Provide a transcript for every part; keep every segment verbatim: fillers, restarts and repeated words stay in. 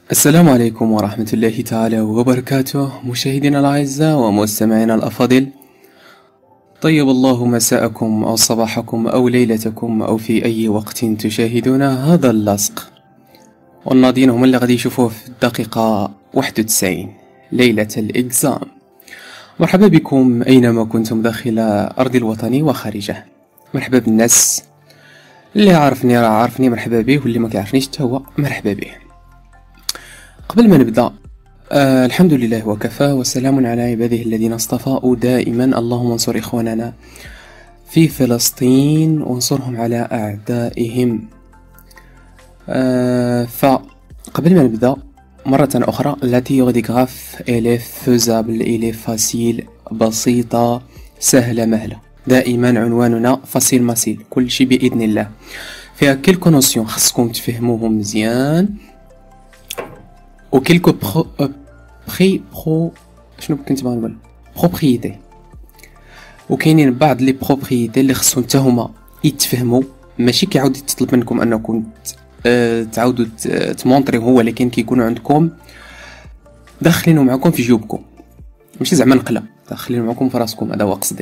السلام عليكم ورحمة الله تعالى وبركاته، مشاهدينا الأعزاء ومستمعينا الأفاضل. طيب الله مساءكم أو صباحكم أو ليلتكم أو في أي وقت تشاهدون هذا اللصق. والناضين هم اللي غادي يشوفوه في الدقيقة واحد وتسعين ليلة الإكزام. مرحبا بكم أينما كنتم داخل أرض الوطن وخارجه. مرحبا بالناس اللي عارفني راه عارفني، مرحبا به، واللي ما كيعرفنيش حتى هو مرحبا به. قبل ما نبدأ آه الحمد لله وكفى وسلام على عباده الذين اصطفى، ودائما اللهم انصر إخواننا في فلسطين وانصرهم على أعدائهم. آه فقبل ما نبدأ مرة أخرى، لا تيغديغراف إلي فوزابل إلي فاسيل، بسيطة سهلة مهلة. دائما عنواننا فاسيل ماسيل، كل شيء بإذن الله. فيها كيلكو نوسيون خصكم تفهموهم مزيان، و كيلكو برو بري برو شنو كنت باغي نقول بروبريتي، وكاينين بعض لي بروبريتي اللي خصهم حتى هما يتفهموا. ماشي كيعاود يتطلب منكم انكم أه تعاودوا تمونطريو هو، ولكن كيكونوا عندكم داخلينو معكم في جيوبكم، ماشي زعما نقله، داخلينو معكم في راسكم، هذا هو قصدي.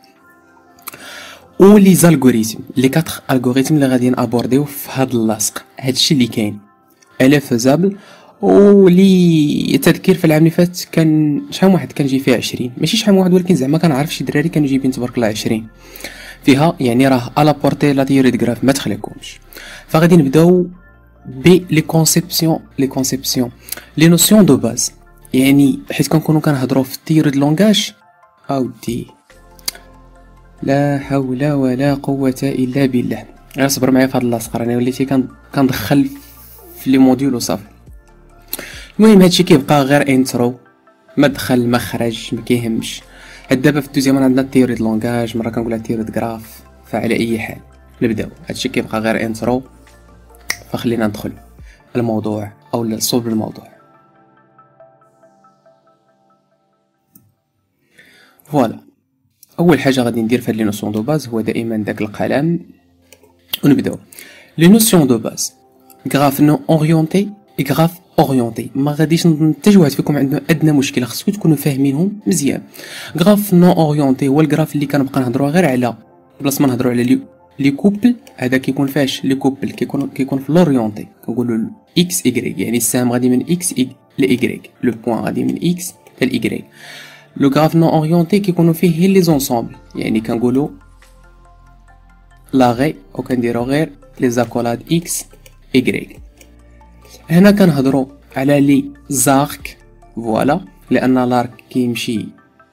و لي زالغوريثم، لي كاتر الغوريثم اللي غادي نابورديو في هذا اللاصق، هادشي اللي كاين الا فازابل. ولي تذكير في العام اللي فات كان شحال واحد كان جاي فيه عشرين، ماشي شحال واحد، ولكن زعما كنعرف شي دراري كانوا جايبين تبارك الله عشرين فيها، يعني راه الا بورتي لا تيريدغراف ما تخليكمش. فغادي نبداو بي لي كونسيبسيون لي كونسيبسيون لي نوسيون دو باز، يعني حيت كنكونوا كنهضروا في تيرد لونغاج اودي لا حول ولا قوه الا بالله. غير صبر معايا في هاد اللاصق، راني وليتي كندخل في لي موديول وصافي. المهم هادشي كيبقى غير انترو، مدخل مخرج ما كيهمش. هاد دابا في الدوزيام عندنا تيوري د لونغاج، مره كنقولها تيوري د غراف، فعلى اي حال نبداو. هادشي كيبقى غير انترو، فخلينا ندخل الموضوع او صلب الموضوع. فوالا، اول حاجه غادي ندير في هاد لي نوسيون دو باز هو دائما داك القلم ونبداو. لي نوسيون دو باز، غراف نو اورينتي، غراف اورينتي. ما غاديش نظن حتى واحد فيكم عنده ادنى مشكله، خصكم تكونوا فاهمينهم مزيان. غراف نو اورينتي هو الغراف اللي كنبقى نهضروا غير على بلاص ما نهضروا على لي لي كوبل. هذا كيكون فاش لي كوبل كيكون كيكون في لورينتي، كنقولوا اكس ايغريك، يعني السهم غادي من اكس ل ايغريك، لو بوين غادي من اكس ل ايغريك. لو غراف نو اورينتي كيكونوا فيه غير لي زونسومبل، يعني كنقولوا لاغي وكنديروا غير لي زاكولاد اكس ايغريك. هنا كنهضروا على لي زارك، فوالا، لان لارك كيمشي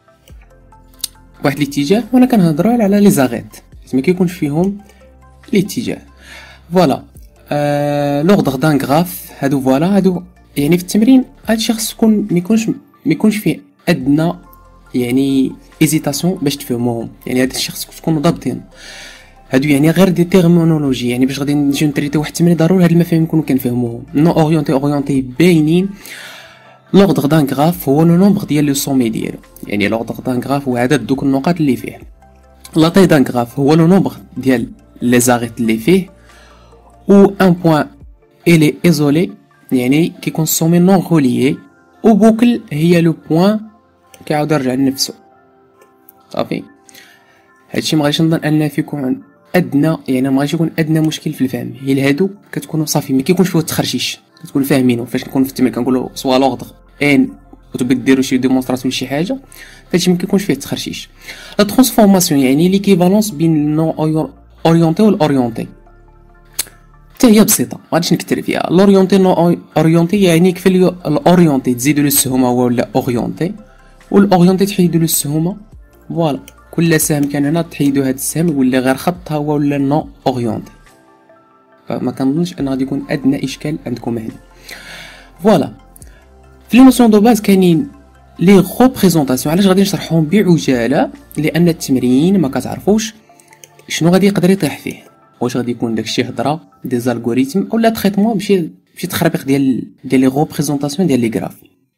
بواحد الاتجاه، وانا كنهضروا على لي زاغيت ما كيكونش فيهم الاتجاه. فوالا آه لوغدغ دان غراف هادو، فوالا هادو يعني في التمرين هادشي خص يكون ما يكونش ما يكونش فيه ادنى يعني ايزيتاسيون باش تفهموهم، يعني هادشي خصكم تكونوا ضابطين. هادو يعني غير دي تيرمينولوجي، يعني باش غادي نجيو نتريتي واحد التمرين ضروري هاد المفاهيم نكونوا كنفهموهم. نو اورينتي اورينتي باينين. لوغدغ دان غراف هو لو نومبر ديال لو سومي ديالو، يعني لوغدغ دان غراف هو عدد دوك النقاط اللي فيه. لا تاي دان غراف هو لو نومبر ديال لي زاريت اللي فيه. و ان بوين الي ايزولي، يعني كيكون السومي نون غوليي. و بوكل هي لو بوين كيعاود يرجع لنفسه. صافي، هادشي مغاديش نظن ان فيكم ادنى، يعني ما غاديش يكون ادنى مشكل في الفهم. هي لهادو كتكونوا صافي، ما كيكونش فيه التخرشيش، كتكونوا فاهمينه. فاش نكون في التمرين كنقولوا سوا لوغدغ ان وتبغي ديروا شي ديمونستراسيون شي حاجه، فهادشي ما كيكونش فيه التخرشيش. لا ترانسفورماسيون يعني ليكيفالونس بين نو اورينتي والاورينتي، حتى هي بسيطه ما غاديش نكثر فيها. لورينتي نو اورينتي يعني كفي الاورينتي تزيدوا له السهومه ولا اورينتي، والاورينتي تحيدوا له السهومه. فوالا، كل سهم كان هنا تحيدوا هذا السهم ولا غير خط، ها هو ولا نو اورينتي. فما كنظنش ان غادي يكون ادنى اشكال عندكم هنا. فوالا، في لي نوسيون دو باز كاينين لي غوبريزونطاسيون. علاش غادي نشرحهم بعجاله؟ لان التمرين ما كتعرفوش شنو غادي يقدر يطيح فيه، واش غادي يكون داكشي هضره دي زالغوريثم اولا تريتمون ماشي ماشي تخربيق ديال ديال لي غوبريزونطاسيون ديال لي غراف.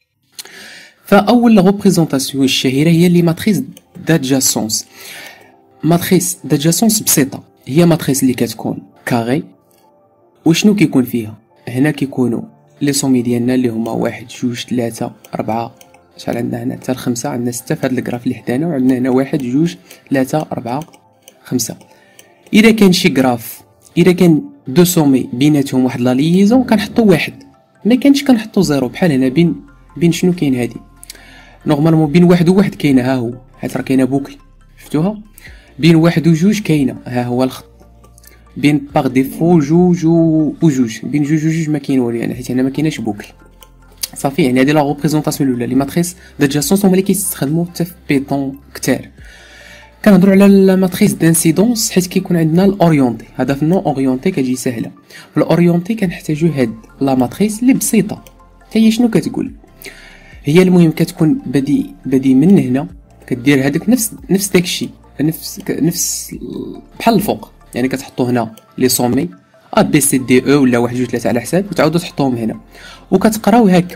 فاول غوبريزونطاسيون الشهيره هي لي ماتريس دادجاسونس. ماتريس دادجاسونس بسيطه، هي ماتريس اللي كتكون كاري. وشنو كيكون فيها؟ هنا كيكونوا لي سومي ديالنا اللي هما واحد جوج ثلاثة أربعة، شحال عندنا هنا حتى لخمسة، عندنا ستة في هاد الكراف اللي حدانا، وعندنا هنا واحد جوج ثلاثة أربعة خمسة. إذا كان شي كراف إذا كان دو سومي بيناتهم واحد لا ليزون كنحطو واحد، ما كانش كنحطو زيرو. بحال هنا بين بين شنو كاين هادي نورمالمون بين واحد وواحد كاينه، ها هو حيت راه كاينه بوكل شفتوها. بين واحد وجوج كاينه، ها هو الخط. بين باغ ديفو جوج وجوج، بين جوج وجوج ما كاين والو يعني حيت هنا ما كايناش بوكل صافي. يعني هادي لا ريبريزونطاسيون الاولى. لي ماتريس دادجاسونس هما اللي كيستخدموا حتى في بيطون كتار. كنهضروا على لا ماتريس دانسيدونس حيت كيكون عندنا الاورينتي. هذا في النو اورينتي كتجي سهله. في الاورينتي كنحتاجو هاد لا ماتريس اللي بسيطه. حتى هي شنو كتقول؟ هي المهم كتكون بادي بادي من هنا، كدير هذاك نفس نفس داكشي، نفس نفس بحال الفوق. يعني كتحطو هنا لي سومي ا بي سي دي او ولا واحد جوج ثلاثة على حساب، وتعاودو تحطوهم هنا وكتقراو هكا.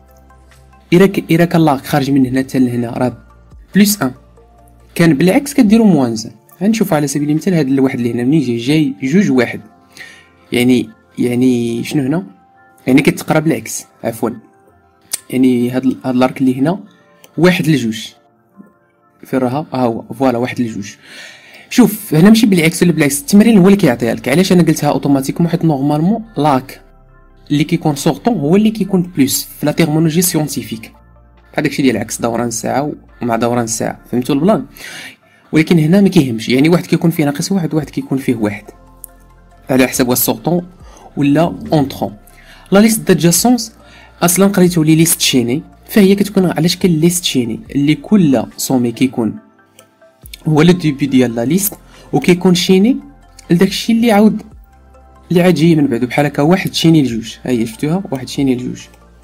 الا ك... الا كان لاك خارج من هنا حتى لهنا راه بلس واحد، كان بالعكس كديروا موان زان. غنشوفوا على سبيل المثال هذا الواحد اللي هنا منين جاي جاي جوج واحد، يعني يعني شنو هنا؟ يعني كتقرا بالعكس عفوا. يعني هاد هاد الارك اللي هنا واحد لجوج فين راها؟ ها هو فوالا واحد لجوج. شوف هنا ماشي بالعكس ولا بالعكس، التمرين هو اللي كيعطيها لك. علاش انا قلتها اوتوماتيكمون؟ حيت نورمالمون لاك اللي كيكون سورطون هو اللي كيكون بلس في لا تيرمونولوجي سيونتيفيك، بحال داكشي ديال العكس دوران الساعه ومع دوران الساعه، فهمتوا البلان؟ ولكن هنا ما كيهمش، يعني واحد كيكون فيه ناقص واحد وواحد كيكون فيه واحد على حسب واش سورطون ولا اونطرون. لا ليست دادجاسونس اصلا قريتو لي ليست شيني، فهي كتكون على شكل ليست شيني اللي كل سومي كيكون هو لو ديبي ديال لا ليست، وكيكون شيني لداكشي اللي عاود اللي عاد جاي من بعدو. بحال هكا واحد شيني لجوج، ها هي شفتوها واحد شيني لجوج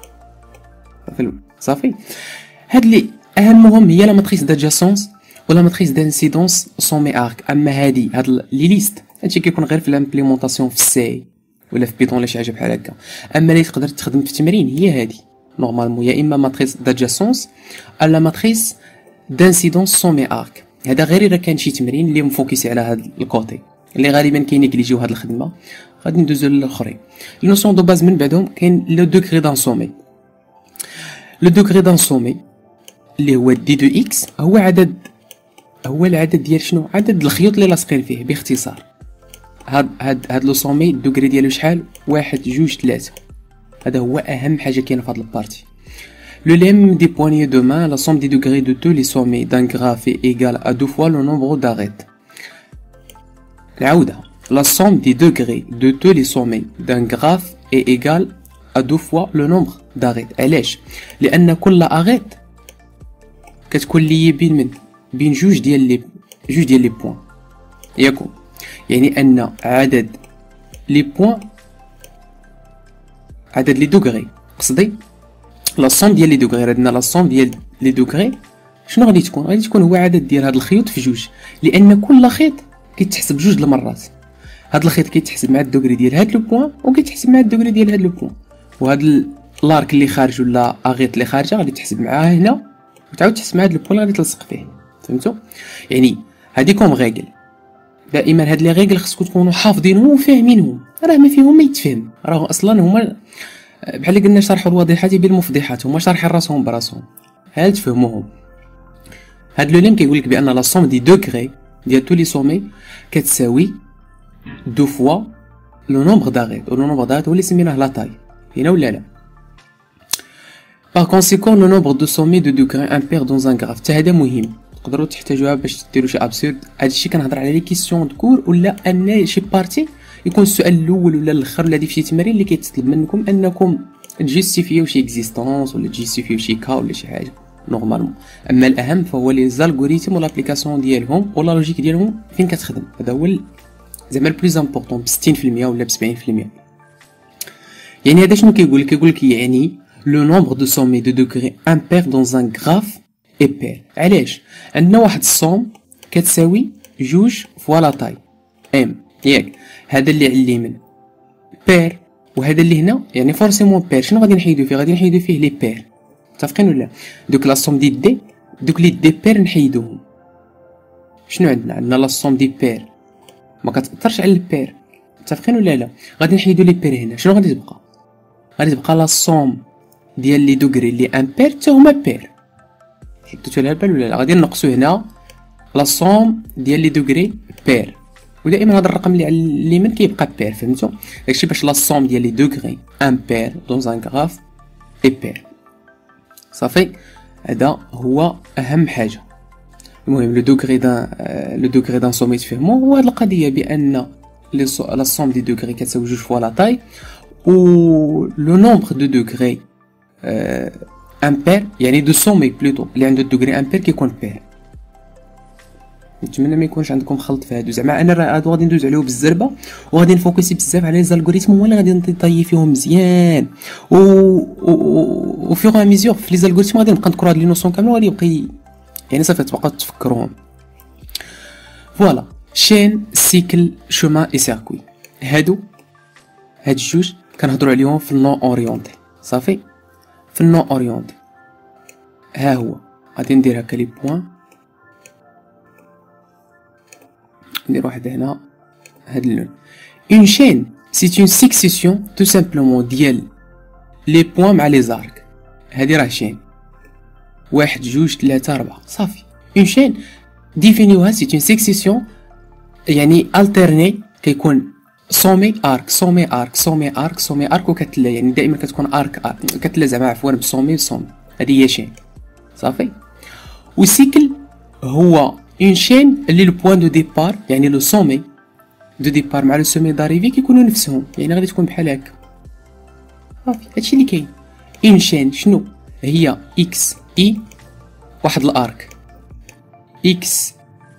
صافي. هاد اللي اهمهم هي لا ماتريس دادجاسونس ولا ماتريس دانسيدونس سومي ارك. اما هادي هاد لي ليست هادشي كيكون غير في لامبليمونطاسيون في السي ولا في بيطون ولا شي حاجه بحال هكا. اما اللي تقدر تخدم في التمرين هي هادي نورمالمون، يا اما ماتريس دادجاسونس الا ماتريس دانسيدونس سومي ارك. هذا غير اذا كان شي تمرين اللي مفوكسي على هاد الكوتي اللي غالبا كينيكليجيو هاد الخدمه. غادي ندوزو للاخرين. لي نوسيون دو باز من بعدهم كاين لو دوغري دان سومي. لو دوغري دان سومي اللي هو دي دو اكس هو عدد هو العدد ديال شنو؟ عدد الخيوط اللي لاصقين فيه باختصار. هاد هاد هاد لو سومي الدوغري ديالو شحال؟ واحد جوج ثلاثة. هذا هو اهم حاجه كاينه في هاد البارتي. Le lemme des poignées de main, la somme des degrés de tous les sommets d'un graphe est égale à deux fois le nombre d'arêtes. العودة. La somme des degrés de tous les sommets d'un graphe est égale à deux fois le nombre d'arêtes. علاش؟ لأن كل arête كتكون لي بين من بين جوج ديال لي جوج ديال لي بوين ياكو. يعني أن عدد لي بوين عدد لي دوغري قصدي لا صوم ديال لي دوغري. عندنا لا صوم ديال لي دوغري شنو غادي تكون؟ غادي تكون هو عدد ديال هاد الخيوط في جوج، لان كل خيط كيتحسب جوج المرات. هاد الخيط كيتحسب مع الدوغري ديال هاد لو بوين وكيتحسب مع الدوغري ديال هاد لو بوين، وهاد لارك اللي خارج ولا اغيط اللي خارجه غادي تحسب معاه هنا وتعاود تحسب مع هاد البوين اللي غادي تلصق فيه. فهمتوا؟ يعني هادي كوم ريغل. دائما هاد لي ريغل خصكم تكونوا حافظينهم وفاهمينهم، راه ما فيهم ما يتفهم، راه اصلا هما بحال اللي قلنا شرحوا الواضحات بالمفضحات، هما شارحين راسهم براسهم، هل تفهموهم؟ هاد لو ليم كيقول لك بان لا سوم دي دوغري ديال تو لي سومي كتساوي دو فوا لو نومبر داريت، ولو نومبر داريت هو اللي سميناه لا تاي هنا ولا لا. باغ كونسيكون لو نومبر دو سومي دو دوغري امبير دون ان غراف، حتى هذا مهم تقدروا تحتاجوها باش ديروا شي ابسورد. هادشي كنهضر على لي كيسيون دو كور ولا ان شي بارتي يكون السؤال الاول ولا الاخر ولا هادي في شي تمارين اللي كيتطلب منكم انكم تجيستيفيو شي اكزيستونس ولا تجيستيفيو شي كا ولا شي حاجه نورمالمون. اما الاهم فهو لي زالغوريثم والابليكاسيون ديالهم ولا لوجيك ديالهم فين كتخدم، هذا هو زعما البلوز امبورطون ب ستين في المية ولا ب سبعين في المية. يعني هذا شنو كيقول لك؟ كيقول لك يعني لو نومبر دو سومي دو دوغري امبير دون ان غراف اي بير. علاش؟ عندنا واحد الصوم كتساوي جوج فوا لا تاي ام ياك، هذا اللي على اليمين بير وهذا اللي هنا يعني فورسيمون بير. شنو غادي نحيدو فيه؟ غادي نحيدو فيه لي بير، متفقين ولا؟ دوك لا سوم دي دي دوك لي دي بير نحيدوهم. شنو عندنا؟ عندنا لا سوم دي بير ما كتاثرش على البير، متفقين ولا لا؟ غادي نحيدو لي بير هنا، شنو غادي تبقى؟ غادي تبقى لا سوم ديال لي دوغري لي امبير حتى هما بير. شديتو على البال ولا لا؟ غادي نقصو هنا لا سوم ديال لي دوغري بير، ودائما هذا الرقم اللي على اليمين كيبقى بير. فهمتوا؟ داكشي باش لا سوم ديال لي دوغري امبير دون ان غراف اي بير. صافي، هذا هو اهم حاجه. المهم لو دوغري دان لو دوغري دان سومي تفهمو هو هاد القضيه بان لا سوم دي دوغري كتساوي جوج فوا لا تاي، و لو نومبر دو دوغري امبير يعني دو سومي بلوتو اللي عنده الدوغري امبير كيكون بير. نتمنى ما يكونش عندكم خلط في هادو، زعما انا راه هادو غادي ندوز عليه بالزربه وغادي نفوكسي بزاف على لي زالغوريثم هما اللي غادي نطيي فيهم مزيان، و و فيغ ميزور في لي زالغوريثم غادي نبقى نذكر هاد لي نوسيون كامله وغادي يبقى يعني صافي تبقاو تفكروهم. فوالا شين سيكل شومان اي سيركوي، هادو هاد الجوج كنهضروا عليهم في النون اورينتي. صافي، في النون اورينتي ها هو غادي ندير هكا لي بوين، ندير واحد هنا هاد اللون. اون شين سي اون سيكسيسيون تو سامبلومون ديال لي بوين مع لي زارك. هادي راه شين واحد جوج ثلاثة أربعة. صافي، اون شين ديفينيوها سي اون سيكسيسيون يعني التيرني، كيكون سومي ارك سومي ارك سومي ارك سومي ارك وكتلا، يعني دائما كتكون ارك ارك كتلا زعما عفوا بسومي بسومي. هادي هي شين. صافي، و سيكل هو اون شين اللي لو بوين دو ديبار يعني لو سومي دو ديبار مع لو سومي داريفي كيكونوا نفسهم، يعني غادي تكون بحال هكا. صافي، هادشي اللي كاين. اون شين شنو هي؟ اكس اي واحد الارك، اكس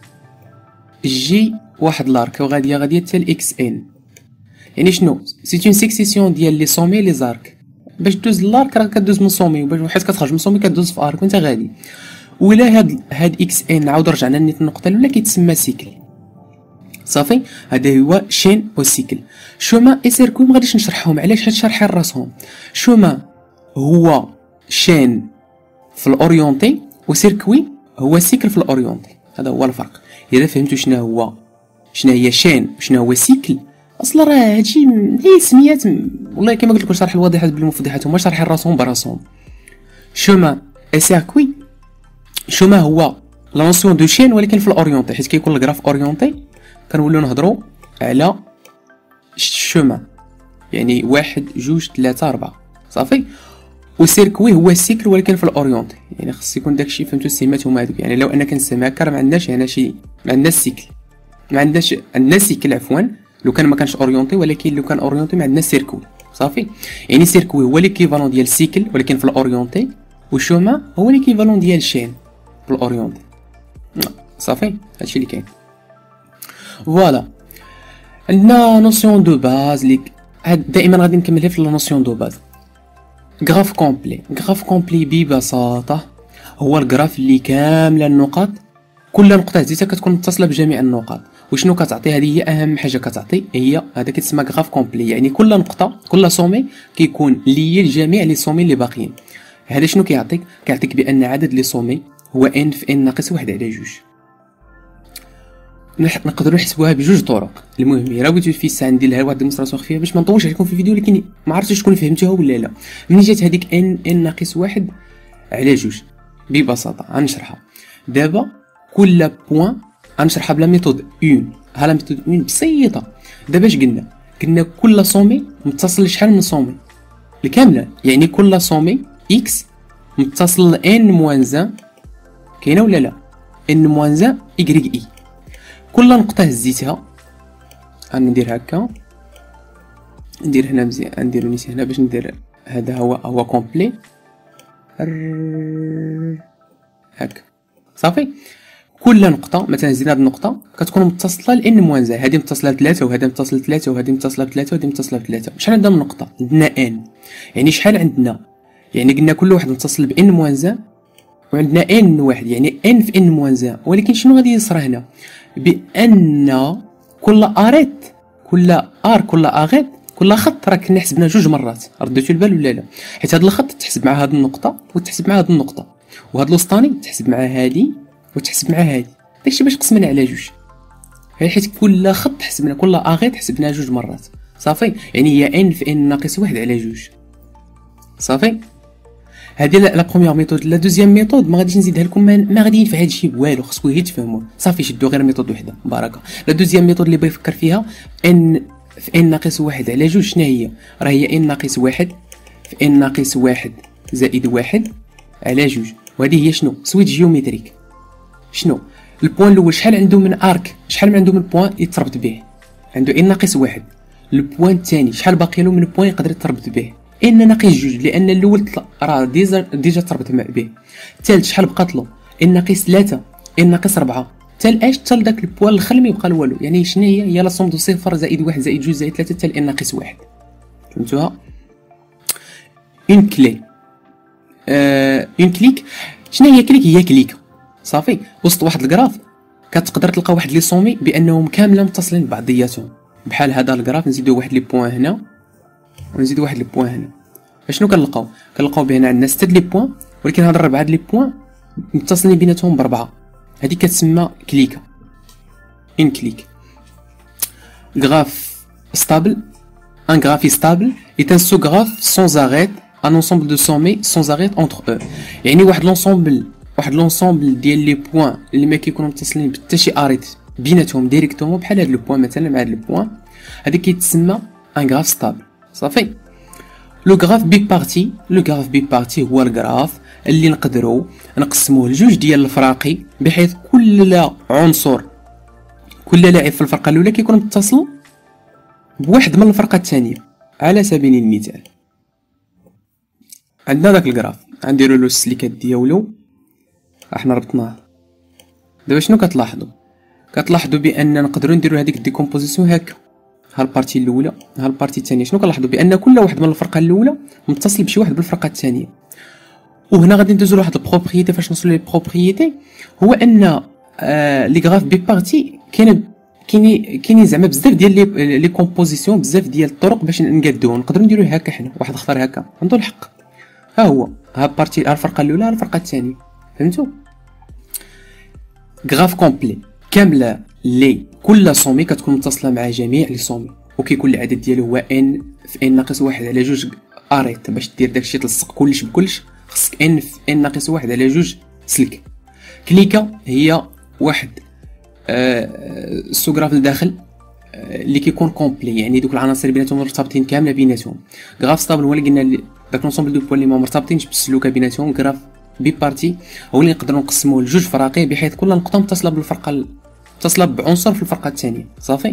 جي واحد الارك، وغاديه غاديه حتى الاكس ان. يعني شنو؟ سي اون سيكسيسيون ديال لي سومي لي زارك. باش دوز لارك راه كدوز من سومي، وباش حيت كتخرج من سومي كدوز في ارك وانت غادي. ولا هاد هاد اكس ان عاود رجعنا نيت النقطه الاولى كيتسمى سيكل. صافي، هذا هو شين و سيكل. شوما اي سيركوي ما غاديش نشرحهم، علاش؟ حيت شارحين راسهم. شوما هو شين في الاورينتي، وسيركوي هو سيكل في الاورينتي. هذا هو الفرق. اذا فهمتوا شنو هو شنو هي شين وشنو هو سيكل، اصلا راه هادشي لي سميات والله كما قلت لكم شرح الواضحات بالمفضحات هما شارحين راسهم براسهم. شوما اي سيركوي، شوما هو لا نوسيون دو شين ولكن في الاورينتي، حيت كيكون الغراف اورينتي كنوليو نهضروا على شوما يعني واحد جوج ثلاثة أربعة. صافي، وسيركوي هو سيكل ولكن في الاورينتي، يعني خص يكون داكشي فهمتوا السمات هما هذوك. يعني لو انا كنسمي هكا راه ما عندناش هنا شي، ما عندناش سيكل، ما عندناش عندنا سيكل عفوا لو كان ما كانش اورينتي، ولكن لو كان اورينتي ما عندناش سيركوي. صافي، يعني سيركوي هو ليكيفالون ديال سيكل ولكن في الاورينتي، وشوما هو ليكيفالون ديال شين في الاورينتي. صافي، هادشي اللي كاين. فوالا عندنا نوسيون دو باز لي دائما غادي نكملها في لا نوسيون دو باز. غراف كومبلي، غراف كومبلي ببساطه هو الغراف اللي كامله النقط، كل نقطه هزيتها كتكون متصله بجميع النقاط. وشنو كتعطي؟ هذه هي اهم حاجه كتعطي، هي هذا كيتسمى غراف كومبلي، يعني كل نقطه كل سومي كيكون لي لجميع لي سومي اللي باقيين. هذا شنو كيعطيك؟ كيعطيك بان عدد لي سومي هو ان في ان ناقص واحد على جوج. نقدروا نحسبوها بجوج طرق. المهم راه بغيتو في الساعه ندير لها واحد ديمونستراسيون خفيفه باش ما نطولش عليكم في الفيديو، لكن ما عرفتش شكون فهمتوها ولا لا. ملي جات هذيك ان ان ناقص واحد على جوج ببساطه غنشرحها دابا. كل بوين غنشرحها بلا ميثود اون. ها لا ميثود اون بسيطه. دابا اش قلنا؟ قلنا كل سومي متصل لشحال من سومي الكامله، يعني كل سومي اكس متصل ل ان موان زان، كاينه ولا لا؟ ان موان زان ايكغيك اي. كل نقطه هزيتها غندير هكا، ندير هنا مزيان، ندير نيت هنا باش ندير هذا هو هو كومبلي هكا. صافي، كل نقطه مثلا زيد هذه النقطه كتكون متصله ل ان موان زان، هذه متصله بثلاثه وهذه متصله بثلاثه وهذه متصله بثلاثه وهذه متصله بثلاثه. شحال عندنا من نقطه؟ عندنا ان، يعني شحال عندنا؟ يعني قلنا كل واحد متصل ب ان موان زان وعندنا ان واحد، يعني ان في ان موان زان. ولكن شنو غادي يصرى هنا؟ بان كل اريت كل ار كل اغيت كل خط راه كنا حسبنا جوج مرات. رديتو البال ولا لا؟ حيت هذا الخط تحسب مع هذه النقطه وتحسب مع هذه النقطه، وهذا الوسطاني تحسب مع هذه وتحسب مع هذه. داكشي باش قسمنا على جوج، حيت كل خط حسبنا كل اغيت حسبناه جوج مرات. صافي، يعني هي ان في ان ناقص واحد على جوج. صافي. هذه لا بروميير ميثود. لا دوزيام ميثود ما غاديش نزيدها لكم، ما غادي ينفع هادشي بوالو، خصكم غير تفهموا صافي. شدوا غير ميثود وحده بركه. لا دوزيام ميثود اللي بغا يفكر فيها ان في ان ناقص واحد على جوج شنو هي؟ راه هي ان ناقص واحد في ان ناقص واحد زائد واحد على جوج، وهذه هي شنو؟ سويت جيومتريك. شنو البوان الاول؟ شحال عنده من ارك؟ شحال من عنده من بوان يتربط به؟ عنده ان ناقص واحد. البوان الثاني شحال باقي له من بوان يقدر يتربط به؟ ان ناقص جوج، لان الاول راه ديجا ديجا تربط به. الثالث شحال بقات له؟ ان ناقص ثلاثة، ان ناقص أربعة، حتى لاش؟ حتى لذاك البوان الاخر ما يبقى له والو. يعني شنو هي؟ هي لا سوم دو صفر زائد واحد زائد جوج زائد ثلاثة حتى ان ناقص واحد. فهمتوها؟ اون كلي اه اون كليك. شنو هي كليك؟ هي كليك صافي وسط واحد الكراف كتقدر تلقى واحد لي سومي بانهم كاملين متصلين ببعضياتهم. بحال هذا الكراف نزيدو واحد لي بوين هنا ونزيدو واحد لي بوين هنا. فشنو كنلقاو؟ كنلقاو بهنا عندنا ستة لي بوين، ولكن هاد الربعة لي بوين متصلين بيناتهم بربعة. هذه كتسمى كليكه. ان كليك. غراف ستابل. ان غراف ستابل est un sous-graphe sans arrêt un ensemble de sommets sans arrêt entre eux. يعني واحد لونسومبل واحد لونسومبل ديال لي بوين اللي ما كيكونوا متصلين بحتى شي اريت بيناتهم ديريكتومون، بحال هاد لو بوين مثلا مع هاد لو بوين، هذا كيتسمى ان غراف ستابل صافي. لو غراف بي بارتي. لو غراف بي بارتي هو الغراف اللي نقدروا نقسموه لجوج ديال الفراقي، بحيث كل عنصر كل لاعب في الفرقه الاولى كيكون متصل بواحد من الفرقه الثانيه. على سبيل المثال عندنا داك الغراف، غنديروا له السليكات ديالو، احنا ربطناه. دابا شنو كتلاحظوا؟ كتلاحظوا بان نقدروا نديروا هذيك الديكومبوزيسيون هكا. ها البارتي الاولى ها البارتي الثانيه. شنو كنلاحظوا؟ بان كل واحد من الفرقه الاولى متصل بشي واحد بالفرقه الثانيه. وهنا غادي ندوزو لواحد البروبريتي. فاش نوصلوا للبروبريتي هو ان آه لي غراف بي بارتي كاين كاينين كاينين زعما بزاف ديال لي لي كومبوزيسيون، بزاف ديال الطرق باش نقادوه. نقدروا نديروه هكا حنا، واحد اختار هكا عنده الحق. ها هو ها بارتي ها الفرقه الاولى ها الفرقه الثانيه. فهمتوا؟ غراف كومبلي كامله لي كل سومي كتكون متصله مع جميع لي سومي، وكيكون العدد ديالو هو ان في ان ناقص واحد على جوج اريت. باش دير داكشي تلصق كلش بكلش خصك ان في ان ناقص واحد على جوج سلك. كليكه هي واحد آه السوغراف لداخل آه اللي كيكون كومبلي، يعني دوك العناصر اللي بيناتهم مرتبطين كامله بيناتهم. غراف ستابل هو اللي قلنا داك لونسومبل دو بوين اللي ما مرتبطينش بالسلوكه بيناتهم. غراف بي بارتي هو اللي نقدروا نقسموه لجوج فراقي، بحيث كل نقطه متصله بالفرقه متصله بعنصر في الفرقه الثانيه صافي.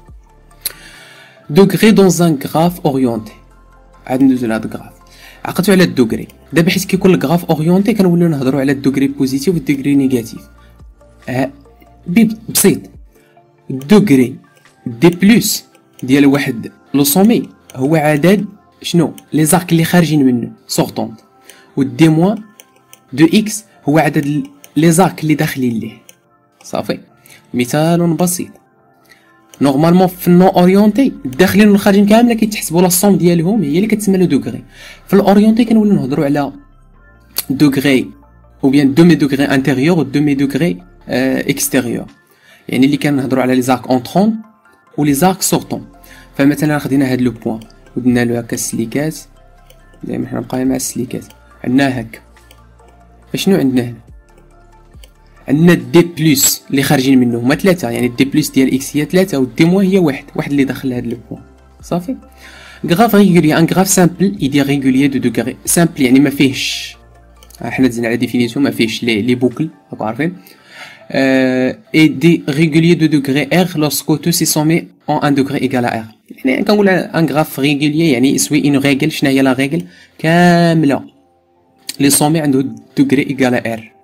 دوغري دون ان غراف اورينتي. عاد ندوزو لهاد الغراف. عقلتو على الدوغري. دابا حيت كيكون الغراف اورينتي كنوليو نهضروا على الدوغري بوزيتيف والدوغري نيجاتيف. ها بسيط. الدوغري دي بلس ديال واحد لو سومي هو عدد شنو لي زارك اللي خارجين منه سورطونط، والدي موان دو اكس هو عدد لي زارك اللي داخلين ليه صافي. مثال بسيط. نورمالمون في النو اورينتي الداخلين والخارجين كامله كيتحسبوا لا الصوم ديالهم هي اللي كتسمى لو دوغري. في الاورينتي كنوليو نهضروا على دوغري او بيان دومي دوغري انتيريور و دومي دوغري اكستيريور، يعني اللي كنهضروا على لي زارك اونطرون و لي زارك سورطون. فمثلا خدينا هاد لو بوين ودنا له هكا السليكات، دائما حنا نبقاو مع السليكات. عندنا هكا شنو عندنا هنا؟ عندنا دي بلس اللي خارجين منه هما ثلاثه، يعني دي بلس ديال اكس هي ثلاثه والدي موان هي واحد، واحد اللي داخل لهاد لو بوين صافي. غراف ريغولي ان غراف سامبل ايدي ريغولي دو دوغري. سامبل يعني ما فيهش، حنا دزنا على ديفينيسيون ما فيهش لي لي بوكل راكم عارفين. اي دي ريغولي دو دوغري ار لورسكو تو سي سومي اون ان دوغري ايغال ا ار. يعني كنقول ان غراف ريغولي يعني يسوي اون ريغل. شنو هي لا ريغل؟ كامله لي سومي عنده دوغري ايغال ا ار.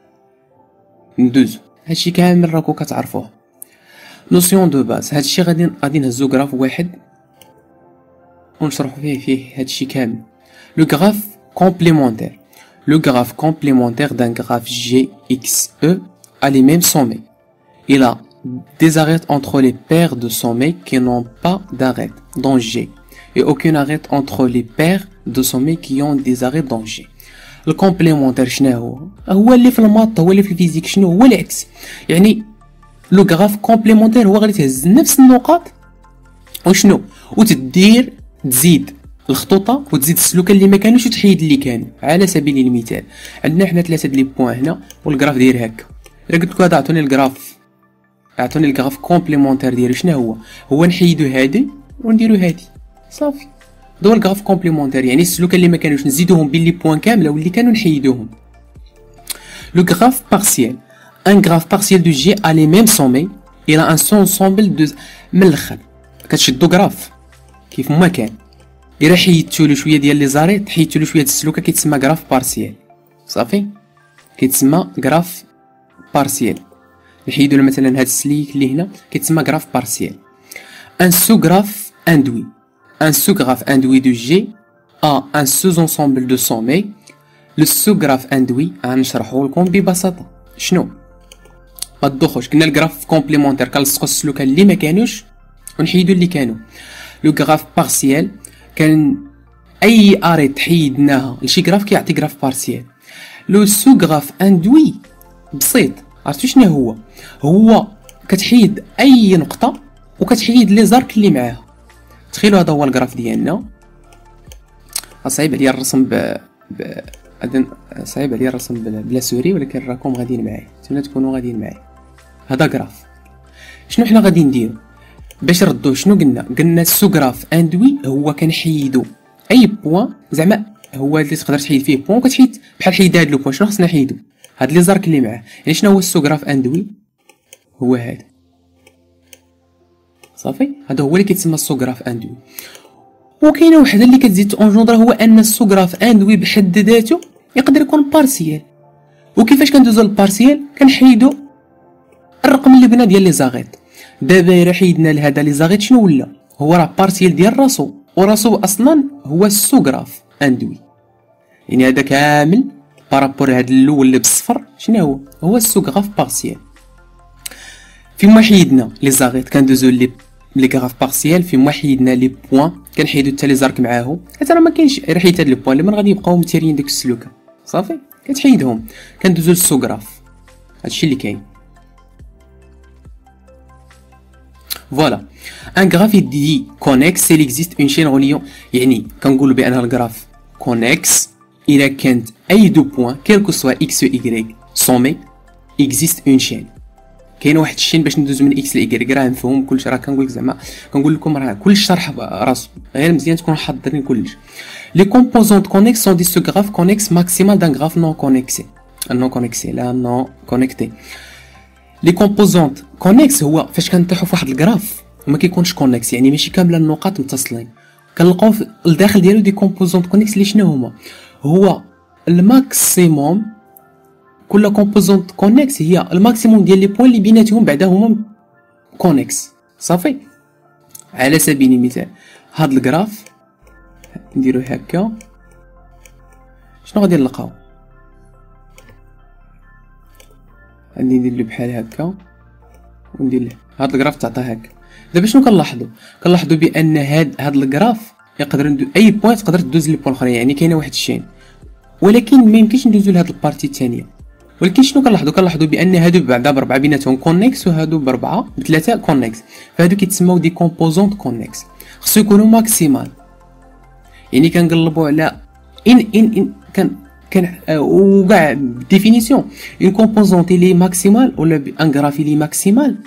ندوزو هادشي كامل راكو كتعرفوه. نوسيون دو باز هادشي غادي غادي نهزو غراف واحد ونشرحو فيه فيه هادشي كامل. لو غراف كومبليمونتير. لو غراف كومبليمونتير دان غراف جي اكس او a les mêmes sommets. Il a des arêtes entre les paires de sommets qui n'ont pas d'arête dans G et aucune arête entre les paires de sommets qui ont des arêtes dans G. الكومبليمونتير شنو هو؟ هو اللي في الماط، هو اللي في الفيزيك. شنو هو العكس؟ يعني لو غراف كومبليمونتير هو غادي تهز نفس النقاط وشنو وتدير تزيد الخطوطه وتزيد السلوكه اللي ما كانوش وتحيد اللي كانوا. على سبيل المثال عندنا حنا ثلاثه لي بوين هنا والجراف داير هكا. الا قلت لكم هذا عطوني الجراف، عطوني الجراف كومبليمونتير ديالو شنو هو؟ هو نحيدو هادي ونديرو هادي صافي. هذا هو الجراف كومبليمونتير، يعني السلوكه اللي ما كانوش نزيدوهم بين لي بوين كامله واللي كانوا نحيدوهم. لو جراف بارسيال، ان جراف بارسيال دو جي ا لي ميم سومي الى ان سونسومبل دو. من الاخر كتشدو جراف كيف ما كان، الا حيدتو له شويه ديال لي زاريط، حيدتو له شويه د السلوكه، كيتسمى جراف بارسيال صافي، كيتسمى جراف بارسيال. نحيدو له مثلا هاد السليك اللي هنا كيتسمى جراف بارسيال. ان سو جراف اندوي، ان سو جراف اندوي دو جي ا ان سوز انسومبل دو سومي. لو سو جراف اندوي غنشرحو لكم ببساطه. شنو ما تدوخوش، كنا الجراف كومبليمونتير كنلصقو السلوكه اللي ما كانوش ونحيدو اللي كانوا. لو جراف بارسيال كان اي اريت حيدناها لشي جراف كيعطي جراف بارسيال. لو سو جراف اندوي بسيط، عرفتو شنو هو؟ هو كتحيد اي نقطه وكتحيد لي زارك اللي معاها. تخيلوا هذا هو الجراف ديالنا. صعيب عليا الرسم ب, ب... صعيب عليا الرسم بلا سوري، ولكن راكم غاديين معايا، نتمنى تكونوا غاديين معايا. هذا جراف. شنو حنا غادي نديرو باش نردوه؟ شنو قلنا؟ قلنا السو جراف اندوي هو كنحيدو اي بوين، زعما هو اللي تقدر تحيد فيه بوين وكتحيد بحال حيد هاد لو بوين. شنو خصنا نحيدو؟ هاد لي زارك اللي معاه. يعني شنو هو السو جراف اندوي؟ هو هذا صافي. هذا هو اللي كيتسمى السو جراف اندوي. وكاينه وحده اللي كتزيد تونجوندر، هو ان السو جراف اندوي بحد ذاته يقدر يكون بارسيال. وكيفاش كندوزو للبارسيال؟ كنحيدو الرقم اللي بنا ديال لي زاغيط. دابا الا حيدنا لهذا لي زاغيط شنو ولا؟ هو راه بارسيال ديال راسو، وراسو اصلا هو السو جراف اندوي. يعني هذا كامل بارابور هذا الاول اللي بالصفر شنو هو؟ هو السو جراف بارسيال. فيما حيدنا لي زاغيط كندوزو لي لي غراف بارسيال، فيما حيدنا لي بوين كنحيدو حتى لي زارك معاهم. حتى راه ما كاينش غير حيت هاد لي بوين اللي من غادي يبقاو متيرين ديك السلوكه صافي، كتحيدهم كندوزو للسو جراف. هادشي اللي كاين. فوالا ان غراف دي كونيكس سيل اكزيست اون شين غوليون. يعني كنقولوا بان الغراف كونيكس الا كانت اي دو بوين كيلكو سوا اكس و ايغريك سومي اكزيست اون شين. كاين واحد الشين باش ندوزو من اكس ل ايغريك، راه مفهوم كلشي، راه كنقول لك زعما كنقول لكم راه كل الشرح راسو، غير مزيان تكونوا حاضرين كلش. لي كومبوزونت كونيكس سون دي سو غراف كونيكس ماكسيمال دان غراف نون كونيكسي. نون كونيكسي لا نون كونيكتي. لي كومبوزونت كونيكس هو فاش كنطيحو فواحد الجراف وما كيكونش كونيكس، يعني ماشي كامله النقاط متصلين، كنلقاو الداخل ديالو دي كومبوزونت كونيكس اللي شنو هما؟ هو الماكسيموم. كل كومبوزونت كونيكس هي الماكسيموم ديال لي بوين اللي بيناتهم بعدا هما كونيكس صافي. على سبيل المثال هاد الجراف نديرو هكا، شنو غادي نلقاو؟ غادي ندير له بحال هكا وندير له هاد الجراف تعطى هكا. دابا شنو كنلاحظوا؟ كنلاحظوا بان هاد هاد الجراف يقدر ندو اي بوين تقدر تدوز لي بوين اخرين، يعني كاينه واحد الشين، ولكن ما يمكنش ندوزو لهاد البارتي الثانيه. ولكن شنو كنلاحظوا؟ كنلاحظوا بان هادو بعدا بربعه بيناتهم كونيكس وهادو بربعه بثلاثه كونيكس، فهادو كيتسموا دي كومبوزونت كونيكس. خصو يكونوا ماكسيمال، يعني كنقلبوا على ان ان ان كان كان وكاع ديفينيسيون اون كومبوزونت لي ماكسيمال ولا ان غراف لي ماكسيمال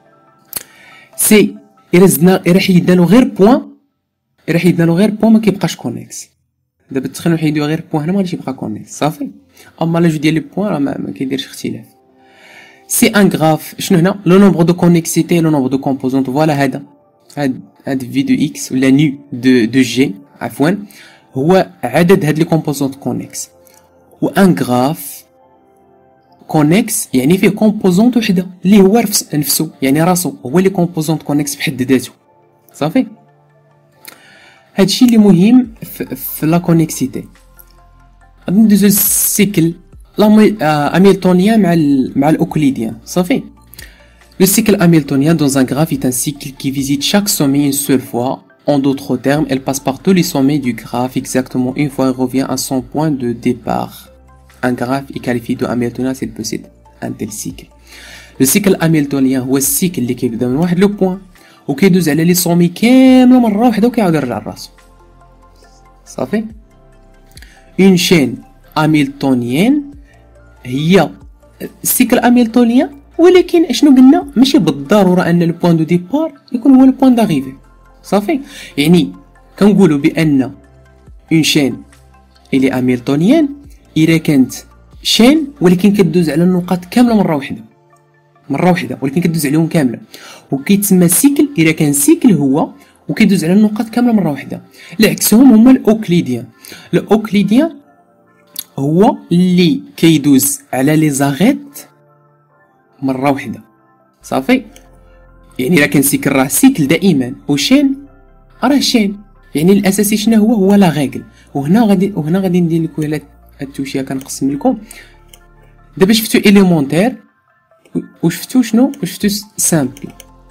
سي الا زدنا الا حيدنا له غير بوين، الا حيدنا له غير بوين ما كيبقاش كونيكس. دابا تخيلوا نحيدو غير بوين هنا ما غاديش يبقى كونيكس صافي. اما لا جو ديال لي بوين راه ما, ما كيديرش اختلاف. سي ان غراف شنو هنا؟ لو نومبر دو كونيكسيتي لو نومبر دو كومبوزونت. فوالا هذا هاد هاد في دو اكس ولا نيو دو دو جي عفوا هو عدد هاد لي كومبوزونت كونيكس. و ان غراف كونيكس يعني فيه كومبوزونت وحده اللي هو نفسه، يعني راسو هو لي كومبوزونت كونيكس بحد ذاته صافي. هادشي اللي مهم في, في لا كونيكسيتي. غادي ندوزو للسيكل هاميلتونيان مع ال مع الاوكليديان صافي. Le cycle hamiltonien dans un graphe est un cycle qui visite chaque sommet une seule fois. En d'autres termes, elle passe par tous les sommets du graphe exactement une fois et revient à son point de départ. Un graphe est qualifié de hamiltonien s'il possède un tel cycle. Le cycle hamiltonien هو السيكل اللي كيبدا من واحد لو بوين وكيدوز على لي سومي كامله مره واحده وكيعاود يرجع لراسو صافي. اون شين هاميلتونيان هي السيكل هاميلتونيان، ولكن اشنو قلنا ماشي بالضروره ان لو بوين دو ديبار يكون هو لو بوين داريفي. صافي، يعني كنقولوا بان اون شين الي هاميلتونيان الا كانت شين ولكن كدوز على النقاط كامله مره واحده، مره واحده ولكن كدوز عليهم كامله، وكيتسمى سيكل الا كان سيكل هو وكيدوز على النقاط كامله مره واحده. العكسهم هما الاوكليديان. الاوكليديان هو اللي كيدوز على لي زاغيت مره واحده. صافي، يعني الا كان سيكل راه سيكل دائما، وشين راه شين، يعني الاساسي شنو هو هو لا ريغل. وهنا غادي وهنا غادي ندير لكم هاد التوشيه كنقسم لكم. دابا شفتو اليمونتير وشفتو شنو وشفتو سامبل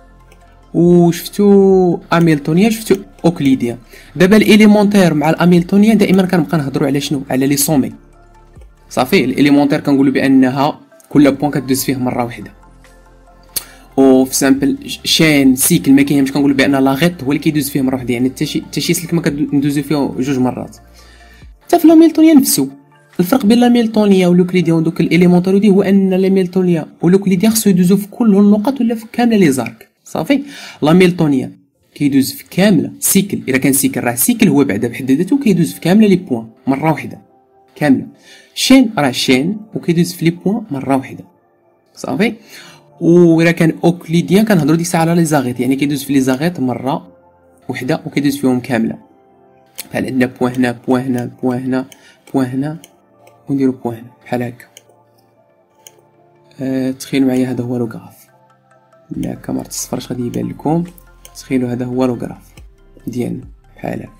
وشفتو هاميلتونيان شفتو اوكليديان. دابا الاليمونتير مع الهاميلتونيان دائما كنبقى نهضروا على شنو على لي سومي. صافي، الاليمونتير كنقولوا بانها كل بوين كدوز فيه مره واحده، و في سامبل شين سيكل ما كاينش كنقولوا بان لا غيط هو اللي كيدوز فيه مره واحده، يعني حتى شي حتى شي سلك ما كندوزو فيه جوج مرات. حتى في الهاميلتونيان نفسو الفرق بين الهاميلتونيان والاوكليديان ودوك الاليمونتير دي هو ان الهاميلتونيان والاوكليديان خصو يدوزو في كل النقط ولا في كامله لي زارك. صافي، الهاميلتونيان كيدوز في كامله سيكل، الا كان سيكل راه سيكل هو بعدا بحد ذاته كيدوز في كامله لي بوين مره واحده كامله. شين راه شين وكيدوز في لي بوين مره واحده. صافي، و كان اوكليديان كنهضروا ديك الساعه على لي زاغيت، يعني كيدوز في لي زاغيت مره وحده وكيدوز فيهم كامله. بحال عندنا بوين هنا بوين هنا بوين هنا بوين هنا ونديرو بوين هنا بحال هكا. أه تخيلوا معايا هذا هو لو غراف، لا هكا مرت الصفر اش غادي يبان لكم. تخيلوا هذا هو لو غراف ديالنا بحال هكا.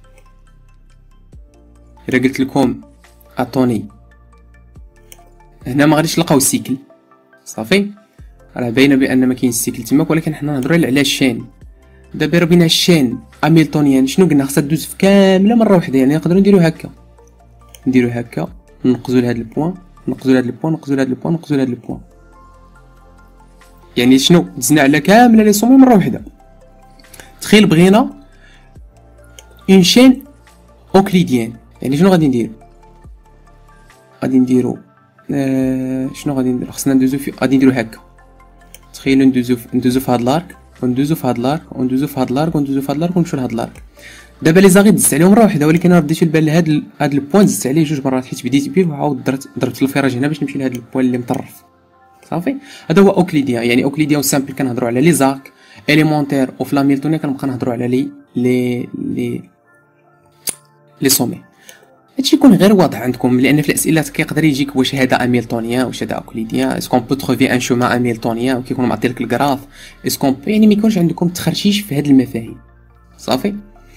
الا قلت لكم اعطوني هنا ما غاديش تلقاو سيكل. صافي، راه باينه بان ما كاينش سيكل تماك، ولكن حنا نهضروا على الشين. دابا راه بينا الشين هاميلتونيان شنو قلنا خاصها دوز في كامله مره واحده، يعني نقدروا نديرو هكا نديرو هكا ننقزوا لهاد البوين ننقزوا لهاد البوين ننقزوا لهاد البوين ننقزوا لهاد البوين، يعني شنو دزنا على كامله لي سومي مره واحده. تخيل بغينا اون شين اوكليديان، يعني شنو غادي نديرو غادي نديرو آه شنو غادي نديرو خصنا ندوزو في غادي نديرو هكا. تخيلوا ندوزو في ندوزو في هاد لارك وندوزو في هاد لارك وندوزو في هاد لارك وندوزو في هاد لارك ونمشيو لهاد لارك. دابا لي زاغي دزت عليهم مره واحده، ولكن انا رديت البال لهاد ال... هاد البوين زدت عليه جوج مرات حيت بديت بيه وعاود درت ضربت الفراج هنا باش نمشي لهاد البوين اللي مطرف. صافي، هذا هو اوكليديان. يعني اوكليديان وسامبل كنهضروا على لي زارك، اليمونتير وفي لاميلتونيان كنبقى نهضروا على لي لي لي لي سومي. هادشي يكون غير واضح عندكم، لان في الاسئله كيقدر يجيك واش هذا هاميلتونيان واش هذا اوكليديان، اسكون بو تروفي ان شومان هاميلتونيان وكيكون معطي لك الكراف، اسكون يعني ما يكونش عندكم تخرشيش في هاد المفاهيم. صافي،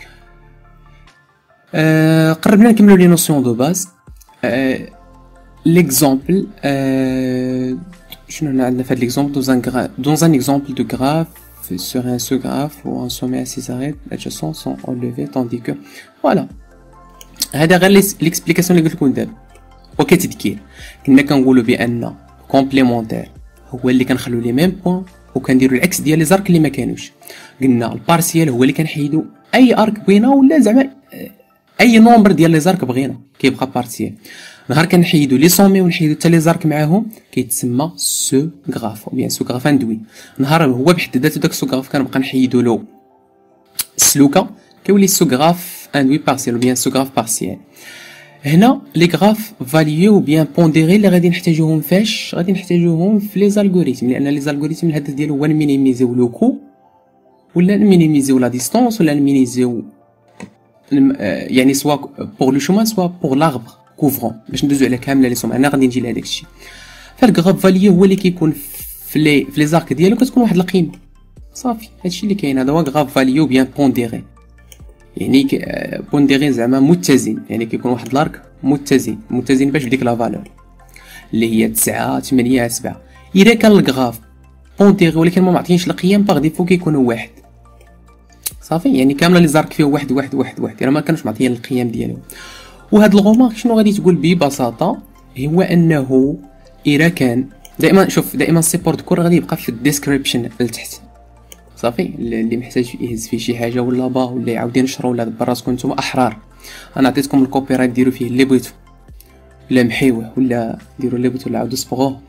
أه قربنا نكملوا لي نوسيون دو باز. أه ليكزامبل أه شنو عندنا في هاد ليكزامبل دون ان غراف دون ان اكزامبل دو غراف sur un seul graphe où un sommet à six arêtes adjacents sont enlevés tandis que voilà. هذا غير ليكسبليكاسيون اللي قلت لكم دابا. وكتذكير كنا كنقولوا بان كومبليمونتير هو اللي كنخليو لي ميم بوين وكنديروا العكس ديال لي زارك اللي ما كانوش. قلنا البارسيال هو اللي كنحيدوا اي ارك بغينا ولا زعما اي نومبر ديال لي زارك بغينا كيبقى بارسيال. نهار كنحيدوا لي سومي ونحيدوا حتى لي زارك معاهم كيتسمى سو غراف او بيان سو غراف اندوي. نهار هو بحد ذاته داك سو غراف كنبقى نحيدوا له السلوكه كيولي سو غراف اندوي بارسيال او بيان سو غراف بارسيال. هنا لي غراف فاليو بيان بونديري اللي غادي نحتاجوهم فاش غادي نحتاجوهم في لي زالغوريثم، لان لي زالغوريثم الهدف ديالو هو نمينيميزيو لو كو ولا نمينيميزيو لا ديستونس ولا نمينيميزيو يعني سوا بور لو شومان سوا بور لاربر كوفرون باش ندوزو على كامله لي سوم. انا غادي نجي لهداك الشيء. فالغراف فاليو هو اللي كيكون في لي في لي زارك ديالو كتكون واحد القيمه. صافي هادشي اللي كاين. هذا هو غراف فاليو بيان بونديري، يعني بونديري زعما متزن، يعني كيكون واحد لارك متزن متزن باش بديك لا فالور اللي هي تسعة ثمانية سبعة. اذا كان الغراف بونديري ولكن ما معطينش القيم باغ ديفو كيكون واحد. صافي يعني كامله لي زارك فيه واحد واحد واحد واحد راه ما كانوش معطيين القيم ديالو. وهاد الغومارك شنو غادي تقول ببساطه هو انه اذا كان دائما شوف دائما السيبورت كور غادي يبقى في الديسكريبشن لتحت. صافي اللي محتاج يهز فيه شي حاجه ولا با ولا يعاود ينشرو ولا دبر راسكم نتوما احرار. انا عطيتكم الكوبي رايت ديروا فيه اللي بغيتو، ولا محيوه ولا ديروا اللي بغيتو ولا عاودوا صبغوه.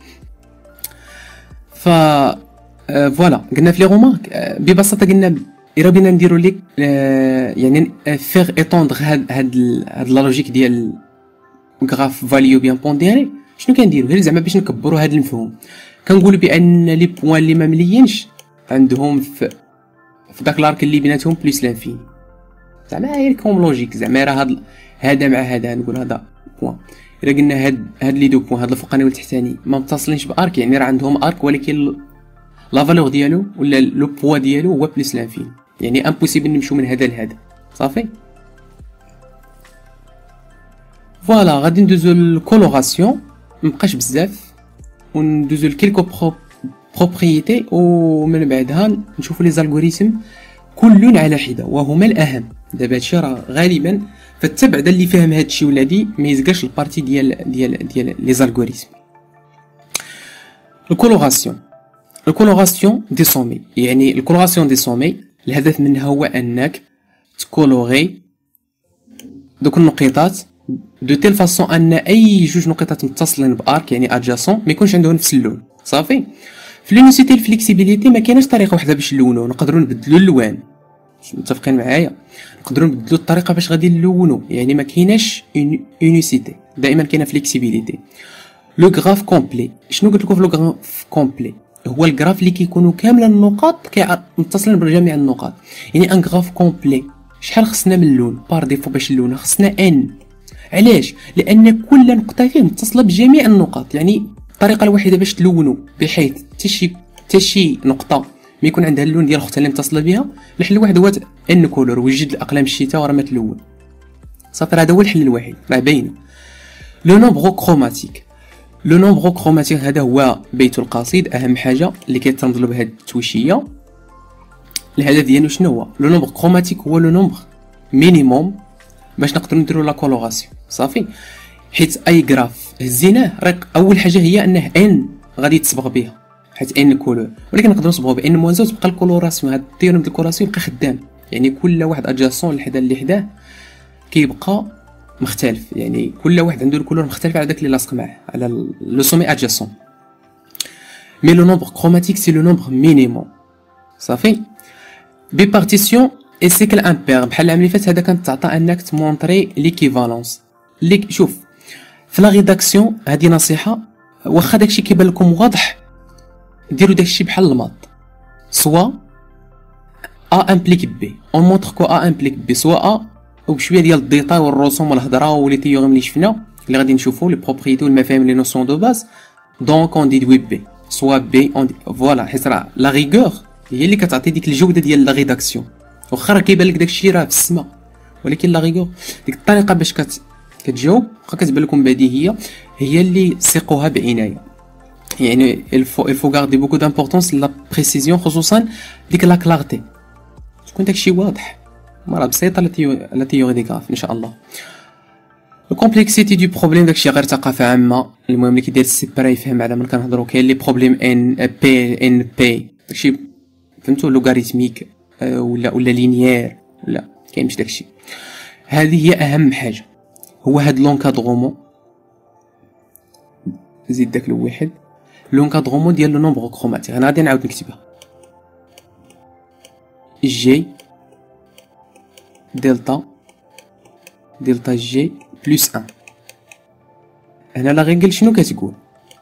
ف آه فوالا قلنا في لي رومارك آه ببساطه قلنا الا بغينا نديرو ليك آه يعني فيغ ايطوندغ هاد هاد هاد لا لوجيك ديال غراف فاليو بيان بونديري، شنو كنديرو غير زعما باش نكبروا هاد المفهوم. كنقولوا بان لي بوين اللي ما مليينش عندهم في في داك لارك اللي بيناتهم بليس لانفيني، زعما غير كوم لوجيك، زعما راه هاد هذا مع هذا نقول هذا بوين. الا قلنا هاد هاد لي دو بوين هاد الفوقاني والتحتاني ما متصلينش بارك، يعني راه عندهم ارك ولكن لا فالور ديالو ولا لو بوا ديالو هو بليس لانفيني، يعني امبوسيبل نمشيو من هذا لهذا. صافي فوالا. غادي ندوزو للكولوراسيون، مبقاش بزاف، وندوزو لكيلكو بروبريتي، ومن بعدها نشوفو لي زالغوريثم كل على حده وهما الاهم. دابا هادشي راه غالبا فالتبع دا اللي فاهم هادشي ولا دي ما يزقاش البارتي ديال ديال ديال لي زالغوريثم. الكولوراسيون الكولوراسيون دي سومي، يعني الكولوراسيون دي سومي الهدف منها هو انك تكولوري دوك النقيطات دو تيل فاصون ان اي جوج نقيطات متصلين بارك يعني ادجاسون ما يكونش عندهم نفس اللون. صافي. في لونيسيتي الفليكسيبيليتي ما كايناش طريقه واحده باش نلونو، نقدروا نبدلوا اللوان، متفقين معايا؟ نقدروا نبدلوا الطريقه باش غادي نلونوا، يعني ما كايناش اونيسيتي، دائما كاينه فليكسيبيليتي. لو غراف كومبلي، شنو قلت لكم في لو غراف كومبلي؟ هو الغراف اللي كيكونوا كامل النقاط متصلين بجميع النقاط. يعني ان غراف كومبلي شحال خصنا من اللون بار ديفو باش نلونو؟ خصنا ان. علاش؟ لان كل نقطه فيه متصله بجميع النقاط، يعني الطريقه الوحيده باش تلونوا بحيث حتى شي حتى شي نقطه ما يكون عندها اللون ديال اختها اللي متصله بها، الحل الواحد هو ان كولور، وجد الاقلام الشتاء وراه ما تلون. صافي، هذا هو الحل الوحيد، راه باينه. لو نومبر كروماتيك، لو نومبر كروماتيك هذا هو بيت القصيد، اهم حاجه اللي كيترمز له بهذه التويشيه. الهدف ديالو شنو هو؟ لو نومبر كروماتيك هو لو نومبر مينيموم باش نقدروا نديروا لا كولوراسيون. صافي، حيت اي غراف هزيناه راه اول حاجه هي انه ان غادي تصبغ بها، حيت ان كولور، ولكن نقدروا نصبغوا بان موان زوج تبقى الكولوراسيون. هاد التيرم ديال الكولوراسيون يبقى خدام، يعني كل واحد ادجاسون الحدا اللي حداه كيبقى مختلف، يعني كل واحد عنده الكولور مختلف على داك اللي لاصق معاه على لو سومي ادجاسون. مي لو نومبر كروماتيك سي لو نومبر مينيموم. صافي، ببارتيسيون اي سيكل امبير، بحال العام اللي فات هذا كانت تعطى انك تمونطري ليكيفالونس. ليك شوف في لا ريداكسيون، هذه نصيحه، واخا داكشي كيبان لكم واضح ديروا داكشي بحال الماط، سوا ا امبليك بي، اون مونطر كو ا امبليك بي، سوا ا وبشويه ديال الديتاي والرسوم والهضره ولي تيوريم اللي شفنا اللي غادي نشوفوا لي بروبريتي والمفاهيم لي نوسيون دو باز، دونك اون ديدوي بي سوا بي اون دي فوالا، حيت راه لا ريغور هي اللي كتعطي ديك الجوده ديال لا ريداكسيون. واخا راه كيبان لك داكشي راه في السما، ولكن لا ريغور ديك الطريقه باش كت كتجاوب واخا كتبان لكم بديهيه هي اللي سيقوها بعنايه. يعني الفو الفو غاردي بوكو دامبورطونس لا بريسيزيون، خصوصا ديك لا كلارتي، تكون داكشي واضح، مرة بسيطه لا تيوري دي غراف ان شاء الله. الكومبلكسيتي دو بروبليم داكشي غير ثقافه عامه، المهم اللي كيدير السيبرا يفهم على ملي كنهضروا. كاين لي بروبليم ان بي ان بي داكشي فهمتوا، لوغاريتميك ولا ولا لينيير ولا كاين مش داكشي. هذه هي اهم حاجه، هو هاد لونكادرومون. زيد داك الواحد، لونكادرومون ديال لو نومبر كروماتيك. انا غادي نعاود نكتبها، جي دلتا دلتا جي بلس ان. هنا لا ريغل شنو كتقول؟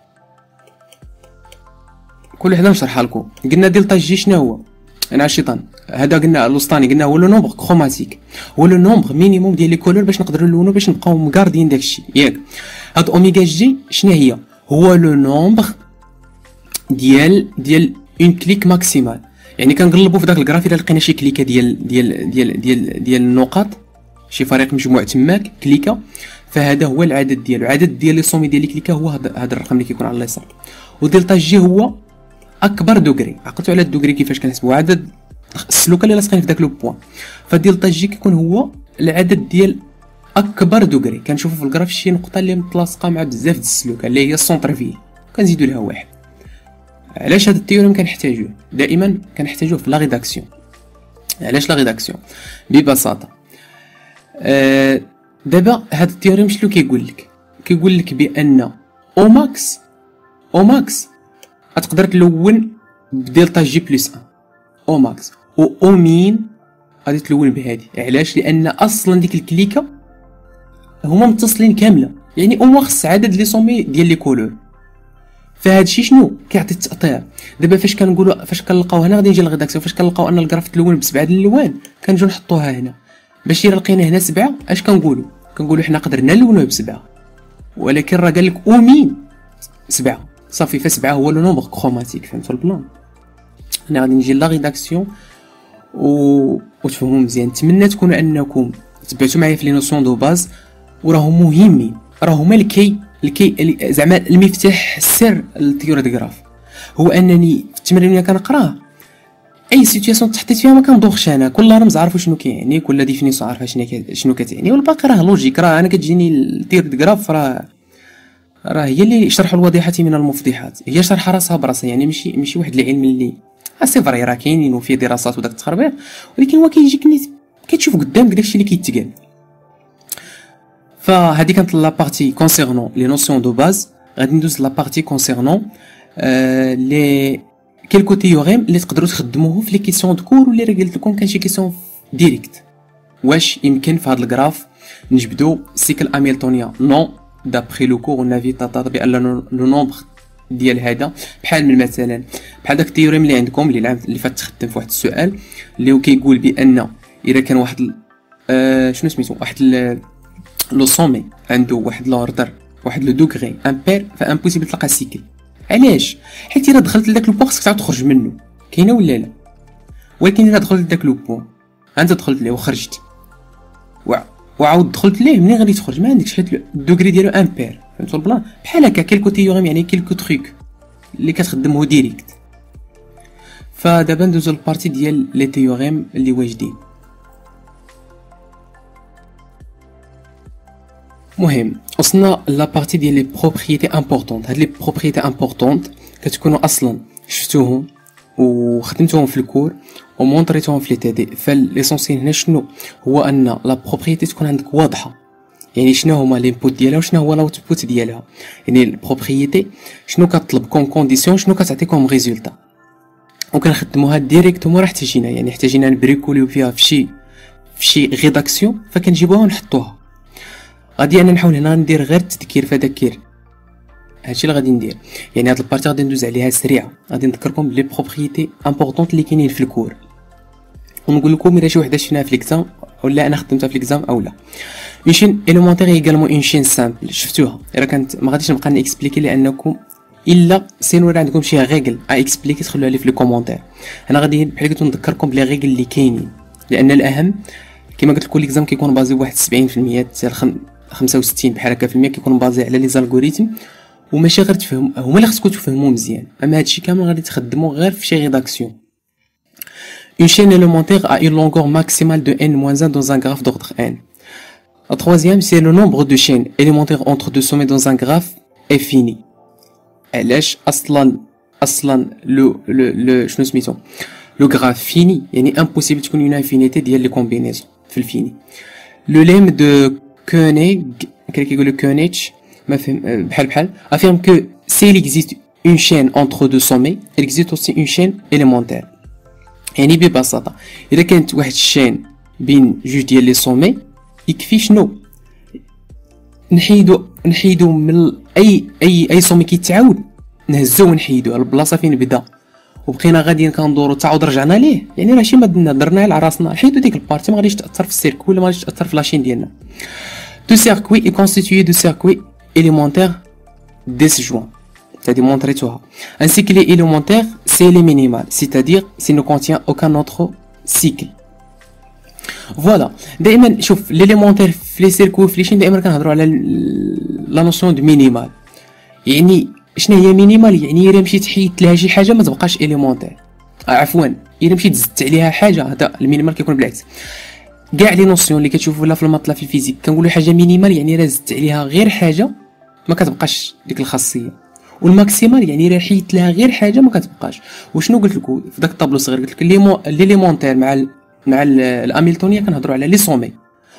كل وحده نشرحها لكم. قلنا دلتا جي شنو هو؟ انا الشيطان هذا قلنا الوسطاني، قلنا هو لو نومبر كروماتيك، هو لو نومبر مينيموم ديال لي كولور باش نقدروا نلونو باش نبقاو مغاردين داكشي ياك. هاد اوميغا جي شنو هي؟ هو لو نومبر ديال ديال اون كليك ماكسيمال. يعني كنقلبوا في داك الكراف الا لقينا شي كليكه ديال ديال ديال ديال ديال النقاط، شي فريق مجموع تماك كليكه، فهذا هو العدد ديالو. العدد ديال لي سومي ديال الكليكه هو هذا الرقم اللي كيكون على اليسار. ودلتا جي هو اكبر دوغري. عقلتوا على الدوغري كيفاش كنحسبوا؟ عدد السلوكه اللي لاصقين في داك لو بوين. فدلتا جي كيكون هو العدد ديال اكبر دوغري. كنشوفوا في الكراف شي نقطه اللي متلاصقه مع بزاف د السلوكه اللي هي السونتر فيل، كنزيدوا لها واحد. علاش هاد التيوريم كنحتاجوه دائما؟ كنحتاجوه في لا ريداكسيون. علاش لا ريداكسيون؟ ببساطه آه دابا هاد التيوريم شنو كيقول لك؟ كيقول لك بان او ماكس او ماكس غتقدر تلون بدلتا جي بلس واحد او ماكس، و او مين غادي تلون بهادي. علاش؟ لان اصلا ديك الكليكه هما متصلين كامله، يعني او ماكس عدد لي سومي ديال لي كولور. فهادشي شنو كيعطي التاثير. دابا فاش كنقولوا فاش كنلقاو هنا غادي نجي للغيداكسيون، فاش كنلقاو ان الكراف تلون بسبعه د الالوان كنجيو نحطوها هنا. باش الا لقينا هنا سبعه اش كنقولوا؟ كنقولوا حنا قدرنا نلونوه بسبعه، ولكن راه قال لك او مين سبعه صافي. فسبعه هو لو نومبر كروماتيك. فهمتوا البلان؟ انا غادي نجي لا ريداكسيون و وتفهموا مزيان. نتمنى تكونوا انكم تبعتوا معايا في لي نوسيون دو باز، وراهم مهمين، راه هما الكي الكي زعما المفتاح السر للتيوري دو غراف. هو انني في التمرين اللي كنقراه اي سيتوياسيون تحطيت فيها ما كندوخش انا، كل رمز عارفو شنو كيعني، كل ديفينيسيون عارفه شنو شنو كتعني، والباقي راه لوجيك. راه انا كتجيني التيوري دو غراف راه راه هي اللي شرح الواضحه من المفضحات، هي شرح راسها براسها، يعني ماشي ماشي واحد العلم اللي سي فري راه كاينين وفيه دراسات وداك التخربيق، ولكن هو كيجيك نيت كتشوف قدامك داكشي اللي كيتقال. فهذه كانت لا بارتي كونسيرنون لي نوسيون دو باز. غادي ندوز لا بارتي كونسيرنون لي كيلكو تيوريم اللي تقدروا تخدموه في لي كيسيون دو كور، واللي راه قلت لكم كان شي كيسيون ديريكت. واش يمكن في هذا الغراف نجبدوا سيكل هاميلتونيان؟ نو، دابخي لو كور ونافي تعتبر بان لو نومبر ديال هذا بحال من مثلا بحال داك التيوريم اللي عندكم اللي العام اللي فات تخدم في واحد السؤال اللي هو كيقول بان اذا كان واحد آه شنو سميتو واحد لو سومي عنده واحد لوردر واحد لو دوغري امبير، فامبوسيبل تلقى سيكل. علاش؟ حيت الا دخلت لذاك لو بوين خصك تعاود تخرج منه، كاينه ولا لا؟ ولكن الا دخلت لذاك لو بوين انت دخلت ليه وخرجتي وعاود دخلت ليه، منين غادي تخرج؟ ما عندكش، حيت الدوغري ديالو امبير. فهمتوا البلان؟ بحال هكا كيلكو تيوريم، يعني كيلكو تريك اللي كتخدمه ديريكت. فدابا ندوزو للبارتي ديال لي تيوريم اللي واجدين. مهم وصلنا لا بارتي ديال لي بروبريتي امبورطونط. هاد لي بروبريتي امبورطونط كتكونوا اصلا شفتوهم وخدمتوهم في الكور ومونطريتوهم في لي تي دي. فالاسونسيال هنا شنو هو؟ ان لا بروبريتي تكون عندك واضحه، يعني شنو هما الانبوت ديالها وشنو هو الاوتبوت ديالها. يعني البروبريتي شنو كطلب كوم كونديسيون، شنو كتعطيكم ريزولتا، وكنخدموها ديريكتومون. راه احتاجينا يعني احتاجينا نبريكوليو فيها في شي في شي ريداكسيون فكنجيبوها ونحطوها. غادي انا نحاول هنا ندير غير تذكير فذكر، هادشي اللي غادي ندير. يعني هاد البارتي غادي ندوز عليها سريعه، غادي نذكركم بلي بروبريتي امبورطونط اللي كاينين في الكور، ونقول لكم الا شي وحده شفناها في ليكزام ولا انا خدمتها في ليكزام او لا. اون شين اليمونتير ايغالمون اون شين سامبل، شفتوها راه كانت ما غاديش نبقى نيكسبليكي لانكم الا سينو راه عندكم شي ريغل ا اكسبليكي تخلوها لي في لي كومونتير. انا غادي بحال قلت نذكركم بلي ريغل اللي كاينين، لان الاهم كما قلت لكم ليكزام كيكون بازي بواحد سبعين في المية حتى خمسة وستين بحال هكا في المية كيكون بازي على لي زالغوريثم، وماشي غير تفهم هما اللي خصكم تفهموا مزيان. اما هادشي كامل غادي تخدموا غير في شي ريداكسيون. Une chaîne élémentaire a une longueur maximale de n moins un dans un graphe d'ordre n. La troisième, c'est le nombre de chaînes élémentaires entre deux sommets dans un graphe est fini. علاش اصلا اصلا لو لو لو شنو سميتو لو غراف فيني، يعني امبوسيبل تكون اون انفينيتي ديال لي كومبينيزون في الفيني. لو ليم دو كونيغ كان كيقولوا كونيتش ما فهم بحال بحال affirme que s'il existe une chaîne entre deux sommets il existe aussi une chaîne élémentaire. يعني ببساطه اذا كانت واحد الشين بين جوج ديال لي سومي يكفي شنو نحيدو نحيدو من اي اي اي سومي كيتعاود نهزو ونحيدوه البلاصه فين بدا وبقينا غاديين كندورو تعاود رجعنا ليه. يعني ماشي ما درنا درنا على راسنا، حيدو ديك البارتي ما غاديش تاثر في السيركوي ولا ما غاديش تاثر في لاشين ديالنا. دو سيركوي اي كونستيتوي دو سيركوي élémentaire disjoint, c'est-à-dire montrez-toi. Un cycle élémentaire, c'est le minimal, c'est-à-dire s'il ne contient aucun autre cycle. Voilà. دائما شوف l'élémentaire في les circuits في les chaînes دائما كنهضروا على la notion de minimal. يعني شنو هي مينيمال؟ يعني الا مشيت حيدت لها شي حاجه ما تبقاش élémentaire. عفوا الا مشيت زدت عليها حاجه هذا المينيمال كيكون بالعكس. كاع لي نوسيون اللي كتشوفوا لا في المطلع في الفيزيك كنقولوا حاجه مينيمال يعني الا زدت عليها غير حاجه ما كتبقاش ديك الخاصيه، والماكسيمال يعني الا حيدت لها غير حاجه ما كتبقاش. وشنو قلت لكم في داك الطابلو الصغير؟ قلت لك لي ليليمونتير مع ال مع الاميلتونيه كنهضروا على لي سومي،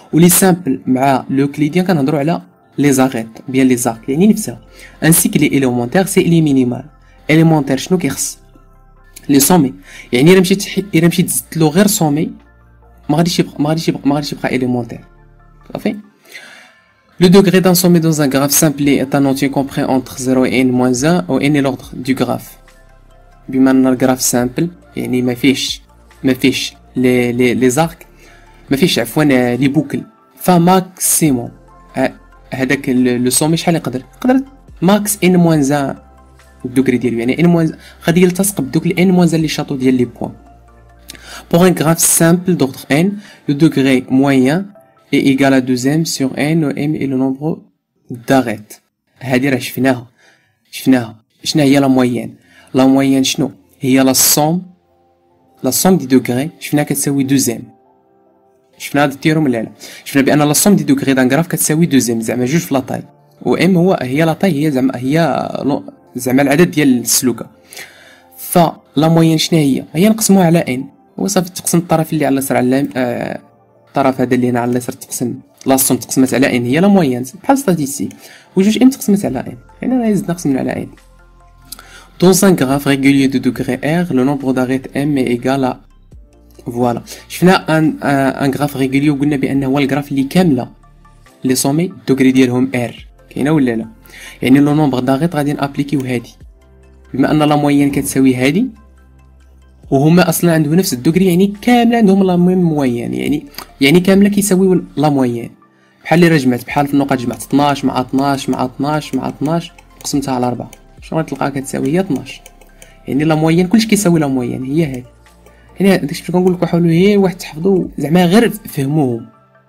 ولي سامبل مع لوكليديان كنهضروا على لي زاغيت بيان لي زارك يعني نفسها. ان سيكل اليمونتير سي لي مينيمال. اليمونتير شنو كيخص لي سومي، يعني الا مشيت الا مشيت زدت له غير سومي ما غاديش يبقى ما غاديش يبقى ما غاديش يبقى اليمونتير صافي. Le degré d'un sommet dans un graphe simple est un entier compris entre zéro et n moins un où n est l'ordre du graphe. بما ان الجراف سامبل يعني ما فيش ما فيش لي لي لي زارك ما فيش عفوا لي بوكل، فماكسيموم هذاك لو سومي شحال يقدر يقدر ماكس ان موان واحد الدوغري ديالو، يعني ان موان غادي يلتصق بدوك الان موان لي شاطو ديال لي بوين. Pour un graphe simple d'ordre n, le degré moyen est égal à deux m sur n où m est le nombre d'arêtes. هادي راه شفناها شفناها شنو هي لا موين؟ لا موين شنو هي؟ لا سوم لا سوم دي دوغري شفناها كتساوي deux m. شفنا هاد التيروم لا لا شفنا بان لا سوم دي دوغري دان غراف كتساوي deux m زعما جوج في لاطاي، و ام هو هي لاطاي هي زعما هي زعما العدد ديال السلوكه. فلا موين شنو هي؟ هي نقسموها على ان وصافي تقسم الطرف اللي على اليسار على آه الطرف هذا اللي هنا على اليسار تقسم لا سوم تقسمت على ان هي لا موين بحال ستاتيستيك، وجوج ام تقسمت على ان يعني راه زدنا قسمنا على ان. Dans un graphe régulier de degré r, le nombre d'arêtes m est égal à فوالا. شفنا ان ان غراف ريغولي وقلنا بان هو الغراف اللي كامله لي سومي الدوغري ديالهم ار كاينه ولا لا، يعني لو نومبر داغيت غادي نابليكيو هادي بما ان لا موين كتساوي هادي وهما اصلا عندهم نفس الدوغري، يعني كامله عندهم لا ميم موين، يعني يعني كامله كيساويو لا موين. بحال اللي راه جمعت بحال في النقط جمعت اثناش مع اثناش مع اثناش مع اثناش قسمتها على أربعة شنو غتلقاها كتساوي هي اثناش، يعني لا موين كلشي كيساوي لا موين هي هادي. يعني داكشي باش كنقول لكم حاولوا غير واحد تحفظوا زعما غير فهموهم.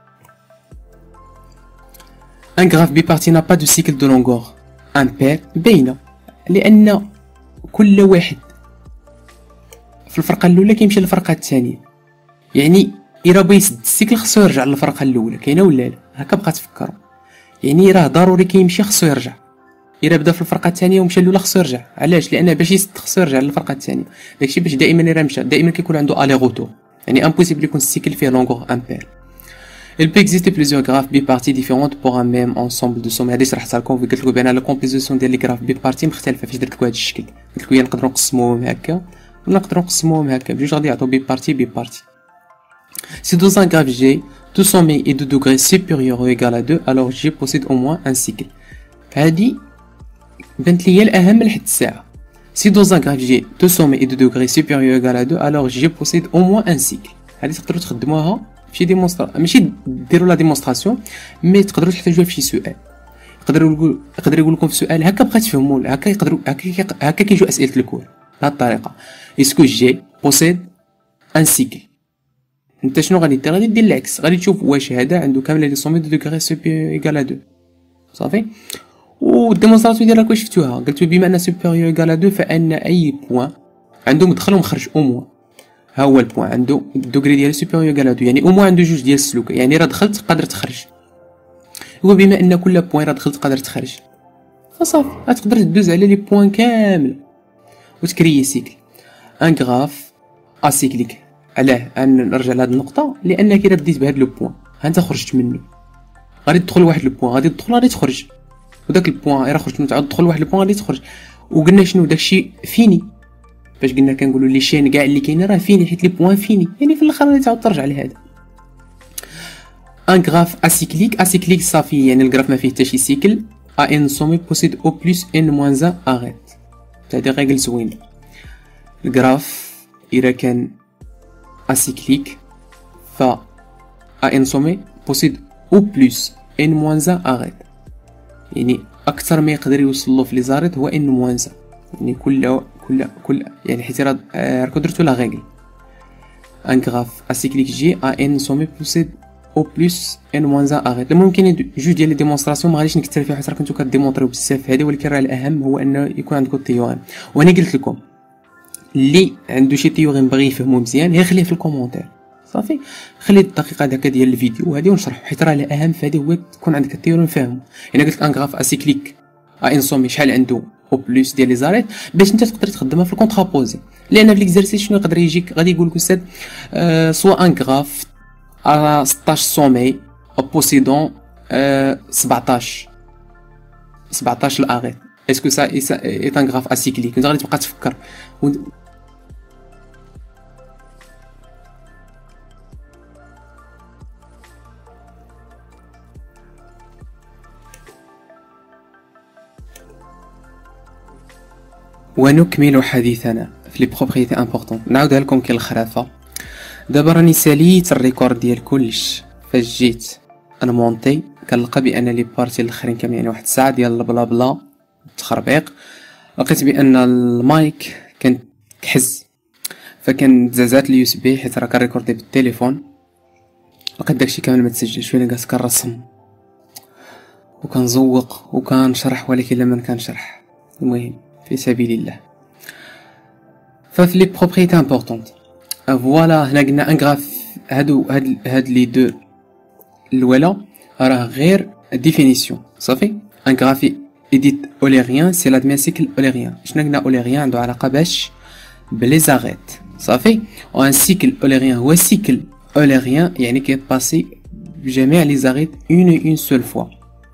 ان غراف بي بارتي نا با دو سيكل دو لونغور امبير باينه، لان كل واحد في الفرقه الاولى كيمشي للفرقه الثانيه، يعني الا بغى يسد السيكل خصو يرجع للفرقه الاولى كاينه ولا لا؟ هكا بقى تفكروا، يعني راه ضروري كيمشي خصو يرجع. الا بدا في الفرقه الثانيه ومشى الاولى خصو يرجع، علاش؟ لان باش يسد خصو يرجع للفرقه الثانيه. داكشي باش دائما الا مشى دائما كيكون عنده الي غوتور، يعني امبوسيبل يكون السيكل فيه لونغور امبير. Il peut exister plusieurs graphes bipartis différentes pour un même ensemble de sommes. هادي شرحتها لكم قلت لكم بان لا كومبوزيسيون ديال لي غراف بيبارتي مختلفه فاش درت لكم هذا الشكل، قلت لكم نقدروا نقسموهم هكا ولا نقدروا نقسموهم هكا بجوج غادي يعطيو بيبارتي بيبارتي. Si dans un graphe G, tout sommet est de degré supérieur ou égal à deux, alors G possède au moins un cycle. هادي بنت لي هي الاهم لحد الساعه. Si dans un graphe G, deux sommets est de degré supérieur ou égal à deux, alors G possède au moins un cycle. هادي تقدروا تخدموها في ديمونسترا ماشي ديروا لا ديمونستراسيون مي تقدروا تحتاجوها في شي سؤال. يقدروا يقول يقدر يقول لكم في سؤال هكا بقى تفهموا هكا يقدروا هكا هكا كيجيو اسئله الكور بهذه الطريقه. اسكو جي بوسيد ان سيكل، انت شنو غادي دير؟ غادي دير العكس، غادي تشوف واش هذا عنده كامله لي سومي دو دوغري سوبيريور ايغال ا دو صافي. والديمونستراسيون ديالها كون شفتوها قلت بما ان سوبيريور ايغال ا دو فان اي بوين عنده مدخل ومخرج او موان. ها هو البوين عنده الدوغري ديالو سوبيريور ايغال ا دو، يعني او موان عنده جوج ديال السلوك، يعني راه دخلت قادر تخرج. هو بما ان كل بوين راه دخلت قادر تخرج فصافي غتقدر تدوز على لي بوين كامل وتكريي سيكل. ان غراف اسيكليك علاه نرجع لهاد النقطه لان كي بديت بهاد لو بوين ها انت خرجت منه غادي تدخل لواحد لو بوين غادي تدخل غادي تخرج، وداك البوين راه خرجت منه تعاود تدخل لواحد لو بوين غادي تخرج. وقلنا شنو داكشي فيني، باش قلنا كنقولوا لي شين كاع اللي كاينه راه فيني حيت لي بوين فيني، يعني في الاخر غادي تعاود ترجع لهذا. ان غراف اسيكليك اسيكليك صافي يعني الغراف ما فيه حتى شي سيكل. ا ان سومي بوسيد او بلس ان موان واحد اريت، هادي ريغل زوينه. الغراف اذا كان اسيكليك ف ا ان سومي بوسيد او بلس ان موان واحد اريت، يعني اكثر ما يقدر يوصل له في لي زاريت هو ان موان واحد، يعني كل كل كل يعني حيت راه راكو درتو لا ريغل. ان غراف اسيكليك جي ا ان سومي بوسيد او بلس ان موان واحد اريت. ممكن جوج ديال لي ديمونستراسيون ما غاديش نكثر فيها حيت راه كنتو كديمونطريو بزاف هادي، ولكن راه الاهم هو انه يكون عندكم التيوريم. وانا قلت لكم اللي عنده شي تيوريم باغي يفهمو مزيان غير خليه في الكومونتير صافي، خلي الدقيقه هكا ديال الفيديو هادي ونشرح حيت راه الاهم في هادي هو تكون عندك التيوريم فاهمو. يعني قلت لك ان غراف اسيكليك ا ان سومي شحال عنده او بلس ديال لي زاريت باش انت تقدر تخدمها في الكونترابوزي، لان في ليكزارسيس شنو يقدر يجيك غادي يقول لك استاذ أه سوا ان غراف ا ستطاش سومي بوسيدون سبعطاش سبعطاش الاغيط. اسكو سا اي ان غراف اسيكليك؟ انت غادي تبقى تفكر و... ونكمل حديثنا في لي بروبريتي امبورطون. نعاودها لكم كي الخرافه. دابا راني ساليت الريكورد ديال كلش، فاش جيت انا مونطي كنلقى بان لي بارتي الاخرين كاملين يعني واحد الساعه ديال البلا بلا التخربيق. لقيت بان المايك كان كحز، فكان تزازات اليو اس بي حيت راه كنريكوردي بالتليفون. لقيت داكشي كامل ما تسجلش، وانا جالس كنرسم وكنزوق وكنشرح، ولكن لما كنشرح المهم في سبيل الله. ففي لي بروبريتي امبورطونط فوالا هنا قلنا ان غراف. هادو هاد هاد لي دو الاولى راه غير ديفينيسيون صافي. ان غرافي ايديت اوليريان سي لادمين سيكل اوليريان. شنو قلنا اوليريان؟ عنده علاقه باش بلي زاغيت صافي. و ان سيكل اوليريان هو سيكل اوليريان يعني كيباسي بجميع لي زاغيت اون اون سول فوا.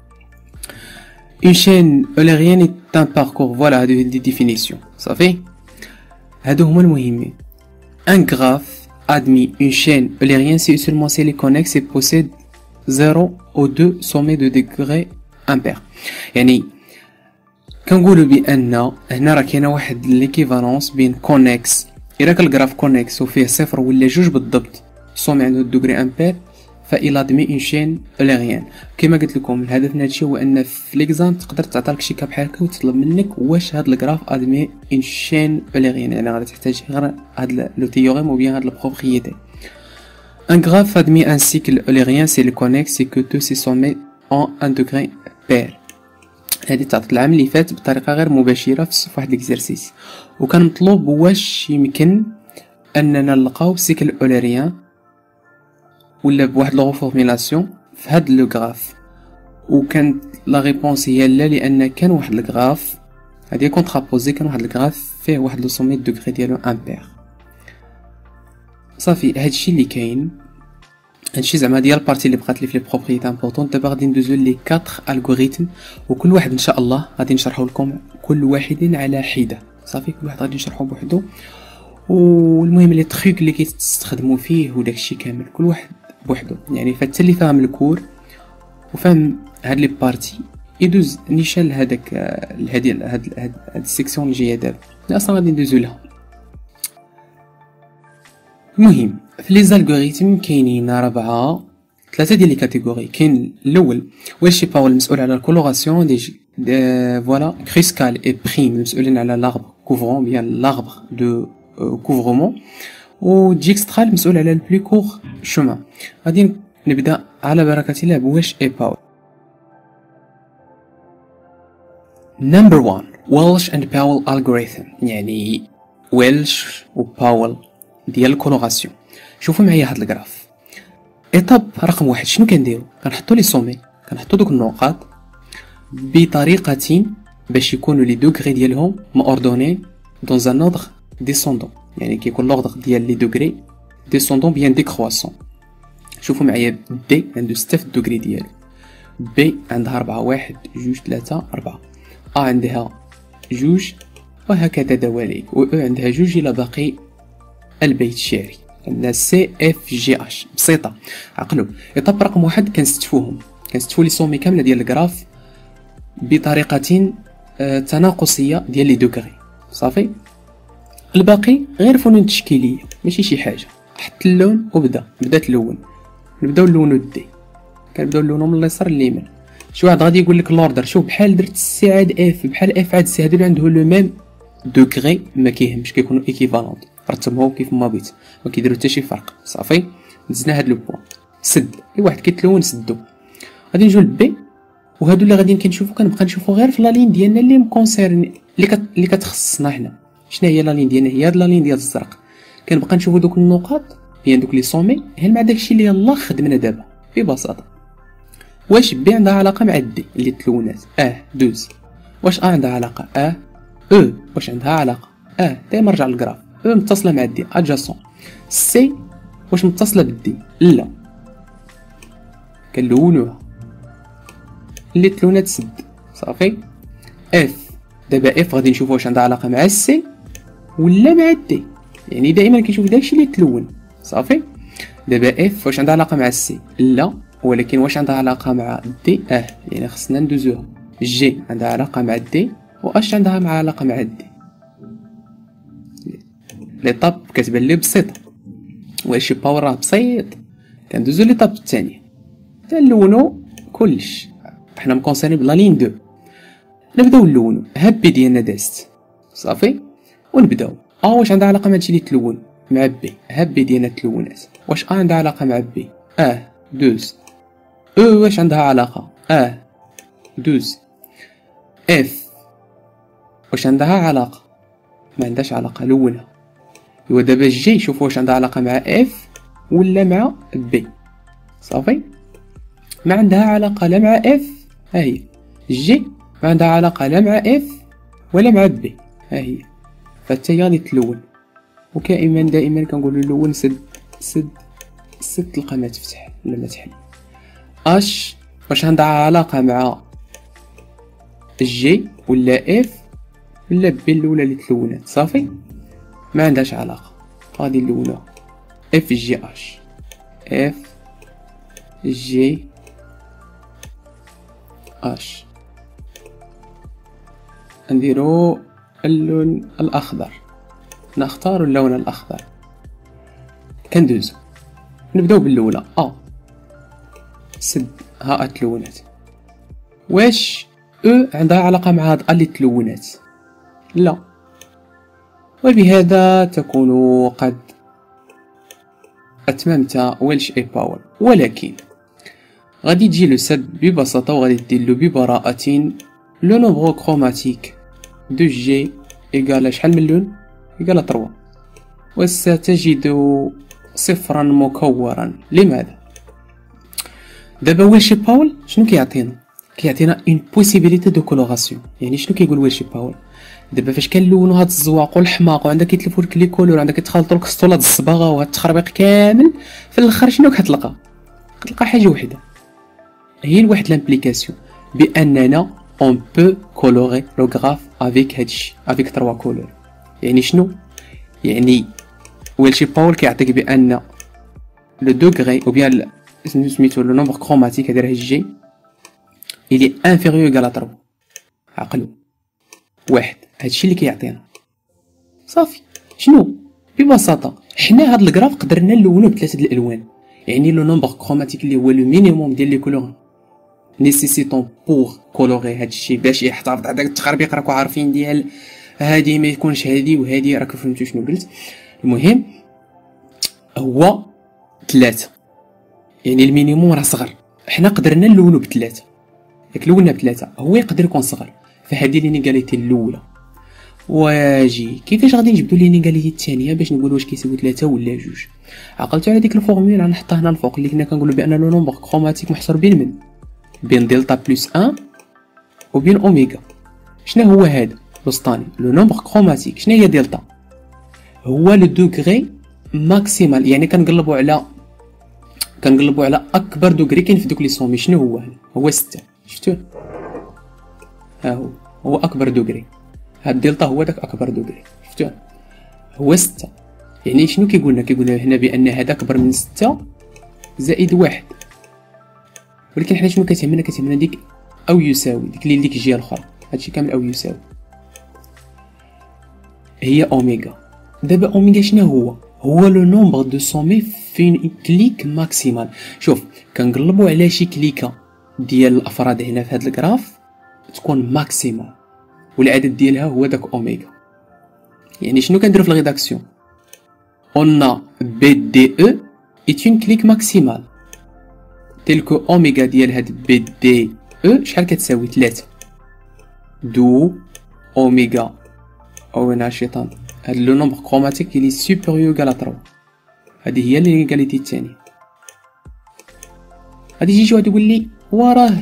une chaîne eulérienne est un parcours. voilà هادو دي ديفينيسيون صافي. هادو هما المهمين. un graphe admis une chaîne eulérienne si seulement si elle est connexe et possède zéro ou deux sommets de degré impair. يعني كنقولوا بان هنا راه كاينه واحد ليكيفالونس بين كونيكس. الا كان الجراف كونيكس وفيه صفر ولا جوج بالضبط سومي عنده دوغري امبير، فإلا ادمي اون شين اوليريان. كما قلت لكم الهدف من هادشي هو ان في ليكزام تقدر تعطيك شي كا بحال هكا وتطلب منك واش هاد الجراف ادمي اون شين اوليريان، يعني غادي تحتاج غير هاد لو تيوريم او بيان هاد البروبريتي. ان غراف ادمي ان سيكل اوليريان سي لو كونيكس سي كو تو سي سومي اون ان دوغري بير. هادي تعطيت العام اللي فات بطريقه غير مباشره في واحد ليكزارسيس، وكان مطلوب واش يمكن اننا نلقاو سيكل اوليريان ولا بواحد لو فورميلاسيون في هاد لو غراف. وكانت لا ريبونس هي لا، لان كان واحد الغراف هادي كونترابوزي، كان واحد الغراف فيه واحد لو سومي دوغري ديالو امبير صافي. هادشي اللي كاين، هادشي زعما ديال البارتي اللي بقات لي في لي بروبريتي امبورطون. دابا غادي ندوزو لي أربعة الغوريثم، وكل واحد ان شاء الله غادي نشرحو لكم كل واحد على حده صافي. كل واحد غادي نشرحو بوحدو، والمهم لي تريك اللي كيستخدموا فيه وداكشي كامل كل واحد بوحدو. يعني فحتى اللي فاهم الكور وفاهم هاد لي بارتي يدوز نيشان لهداك لهادي هاد هاد هاد السيكسيون اللي جايه دابا اصلا غادي ندوزو لها. المهم في لي زالغوريثم كاينين ربعه ثلاثه ديال لي كاتيجوري. كاين الاول واش باول المسؤول على الكولوراسيون دي, دي فوالا كريسكال اي بريم المسؤولين على لاربر كوفرون بيان لاربر دو كوفرمون، و ديكسترال مسؤول على البلو كور شومان. غادي نبدا على بركه الله بواش اي باول. نمبر واحد ويلش اند باول الغوريثم، يعني ويلش و باول ديال الكولوراسيون. شوفوا معايا هاد الجراف. ايطاب رقم واحد شنو كنديرو؟ كنحطو لي سومي، كنحطو دوك النقاط بطريقه باش يكونوا لي دوغري ديالهم ماوردونين دون ان اوردر ديسوندون، يعني كيكون لوردر ديال لي دوغري ديسوندون بيان ديكرواسون. شوفوا معايا دي عنده ستة في الدوغري ديالو، بي عندها ربعة، واحد جوج ثلاثة أربعة، أ عندها جوج وهكذا دواليك، و أو عندها جوج إلى باقي البيت الشعري. عندنا سي اف جي اش بسيطة. عقلوا إطاب رقم واحد كنستفوهم، كنستفو لي سومي كاملة ديال الجراف بطريقة آه تناقصية ديال لي دوغري صافي. الباقي غير فنون تشكيليه ماشي شي حاجه. حط اللون وبدا بدا تلون، نبداو نلونو الدي، كنبداو نلونو من اليسار لليمين. شي واحد غادي يقول لك لوردر، شوف بحال درت سي عاد اف بحال اف عاد سي، هادو اللي عندهم لو ميم دوغري ما كيهمش، كيكونوا ايكيفالونط، رتبهم كيف ما بغيت ما كيديروا حتى شي فرق صافي. دزنا هاد لو بوين سد، اي واحد كيتلون سدو. غادي نجيو لبي، وهادو اللي غادي كنشوفو كنبقى نشوفو غير في لا لين ديالنا اللي مكونسيرني اللي كت... اللي كتخصنا حنا. شنو هي لا لين ديالنا؟ هي هاد لا لين ديال الزرق. كنبقى نشوفو دوك النقاط هي دوك لي سومي هي مع داكشي اللي يلاه خدمنا دابا ببساطه. واش بي عندها علاقه مع دي اللي تلونات؟ اه دوز. واش ا عندها علاقه؟ اه او. واش عندها علاقه؟ اه دايما نرجع للجراف. او متصله مع دي ادجاسون. سي واش متصله بالدي؟ لا. كنلونوها اللي تلونات تسد صافي. اف دابا اف غادي نشوفو واش عندها علاقه مع السي ولا مع الدي، يعني دائما كنشوف داكشي اللي تلون صافي. دابا اف واش عندها علاقه مع السي لا، ولكن واش عندها علاقه مع الدي اه، يعني خصنا ندوزوها. جي عندها علاقه مع الدي و اش عندها مع علاقه مع الدي. ليطاب كتبان لي بسيطه، واش باور راه بسيط. كندوزو ليطاب الثانيه تنلونو كلش، حنا مكونسيرني بلا لين دو. نبداو نلونو، هاد بي ديالنا دازت صافي، ونبداو ا واش عندها علاقه مع هادشي اللي تلون مع بي. هاد بي ديالنا تلونات، واش ا عندها علاقه مع بي اه دوز. او واش عندها علاقه اه دوز. اف واش عندها علاقه ما عندهاش علاقه لونها. ايوا دابا جي شوفوا واش عندها علاقه مع اف ولا مع بي صافي. ما عندها علاقه لا مع اف ها هي جي، ما عندها علاقه لا مع اف ولا مع بي ها هي، فحتى هي غادي تلون. وكائما دائما كنقولوا لون سد سد سد تلقى ما تفتح ولا ما تحل. اش واش عندها علاقه مع جي ولا اف ولا بي الاولى اللي تلونات صافي. ما عندهاش علاقه، غادي نلونوها اف جي اش. اف جي اش نديرو اللون الاخضر، نختار اللون الاخضر. كندوزو نبداو بالاولى ا سد ها تلونات. واش او عندها علاقه مع هاد اللي تلونات لا، وبهذا تكون قد اتممت ويلش اي باور. ولكن غادي تجي لو سد ببساطه وغادي دير له ببراءه لو نومبر كروماتيك دو جي ايكال شحال من لون ايكال ثلاثة، وستجد صفرا مكورا. لماذا؟ دابا ويلش باول شنو كيعطينا؟ كيعطينا اون بوسيبيليتي دو كولوراسيون. يعني شنو كيقول ويلش باول؟ دابا فاش كنلونو هاد الزواق والحماق وعندك كيتلفوا لك لي كولور، عندك كتخلطوا لك السطولات الصباغه وهاد التخربيق كامل، في الاخر شنو كتلقى؟ كتلقى حاجه وحده، هي الواحد لامبليكاسيون باننا اون بو كولوري لو غراف افيك هادشي افيك تروا كولور. يعني شنو؟ يعني ويلشي باول كيعطيك بان لو دوغري او بيان سميتو لو نومبر كروماتيك هذا راه جي الي انفيريور ايكال ثلاثة. عقلوا واحد، هادشي اللي كيعطينا صافي. شنو؟ ببساطه حنا هاد الكراف قدرنا نلونوه بثلاثه الالوان، يعني لو نومبر كروماتيك اللي هو لو مينيموم ديال لي كولور نيسيسيتون بور كولوري هادشي باش يحتفظ هذاك التخربيق. راكو عارفين ديال هادي ما يكونش هادي وهادي، راكو فهمتوا شنو قلت. المهم هو ثلاثه، يعني المينيموم راه صغر، حنا قدرنا نلونو بثلاثه، ياك لونا بثلاثه هو يقدر يكون صغر. فهذه لينيغاليتي الاولى. واجي كيفاش غادي نجبدوا لينيغاليتي الثانيه باش نقولوا واش كيساوي ثلاثة ولا جوج؟ عقلتوا على ديك الفورمولا غنحطها هنا الفوق اللي كنا كنقولوا بان لو نومبر كروماتيك محصور بين من بين دلتا بلس واحد وبين اوميغا. شنو هو هذا الوسطاني؟ لو نومبر كروماتيك. شنو هي دلتا؟ هو لو دوغري ماكسيمال، يعني كنقلبوا على كنقلبوا على اكبر دوغري كاين في دوك لي سومي. شنو هو هذا؟ هو ستة. شفتوه؟ ها هو هو اكبر دوغري. هاد دلتا هو داك اكبر دوغري، شفتوه؟ هو ستة. يعني شنو كيقولنا؟ كيقولنا هنا بان هذا اكبر من ستة زائد واحد. ولكن حنا شنو كتهمنا؟ كتهمنا ديك او يساوي، ديك اللي ديك الجهه الاخرى، هادشي كامل او يساوي هي اوميغا. دابا اوميغا شنو هو؟ هو لو نومبر دو سومي في كليك ماكسيمال. شوف كنقلبوا على شي كليكه ديال الافراد هنا في هذا الكراف تكون ماكسيمال، والعدد ديالها هو داك اوميغا. يعني شنو كنديروا في الريداكسيون؟ اون بي دي او est une clique maximale tel que اوميغا ديال هاد بي دي او شحال كتساوي؟ ثلاثة. دو اوميغا او ناشطان هاد لو نومبر كروماتيك اللي سوبيريور ايكال ثلاثة. هادي هي ليغاليتي الثانيه. غادي يجي واحد يقول لي وراه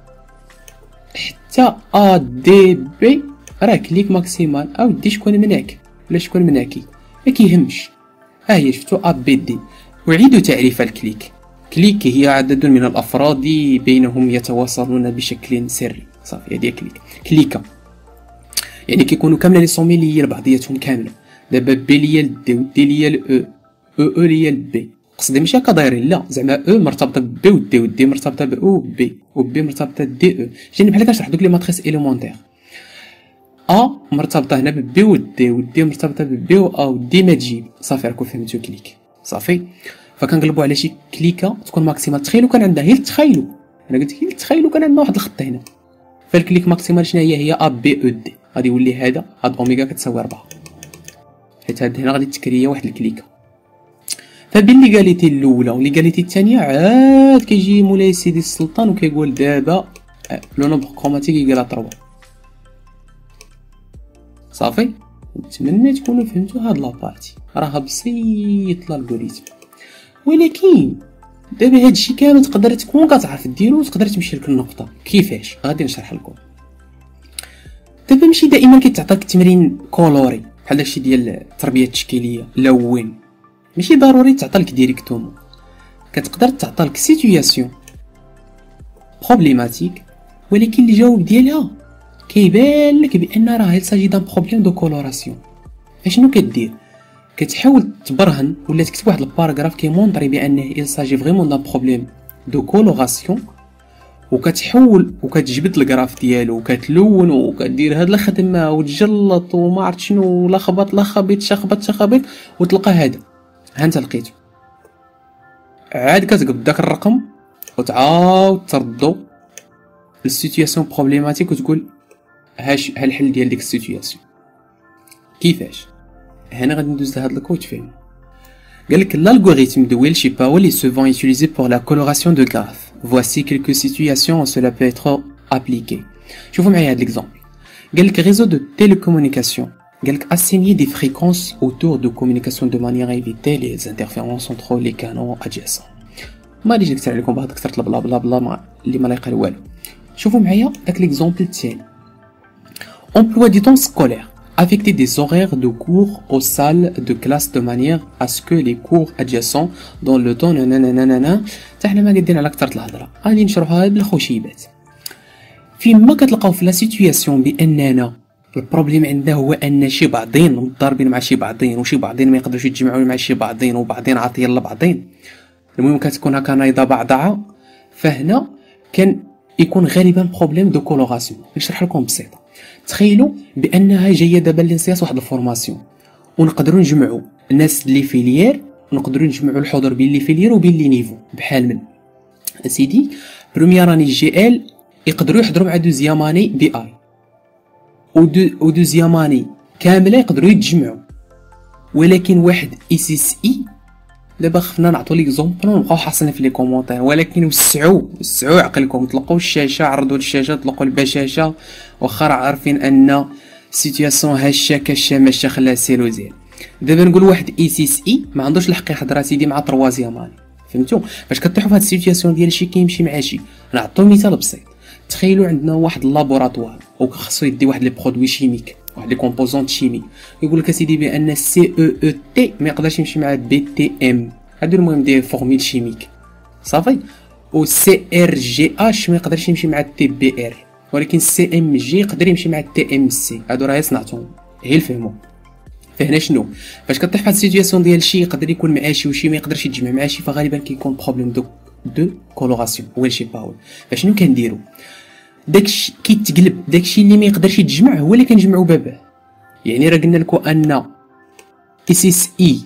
حتى ا دي بي راه كليك ماكسيمال. اودي شكون منعك ولا شكون منعكي؟ ما كيهمش. ها هي شفتو ا بي دي. اعيدوا تعريف الكليك. كليك هي عدد من الافراد بينهم يتواصلون بشكل سري. صافي هذه كليك. كليكا يعني كيكونوا كامله لي سومي لي لبعضياتهم كامله. دابا بي ليا لدي ودي ليا لاو او او ليا لبي. قصدي ماشي هكا دايرين، لا زعما او مرتبطه ببي ودي ودي مرتبطه باو وبي وبي مرتبطه دي او. جاني بحال كنشرح دوك لي ماتريس اليمونتير. ا مرتبطه هنا ببي ودي ودي مرتبطه ببي و ا ودي ما تجيب. صافي راكم فهمتوا كليك. صافي فكنقلبوا على شي كليكه تكون ماكسيمال. تخيلوا كان عندها، هي تخيلوا انا قلت لك تخيلوا كان عندنا واحد الخط هنا، فالكليك ماكسيمال شنو هي؟ هي ا بي او دي. غادي يولي هذا هاد اوميغا كتساوي أربعة، حيت هاد هنا غادي تكريا واحد الكليكه. فبين ليغاليتي الاولى وليغاليتي الثانيه عاد كيجي مولاي سيدي السلطان وكيقول دابا لو نومبر كروماتيك يقال ثلاثة. صافي نتمنى تكونوا فهمتوا هاد لابارتي، راها بسيط الالغوريثم. ولكن دابا هادشي كامل تقدر تكون كتعرف ديرو وتقدر تمشي لك النقطه. كيفاش؟ غادي نشرح لكم. دابا ماشي دائما كيتعطاك التمرين كولوري بحال داكشي ديال التربيه التشكيليه لون، ماشي ضروري تعطالك ديريكتومون. كتقدر تعطالك سيتوياسيون بروبليماتيك ولكن اللي جاوب ديالها كيبان لك بان راه هي ساجي دان بروبليم دو كولوراسيون. فشنو كدير؟ كتحاول تبرهن ولا تكتب واحد الباراغراف كيمونطري بانه il s'agit vraiment d'un problème de coloration، وكتحول وكتجبد الجراف ديالو وكتلون وكدير هاد الخدمه وتجلط وما عرفت شنو ولا خبط لا خبيط شخبط شخبط وتلقى هذا ها انت لقيته. عاد كتقد داك الرقم وتعاود تردو للسيتوياسيون بروبليماتيك وتقول هاش ها الحل ديال ديك السيتوياسيون. كيفاش؟ هنا غادي ندوز لهاد الكود فين قالك l'algorithme de Weill-Shipawel est souvent utilisé pour la coloration de graphes. Voici quelques situations où cela peut être appliqué. شوفوا معايا هاد l'exemple. قالك réseau de télécommunication. قالك assigner des fréquences autour de communication de manière à éviter les interférences entre les canaux adjacents. ما نجي نكثر عليكم بعض كثرت البلا بلا بلا ما اللي ما لايق والو. شوفوا معايا داك l'exemple الثاني. Emploi du temps scolaire. Affecter des horaires de cours aux salles de classe de manière à ce que les cours adjacents dans le temps nananana حتى حنا ما قادين على كثرة الهضره. غادي نشرحوها بالخشيبات. فيما كتلقاو في لا سيتوياسيون باننا البروبليم عندنا هو ان شي بعضين متضاربين مع شي بعضين وشي بعضين ما يقدروش يتجمعوا مع شي بعضين وبعضين عاطيين لبعضين، المهم كتكون هكا نايضه بعضها. فهنا كان يكون غالبا بروبليم دو كولوراسيون. نشرح لكم بسيطه. تخيلوا بانها جايه دابا لنسياس واحد الفورماسيون ونقدروا نجمعوا الناس اللي في ليير ونقدروا نجمعوا الحضور بين اللي في ليير وبين اللي نيفو. بحال من سيدي بروميير اني جي ال يقدروا يحضروا مع دوزيام اني بي اي ودو ودوزيام اني كامله يقدروا يتجمعوا، ولكن واحد اي سي اس اي دابا خفنا نعطوا ليكزومبل ونبقاو حاصلين في لي كومونتير، ولكن وسعوا وسعوا عقلكم. طلقوا الشاشه عرضوا الشاشه طلقوا البشاشه واخا راه عارفين ان سيتوياسيون هشه كشه ماشي خلاها سيرو زين. دابا نقول واحد اي سي اس اي ما عندوش الحق يحضر سيدي مع تروازيام اني. فهمتوا فاش كطيحوا في هاد السيتوياسيون ديال شي كيمشي مع شي؟ نعطيو مثال بسيط. تخيلوا عندنا واحد اللابوراتوار وخصو يدي واحد لي برودوي شيميك واحد لي كومبوزونط شيمي، يقول لك اسيدي بان سي او او تي ما يقدرش يمشي مع بي تي ام، هادو المهم دي فورميل شيميك. صافي و سي ار جي اش ما يقدرش يمشي مع تي بي ار، ولكن سي ام جي يقدر يمشي مع تي ام سي. هادو راه صنعتهم هي الفهموا. فهنا شنو فاش كطيح في هاد السيتوياسيون ديال شي يقدر يكون مع شي وشي ما يقدرش يتجمع مع شي، فغالبا كيكون بروبليم دو دو كولوراسيون ويل-شيباول. فشنو كنديروا؟ داكشي كيتقلب داكشي اللي ما يقدرش يتجمع هو اللي كنجمعوا باباه. يعني راه قلنا لكم ان اي سي اس اي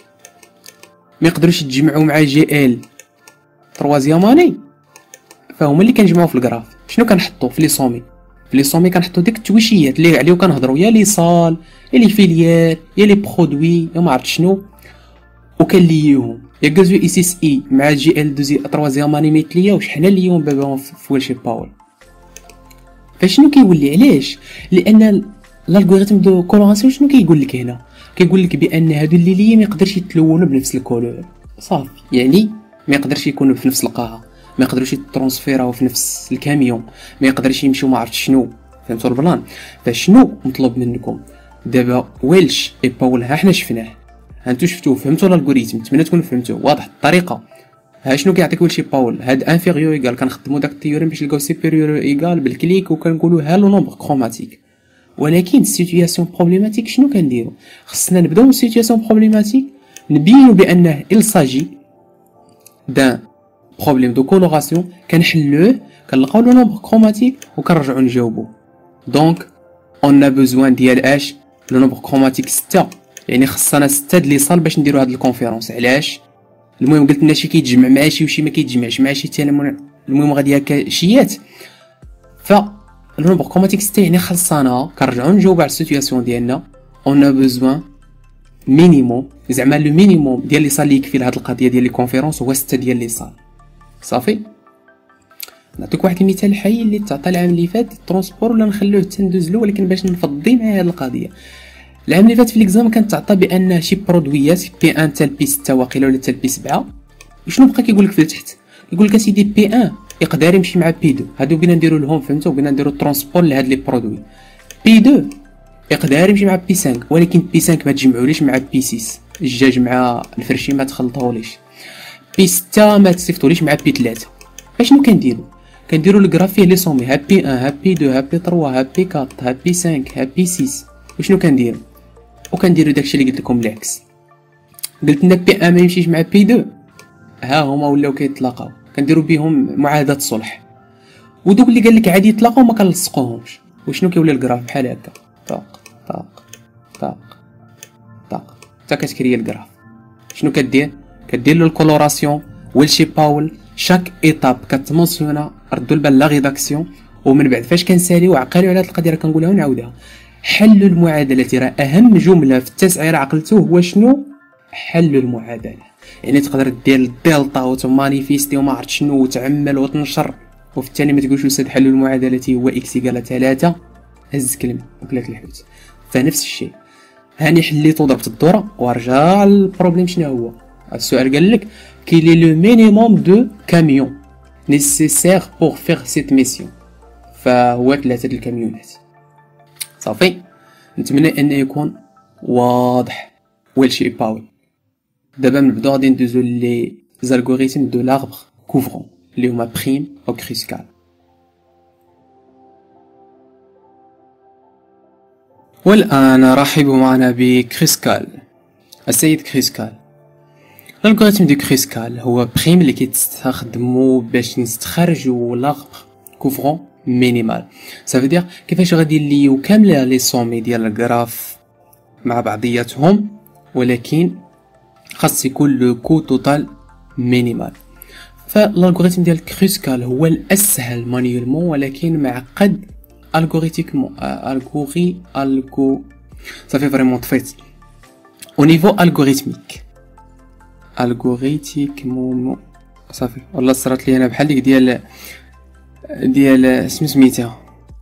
ما يقدروش يتجمعوا مع جي ال تروازيام اني، فهما اللي كنجمعوا في الجراف. شنو كنحطوا في لي سومي؟ في لي سومي كنحطوا ديك التويشيات اللي عليو كنهضروا يا لي صال يا لي فيليير يا لي برودوي يا ما عرفت شنو، وكنليوهم يا كازو اي سي اس اي مع جي ال دوزي تروازيام اني ميتلياوش حنا ليهم باباهم في ويل-شيباول. فشنو كيولي علاش؟ لان الالغوريثم دو كولوراسيون شنو كيقول لك هنا؟ كيقول لك بان هادو اللي ليا ما يقدرش يتلونوا بنفس الكولور. صافي يعني ما يقدرش يكونوا في نفس القاعه، ما يقدروش يترونسفيراو في نفس الكاميون، ما يقدرش يمشيو ما عرفت شنو. فهمتوا البلان؟ فشنو مطلوب منكم دابا؟ ويلش اي باول ها حنا شفناه، ها انتو شفتوه فهمتوا الالغوريثم. نتمنى تكونوا فهمتوه واضح الطريقه. ها شنو كيعطيك ويلشي باول؟ هاد انفيريور ايكال كنخدمو داك التيوريم باش نلقاو سوبيريور ايكال بالكليك وكنقولو ها لو نومبر كروماتيك. ولكن السيتوياسيون بروبليماتيك شنو كنديرو؟ خصنا نبداو من السيتوياسيون بروبليماتيك نبينو بانه il s'agit d'un بروبليم دو كولوراسيون كنحلوه كنلقاو لو نومبر كروماتيك وكنرجعو نجاوبو. دونك اون ا بوزوان ديال اش لو نومبر كروماتيك ستة، يعني خصنا ستة د لي صال باش نديرو هاد الكونفيرونس. علاش؟ المهم قلت لنا شي كيتجمع مع شي وشي ما كيتجمعش مع شي حتى المهم غادي هكا شيات. ف لو نومبر كروماتيك ستة يعني خلصنا كنرجعو نجاوبو على السيتوياسيون ديالنا اون ا بوزوان مينيموم، زعما لو مينيموم ديال لي صال اللي يكفي لهاد القضيه ديال لي كونفيرونس هو ستة ديال لي صال. صافي. نعطيك واحد المثال حي اللي تعطى العام اللي فات الترونسبور، ولا نخلوه حتى ندوز له ولكن باش نفضي معايا هاد القضيه. العام اللي فات في ليكزام كانت تعطى بان شي برودويات بي واحد حتى بي ستة واقيلا ولا حتى بي سبعة. شنو بقى كيقول لك في التحت؟ يقول لك اسيدي بي واحد يقدر يمشي مع بي اثنين، هادو بينا نديرو لهم فهمتوا بينا نديرو الترونسبور لهاد لي برودوي. بي اثنين يقدر يمشي مع بي خمسة، ولكن بي خمسة ما تجمعوليش مع بي ستة، الدجاج مع الفرشي ما تخلطوهوليش. بي ستة ما تصيفطوليش مع بي ثلاثة. اشنو كنديرو؟ كنديرو الكراف فيه لي سومي، ها بي واحد ها بي اثنين ها بي ثلاثة ها بي أربعة ها بي خمسة ها بي ستة. وشنو كنديرو؟ وكنديرو داكشي اللي قلت لكم العكس. قلت لنا بي واحد ما يمشيش مع بي اثنين، ها هما ولاو كيتلاقاو، كنديرو بهم معاهدة صلح. ودوك اللي قال لك عادي يتلاقاو ما كنلصقوهمش. وشنو كيولي الكراف بحال هكا، طاق طاق طاق طاق حتى كتكري الكراف. شنو كدير؟ كدير له الكولوراسيون ويلشي باول، شاك ايطاب كتمونسيونا، ردوا البال لا ريداكسيون. ومن بعد فاش كنساليو عقلوا على هاد القضيه راه كنقولها ونعاودها. حلوا المعادله، راه اهم جمله في التسعير عقلتوه هو شنو؟ حلوا المعادله. يعني تقدر دير الدلتا وتمانيفيستي وما عرفت شنو وتعمل وتنشر، وفي الثاني ما تقولش استاذ حلوا المعادله هو اكس يقال ثلاثة، هز كلمه وكلات الحوت. فنفس الشيء هاني حليتو ضربت الدوره ورجع البروبليم. شنو هو السؤال؟ قال لك كيل لي لو مينيموم دو كاميون نيسيسير بور فيغ سيت ميسيون، فهو ثلاثه الكاميونات. صافي. نتمنى ان يكون واضح ويلشي باول. دابا نبداو غادي ندوزو لي زالغوريثم دو لاربر كوفرون اللي هما بريم او كريسكال. والآن رحبوا معنا بكريسكال. السيد كريسكال. الالغوريثم دو كريسكال هو بريم اللي كيتستخدمو باش نستخرجو لاربر كوفرون مينيمال. سافو دير كيفاش غادي نليو كامل لي سومي ديال الجراف مع بعضياتهم، ولكن خاص يكون لو كو توتال مينيمال. فالالغوريثم ديال كريسكال هو الاسهل مانيولمون ولكن معقد الغوريتيكمون. الغوري الغو صافي فريمون طفيت او نيفو الغوريتميك. الغوريتيكمون صافي والله صرات لي انا بحال ديك ديال ديال سميت سميتها.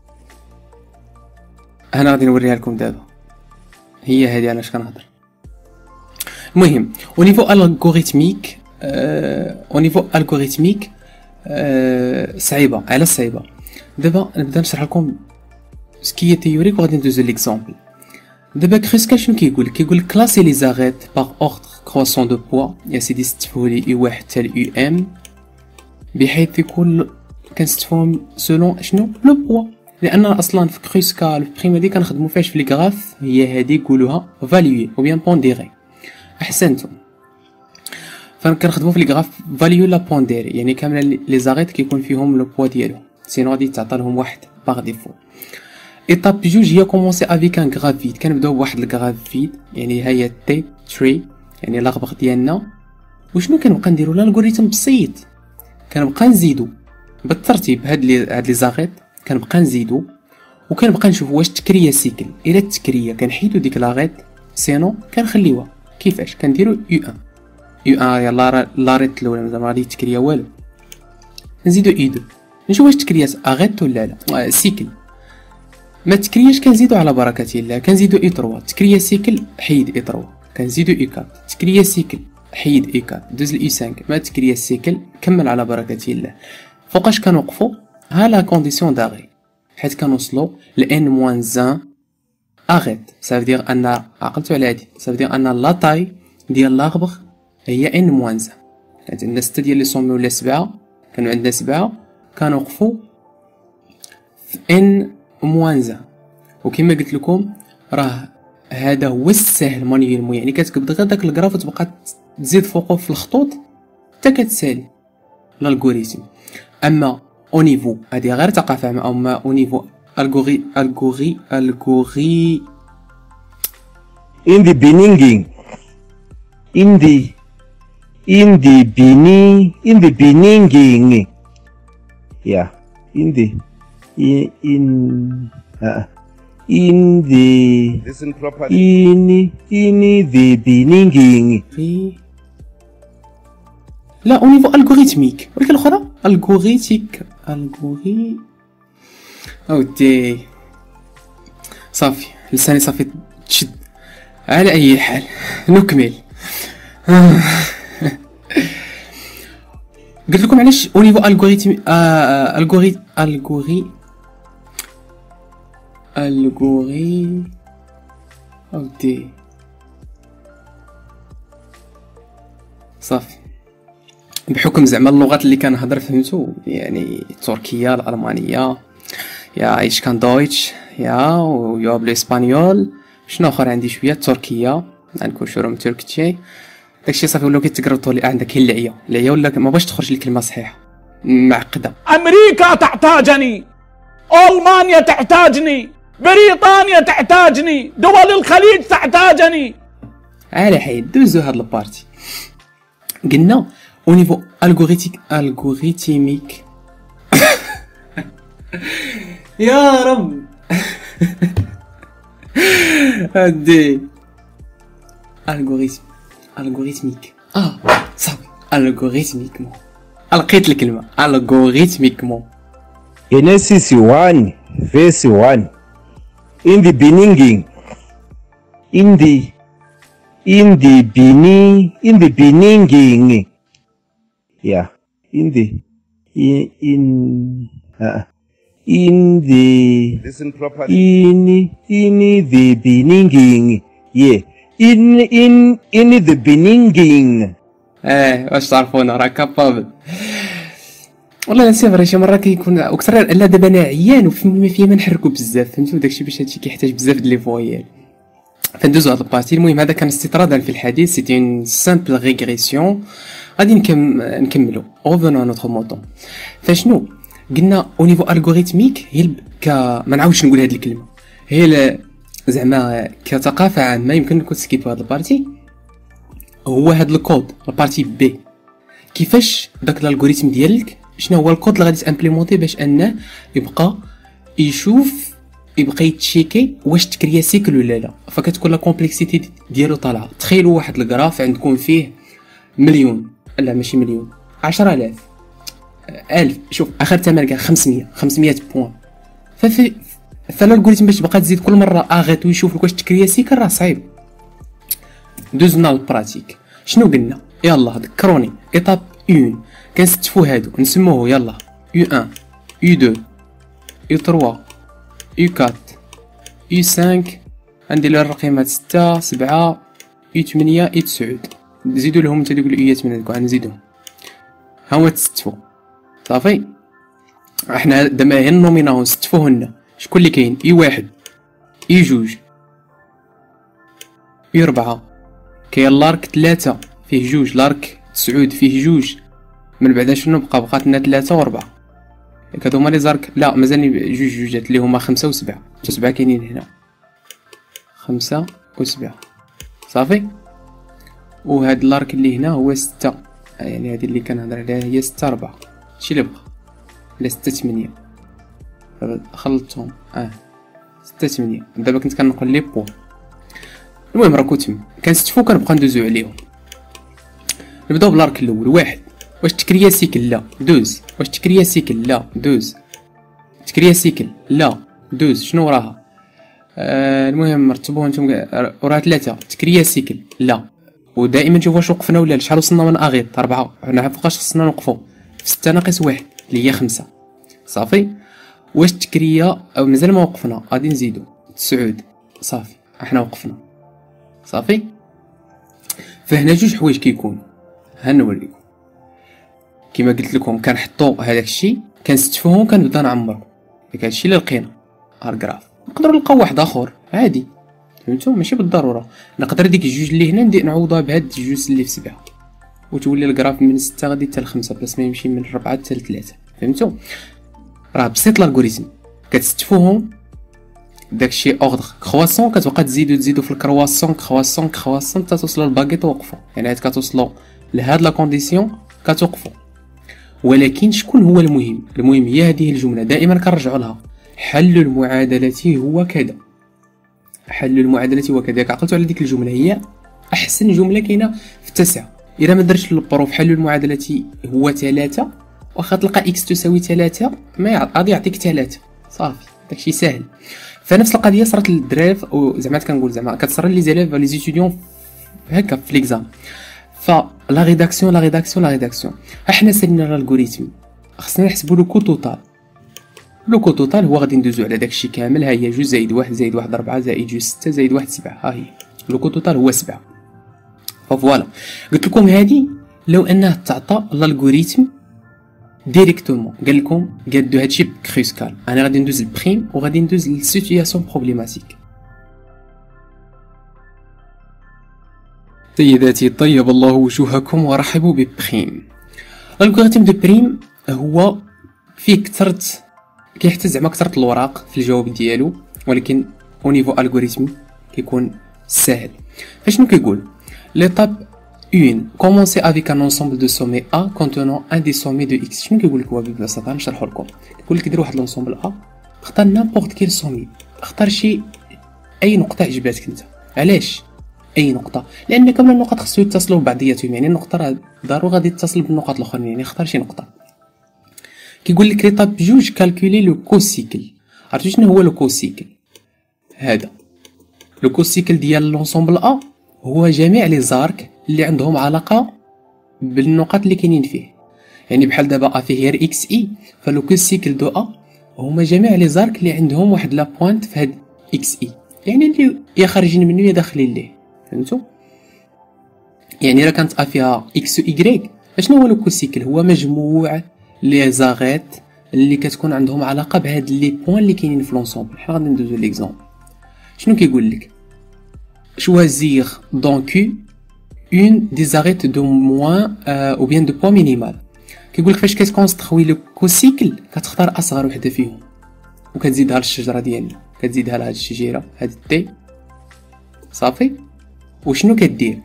انا غادي نوريها لكم دابا، هي هذه علاش كنهضر. المهم او نيفو الغوريتميك او نيفو الغوريتميك صعيبه. على صعيبه. دابا نبدا نشرح لكم سكي تيوريك وغادي ندوزو ليكزامبل. دابا كريسكال شنو كيقول؟ كيقول كلاسي لي زاغيت باغ اوردر كروسون دو بوا. يا سيدي ستفولي يو واحد حتى يو ام، بحيث يكون كنستفهم سولون شنو لو بوا، لان اصلا في كريسكال في بريم هادي كنخدمو فاش في الكراف هي هادي يقولوها فاليوي او بيان بونديري. احسنتم. فكنخدمو في الكراف فاليو لا بونديري، يعني كامل لي زاغيت كيكون فيهم لو بوا ديالهم، سينو غادي تعطى لهم واحد باغ ديفو. ايطاب جوج هي كومونسي افيك ان غراف فيد. كنبداو بواحد الغراف فيد يعني ها هي تي تري يعني لاغبغ ديالنا. وشنو كنبقى نديرو؟ الالغوريثم بسيط، كنبقى نزيدو بالترتيب هاد لي هاد لي زاغيت، كنبقى نزيدو وكنبقى نشوف واش تكريا سيكل. الا التكريا كنحيدو ديك لاغيت، سينو كنخليوها. كيفاش كنديرو؟ يو واحد يو واحد يلا لاريت الاولى زعما غادي تكريا والو، نزيدو اي اثنين نشوف واش تكريات اغيت ولا لا. سيكل ما تكرياش كنزيدو على بركه الله، كنزيدو اي ثلاثة. تكريا سيكل حيد اي ثلاثة، كنزيدو اي أربعة. تكريا سيكل حيد اي أربعة، دوز لاي خمسة. ما تكريا السيكل كمل على بركه الله. فوقاش كنوقفو؟ ها لا كونديسيون داغي، حيت كنوصلو ل ان موان واحد اغيت. سافو دير ان عقلتو على هادي، سافو دير ان لا طاي ديال لاغبغ هي ان موان واحد. كانت عندنا ستة ديال لي سومي ولا سبعة، كانوا عندنا سبعة كنوقفوا في ان موان زان. وكما قلت لكم راه هذا هو السهل مانيوالمون، يعني كتكبد غير داك الكراف وتبقى تزيد فوقه في الخطوط حتى كتسالي الالغوريثم. اما او نيفو هذه غير ثقافه عامه، اما او نيفو الغوري الغوري الغوري in the beginning in the in the beginning in the beginning yeah in the in in uh, in the Listen properly. in in the beginning غي لا او نيفو الغوريثميك، ولكن الاخرى الغوريتيك الغوري اودي صافي لساني صافي تشد. على اي حال نكمل. قلت لكم علاش او نيفو الغوريثم الغوري الغوري الغوري اودي صافي. بحكم زعما اللغات اللي كنهضر فهمتو، يعني التركيه الالمانيه يا ايش كان دويتش يا ويا بالاسبانيول، شنو اخر عندي شويه التركيه غنكون شورو من تركتشي داكشي صافي. ولاو كيتقرطوا لي عندك هي اللعيه اللعيه ولا ما باش تخرج لي كلمه صحيحه معقده. أمريكا تحتاجني، ألمانيا تحتاجني، بريطانيا تحتاجني، دول الخليج تحتاجني. على حين دوزو هاد البارتي. قلنا او نيفو الغوريتيك الغوريتميك يا رب هادي الغوريثم الغوريثميك اه صافي الغوريثميكمون لقيت الكلمه الغوريثميكمون. Genesis one verse one in the beginning in the in the beginning in the beginning yeah in the in in uh, in the Listen properly. in in the beginning yeah in in in the beginning اه واش تعرفونا راه كابابل والله لا سي فري. شي مره كيكون اكثر لا دابا انا عيان وفمي فيا ما نحركو بزاف فهمتوا، داكشي باش هادشي كيحتاج بزاف د لي فويال. فندوزو هاد البارتي. المهم هذا كان استطرادا في الحديث، سيتي اون سامبل ريغريسيون. غادي نكم نكملو اوفونو نوتر موطون. فشنو قلنا او نيفو الغوريثميك هي ك ما نعاودش نقول هاد الكلمه، هي زعما كثقافه عامه يمكن نكون سكيتو هاد البارتي. هو هاد الكود البارتي بي كيفاش داك الالغوريثم ديالك شنو هو الكود اللي غادي تامبليمونتي باش انه يبقى يشوف يبقى يتشيكي واش تكريا سيكل ولا لا. فكتكون لا كومبلكسيتي ديالو طالعه. تخيلوا واحد الكراف عندكم فيه مليون لا ماشي مليون عشرة آلاف ألف، شوف اخر ثمن كاع خمسمية خمسمية بوان. ففي فالالغوريثم باش تبقى تزيد كل مره اغيط ويشوف واش تكريا سيكل راه صعيب. دوزنا البراتيك. شنو قلنا؟ يلا ذكروني ايطاب واحد كنستفو هادو نسموه يلا يو واحد يو اثنين يو ثلاثة يو أربعة يو خمسة. عندي له الرقيمات ستة سبعة يو ثمانية يو تسعة. نزيدو لهم نتا دوك الايات من هادوك غنزيدوهم ها هما تستفو صافي. احنا دابا هي النوميناو نستفوهن. شكون اللي كاين؟ يو واحد يو جوج يو ربعة. كاين لارك ثلاثة فيه جوج، لارك تسعود فيه جوج. من بعدا شنو بقى؟ بقات لنا ثلاثة وربعة. ياك هادو هما لي زارك. لا مازالني جوج جوجات اللي هما خمسة وسبعة. حتى سبعة كاينين هنا، خمسة وسبعة صافي. وهاد لارك اللي هنا هو ستة، يعني هادي اللي كنهضر عليها هي ستة ربعة. هادشي اللي بقى لا ستة ثمانية. خلطتهم اه ستة ثمانية. دابا كنت كنقول لي بو. المهم راكو تم كنستفو كنبقى ندوزو عليهم. نبداو بلارك الاول. واحد واش تكريا سيكل؟ لا. دوز واش تكريا سيكل؟ لا. دوز تكريا سيكل؟ لا. دوز شنو وراها؟ آه المهم رتبوها نتوما. وراها ثلاثة تكريا سيكل؟ لا. ودائما نشوف واش وقفنا ولا شحال وصلنا من اغيط. أربعة. حنا فوقاش خصنا نوقفو؟ في ستة ناقص واحد اللي هي خمسة صافي. واش تكريا او مازال ما وقفنا غادي نزيدو تسعود صافي. احنا وقفنا صافي. فهنا جوج حوايج كيكونوا ها نوريكم. كما قلت لكم كنحطوا هذاك الشيء كنستفوهم كنبدا نعمرو داك الشيء اللي لقينا الكراف. نقدروا نلقاو واحد اخر عادي فهمتوا ماشي بالضروره. نقدر ديك الجوج اللي هنا ندير نعوضها بهاد الجوج اللي في سبعة وتولي الكراف من ستة غادي حتى لخمسة بلاص ما يمشي من ربعة حتى لثلاثة. فهمتوا راه بسيط الالغوريثم كتستفوهم داكشي اوردر كرواسون كتبقى تزيدو تزيدو في الكرواسون كرواسون كرواسون حتى توصلوا للباكيت توقفوا. يعني عاد كتوصلوا لهاد لا كونديسيون كتوقفوا. ولكن شكون هو المهم؟ المهم هي هذه الجمله دائما كنرجعوا لها. حل المعادله هو كذا. حل المعادله هو كذا. عقلتوا على ديك الجمله هي احسن جمله كاينه في التاسعه. اذا ما درتش البروف حل المعادله هو ثلاثة واخا تلقى اكس تساوي ثلاثة ما غادي يعطيك ثلاثة صافي داكشي ساهل. فنفس القضيه صارت للدراري زعما كنقول زعما كتصرى لي زيليف لي زيتيديون هكا في ليكزام. فلا ريداكسيون لا ريداكسيون لا ريداكسيون احنا سالينا الالغوريثم خصنا نحسبوا لو كو توتال. لو كو توتال هو غادي ندوزو على داكشي كامل. ها هي جوج زائد واحد زائد واحد ربعة زائد جوج ستة زائد واحد سبعة. ها هي لو كو توتال هو سبعة. فوالا قلت لكم هادي لو انه تعطى الالغوريثم ديريكتومون قال لكم قادو هادشي بكريسكال. انا غادي ندوز البريم وغادي ندوز للسيتوياسيون بروبليماتيك. سيداتي طيب الله وجوهكم ورحبوا ببريم. الالغوريثم دو بريم هو فيه كثرت كيحتاج زعما كثرت الوراق في الجواب ديالو ولكن او نيفو الغوريثم كيكون ساهل. فشنو كيقول ليطاب واحد commencer avec un ensemble de sommets A contenant un des sommets de X. شنو كيقول لك هو ببساطه نشرحو لكم. كيقول لك دير واحد لونسومبل A اختار نيمبورط كيل سومي. اختار شي اي نقطه عجباتك انت. علاش اي نقطه؟ لان كامل النقط خصو يتصلوا ببعضياتهم. يعني النقطه راه ضروري غادي تتصل بالنقط الاخرين. يعني اختار شي نقطه. كيقول لك ليطاب جوج كالكولي لو كوسيكل. عرفتوا شنو هو لو كوسيكل؟ هذا لو كوسيكل ديال لونسومبل A هو جميع لي زارك اللي عندهم علاقه بالنقط اللي كاينين فيه. يعني بحال دابا ا فيه غير اكس اي فلو كوسيكل دو ا هما جميع لي زارك اللي عندهم واحد لا بوينت في هاد اكس اي. يعني اللي يا خارجين منه يا داخلين ليه. فهمتوا؟ يعني راه كانت ا فيها اكس و ايغريك اشنو هو لو كوسيكل؟ هو مجموع لي زاغيت اللي كتكون عندهم علاقه بهاد لي بوين اللي كاينين في لونسومبل. حنا غادي ندوزو ليكزامبل. شنو كيقول لك؟ choisir dans Q une des arêtes de moins euh, ou bien de poids minimal. كيقول لك فاش كتكونستروي لو كوسيكل كتختار اصغر وحده فيهم وكتزيدها للشجره ديالنا كتزيدها لهاد الشجيره هاد التي صافي. وشنو كدير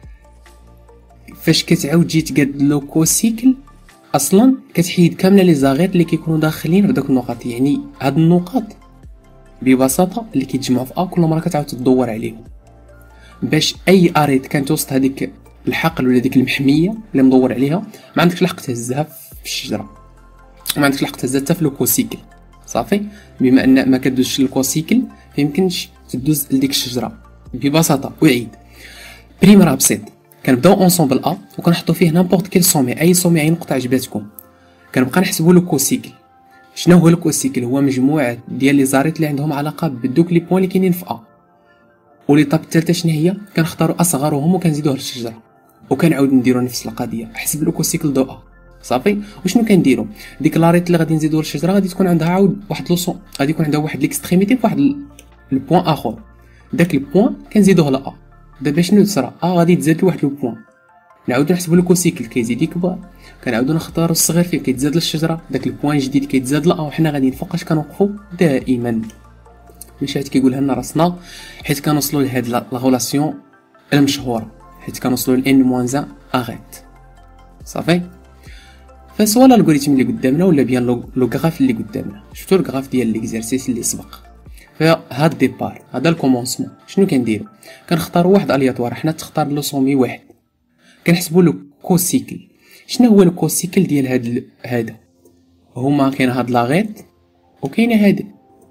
فاش كتعاود تجي تقاد لو كوسيكل اصلا كتحيد كامله لي زاغيت اللي كيكونوا داخلين في داك النقط. يعني هاد النقط ببساطه اللي كيتجمعوا في ا كل مره كتعاود تدور عليهم باش اي اريت كانت وسط هذيك الحقل ولا ديك المحميه اللي مدور عليها ما عندكش الحق تهزها في الشجره وما عندكش الحق تهزها حتى في الكوسيكل. صافي بما ان ما كدوزش الكوسيكل فيمكنش تدوز لديك الشجره ببساطه. وعيد بريم راه بسيط. كنبداو اونسومبل ا وكنحطوا فيه نيمبورط كيل سومي اي سومي اي نقطه عجباتكم. كنبقى نحسبوا لو كوسيكل. شنو هو الكوسيكل؟ هو مجموعه ديال لي زاريت اللي عندهم علاقه بدوك لي بوين اللي كاينين في ا. وليطاب الثالثه شنو هي؟ كنختاروا اصغرهم وكنزيدوه للشجره وكنعاود نديروا نفس القضيه. حسب لو كوسيكل دو ا صافي. وشنو كنديروا؟ ديك لاريت اللي غادي نزيدوها للشجره غادي تكون عندها عاود واحد لوسون غادي يكون عندها واحد ليكستريميتي فواحد البوين اخر. داك البوين كنزيدوه لا. دابا شنو تصرا؟ ا غادي تزاد لواحد لو بوين. نعاودو نحسبوا لو كوسيكل كيزيد يكبر كنعاودو نختاروا الصغير فيه كيتزاد للشجره داك البوين جديد كيتزاد لا. وحنا غاديين فوقاش كنوقفوا دائما. ماشي هاد كيقولها لنا راسنا حيت كنوصلوا لهاد لا غولاسيون المشهوره حيت كنوصلوا ل ان موان واحد اريت صافي. فسوا الالغوريثم اللي قدامنا ولا بيان لو غراف اللي قدامنا. شفتوا الغراف ديال ليكزارسيس اللي سبق. فهاد الديبار هذا الكومونسمون شنو كنديروا؟ كنختاروا واحد الياتوار. حنا تختار لو سومي واحد كنحسبوا لو كوسيكل. شنو هو لو كوسيكل ديال هاد هذا؟ هما كاين هاد لاغيت وكاينه هادي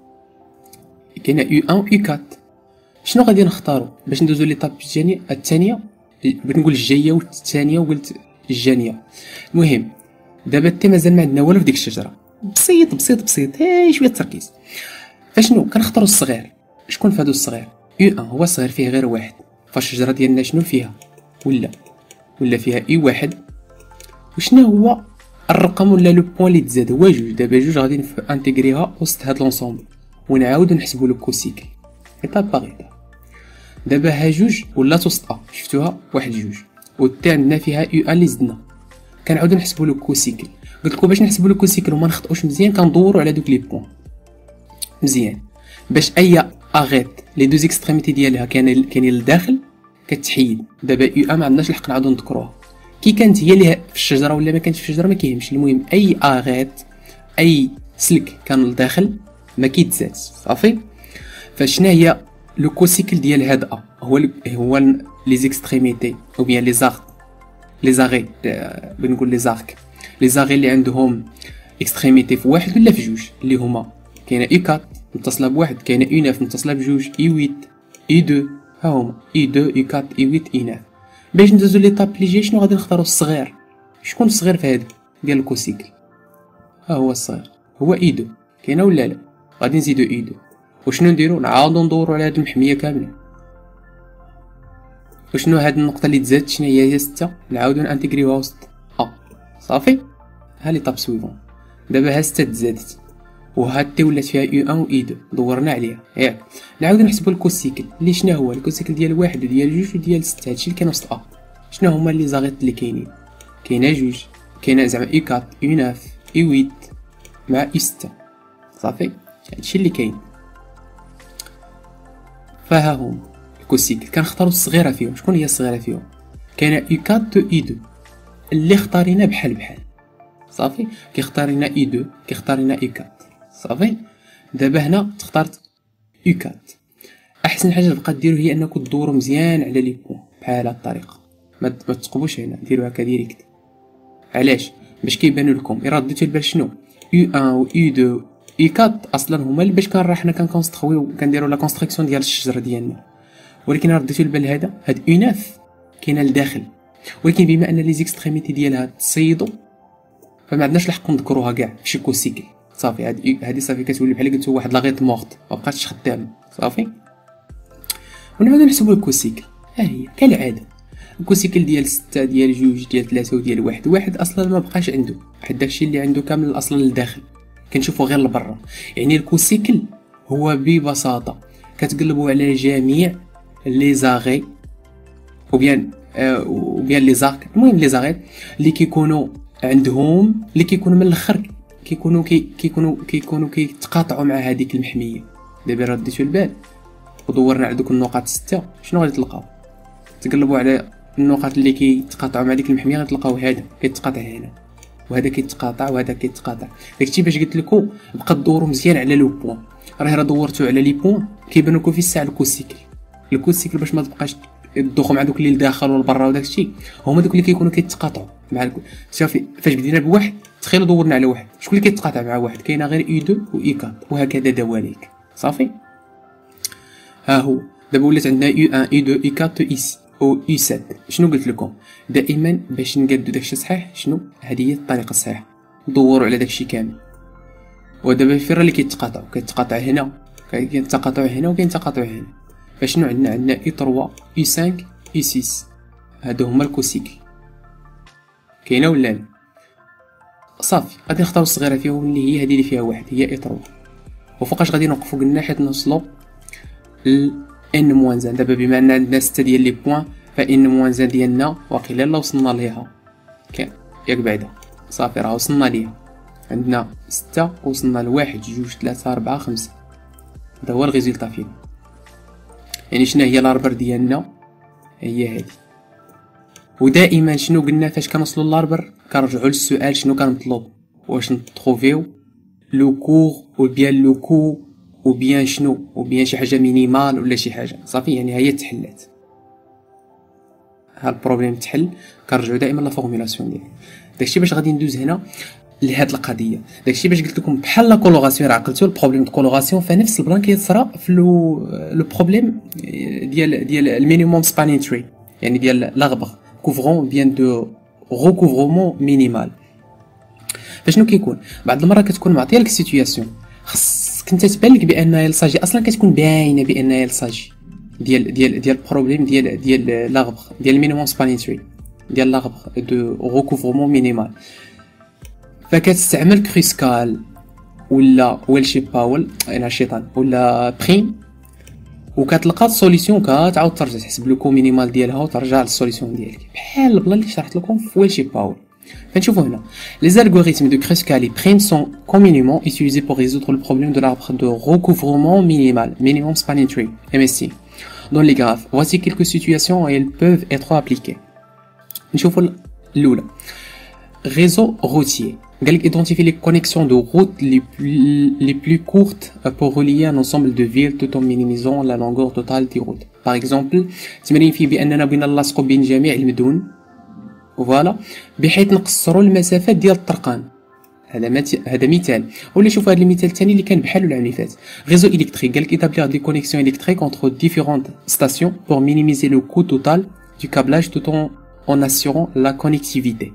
كاينه يو واحد و يو أربعة. شنو غادي نختاروا باش ندوزو ليطاب الثانيه الثانيه؟ بغيت نقول الجايه والثانيه وقلت الجانيه. المهم دابا حتى مازال ما عندنا والو في ديك الشجره. بسيط بسيط بسيط هاي شويه تركيز. فشنو كنختاروا الصغير؟ شكون في هادو الصغير؟ يو واحد هو صغير فيه غير واحد. فالشجره ديالنا شنو فيها؟ ولا ولا فيها اي واحد. وشنو هو الرقم ولا لو بوين اللي تزاد هو جوج. دابا جوج غادي انتيغريها وسط هاد لونسومبل ونعاودو نحسبو لو كوسيكل ايطاب باغ ايطاب. دابا ها جوج ولات وسط ا شفتوها واحد جوج والتي عندنا فيها يو ان اللي زدنا. كنعاودو نحسبو لو كوسيكل. قلت لكم باش نحسبو لو كوسيكل وما نخطئوش مزيان كندورو على دوك لي بوين مزيان باش اي اغيت لي دوز اكستريميتي ديالها كاين كاينين لداخل كتحيد. دابا يو ان ما عندناش الحق نعاودو نذكروها كي كانت هي اللي في الشجره ولا ما كانتش في الشجره ما كيهمش. المهم اي اغيت اي سلك كان لداخل ما كيتزادش صافي. فشنا هي لو كوسيكل ديال هاد ا هو هو لي زيكستريميتي او بيان لي زارك لي زاغي بنقول لي زارك لي زاغي اللي عندهم اكستريميتي في واحد ولا في جوج اللي هما كاينه اي أربعة متصله بواحد كاينه اي تسعة متصله بجوج اي ثمانية اي اثنين ها هما اي اثنين اي أربعة اي ثمانية اي تسعة. باش ندوزو ليطاب اللي جاي شنو غادي نختارو الصغير. شكون الصغير في هادو ديال الكوسيكل؟ ها هو الصغير هو اي اثنين كاينه ولا لا؟ غادي نزيدو اي اثنين وشنو نديرو نعاودو ندورو على هاد المحميه كامله. وشنو هاد النقطه اللي تزادت شنو هي؟ هي ستة نعاودو نانتيغريوها وسط ا صافي. ها لي طاب سويفون. دابا ها ستة تزادت وهاد تي ولات فيها يو ان و اي اثنين دورنا عليها ياك. نعاودو نحسبو الكوسيكل اللي شنو هو الكوسيكل ديال واحد وديال جوج وديال ستة. هادشي اللي كاين وسط ا. شنو هما لي زاغيت اللي كاينين؟ كاينه جوج كاينه زعما اي أربعة اي تسعة اي ثمانية مع اي ستة صافي. هادشي اللي كاين. فها هما الكوسيكل كنختارو الصغيره فيهم. شكون هي الصغيره فيهم؟ كاينه اي أربعة و اي اثنين اللي اختارينا بحال بحال صافي. كيختارينا اي اثنين كيختارينا اي أربعة صافي. دابا هنا تختارت اي أربعة. احسن حاجه تبقى ديرو هي انكم تدوروا مزيان على لي بوين بحال هاد الطريقه. ما تقبوش هنا ديروا هكا ديريكت. علاش؟ باش كيبانوا لكم. الا رديتو البال شنو يو واحد و يو اثنين اي أربعة اصلا هما اللي باش كنرا حنا كنكونسترويو كنديروا لا كونستركسيون ديال الشجره ديالنا. ولكن رديتو البال هذا هاد يو تسعة كاينه لداخل. ولكن بما ان لي زيكستريميتي ديالها تصيدوا فما عندناش الحق نذكروها كاع في شي كوسيكل صافي. هادي هادي صافي كتولي بحال قلت واحد لاغيط مورت ما بقاتش خدامه صافي. ونعاودو نحسبو الكوسيكل. ها هي كالعاده الكوسيكل ديال ستة ديال جوج ديال ثلاثة وديال واحد. واحد اصلا ما بقاش عنده حيت داكشي اللي عنده كامل اصلا لداخل كنشوفو غير لبرا. يعني الكوسيكل هو ببساطه كتقلبوا على جميع لي زاغي او بيان آه او بيان لي زارك. المهم لي زاغي اللي كيكونوا عندهم اللي كيكونوا من الاخر كيكونوا كي كيكونوا كيكونوا كيتقاطعوا مع هذيك المحميه. دابا رديتو البال ودورنا على دوك النقاط ستة شنو غادي تلقاو؟ تقلبوا على النقاط اللي كيتقاطعوا مع ديك المحميه غتلقاو هذا كيتقاطع هنا وهذا كيتقاطع وهذا كيتقاطع. داكشي باش قلت لكم بقى تدوروا مزيان على لو بوين. راه راه دورتو على لي بوين كيبانوا لكم في الساعه الكوسيكل. الكوسيكل باش ما تبقاش تدوخوا مع دوك اللي لداخل والبرا وداكشي هما دوك اللي كيكونوا كيتقاطعوا مع الكل. شوفي فاش بدينا بواحد تخيلوا دورنا على واحد شكون اللي كيتقاطع مع واحد؟ كاينه غير اي اثنين و اي أربعة وهكذا دواليك صافي. ها هو دابا ولات عندنا يو واحد اي اثنين اي أربعة اي ستة او اي سبعة. شنو قلت لكم دائما باش نقادو داكشي صحيح شنو هذه هي الطريقه الصحيحه ندوروا على داكشي كامل. ودابا فين راه اللي كيتقاطعوا كيتقاطع هنا كاين تقاطع هنا وكاين تقاطع هنا. فشنو عندنا عندنا اي ثلاثة اي خمسة اي ستة هادو هما الكوسيكل. كاينه ولا لا؟ صافي غادي نختاروا الصغيره فيهم اللي هي هذه اللي فيها واحد هي اي ثلاثة. وفوقاش غادي نوقفوا قلنا حيت نوصلوا ل ان موان زان. دابا بما ان عندنا ستة ديال لي بوين فان موان زان ديالنا واقيلا لا وصلنا ليها كاين ياك بعدا صافي راه وصلنا ليها. عندنا ستة وصلنا لواحد جوج ثلاثة أربعة خمسة. هذا هو الريزولطا فينا. يعني شنو هي لاربر ديالنا هي هذه. ودائما شنو قلنا فاش كنوصلوا للاربر كنرجعوا للسؤال شنو كان مطلوب واش نتروفيو لو كور او بيان لو كو او بيان شنو او بيان شي حاجه مينيمال ولا شي حاجه صافي. يعني هي تحلات ها البروبليم تحل كنرجعوا دائما لا فورمولاسيون ديالو. داكشي باش غادي ندوز هنا لهاد القضيه. داكشي باش قلت لكم بحال لا كولوغاسيون عقلتو البروبليم دو كولوغاسيون فنفس البلان كيتصرا في لو لو بروبليم ديال ديال المينيموم سبانين تري يعني ديال لاغبر كوفرون بيان دو ريكوفرمون مينيمال. فشنو كيكون بعض المرات كتكون معطيه لك سيتوياسيون خصك انت تبان لك بانها الصاجي اصلا كتكون باينه بانها الصاجي ديال ديال ديال البروبليم ديال ديال لاغبر ديال المينيموم سبانين تري ديال لاغبر دو ريكوفرمون مينيمال. فكتستعمل كريسكال ولا ويلشي باول انا الشيطان ولا بريم وكتلقى السوليسيون كتعاود ترجع تحسب لو كو مينيمال ديالها وترجع للسوليسيون ديالك بحال البلا اللي شرحت لكم في ويلشي باول. فنشوفوا هنا les algorithmes de Kruskal et Prim sont communément utilisés pour résoudre le problème de l'arbre de recouvrement minimal minimum spanning tree M S T dans les graphes. Voici quelques situations où elles peuvent être appliquées. نشوفوا الاولى réseau routier. قال لك identifier les connexions de route les plus, les plus courtes pour relier un ensemble de villes tout en minimisant la longueur totale des routes. Par exemple تمرين فيه باننا بغينا نلاصقوا بين جميع المدن فوالا بحيث نقصروا المسافات ديال الطرقان. هذا مت... هذا مثال. ولا شوف هذا المثال الثاني اللي كان بحال العام اللي فات. réseau électrique قال لك établir des connexions électriques entre différentes stations pour minimiser le coût total du câblage tout en en assurant la connectivité.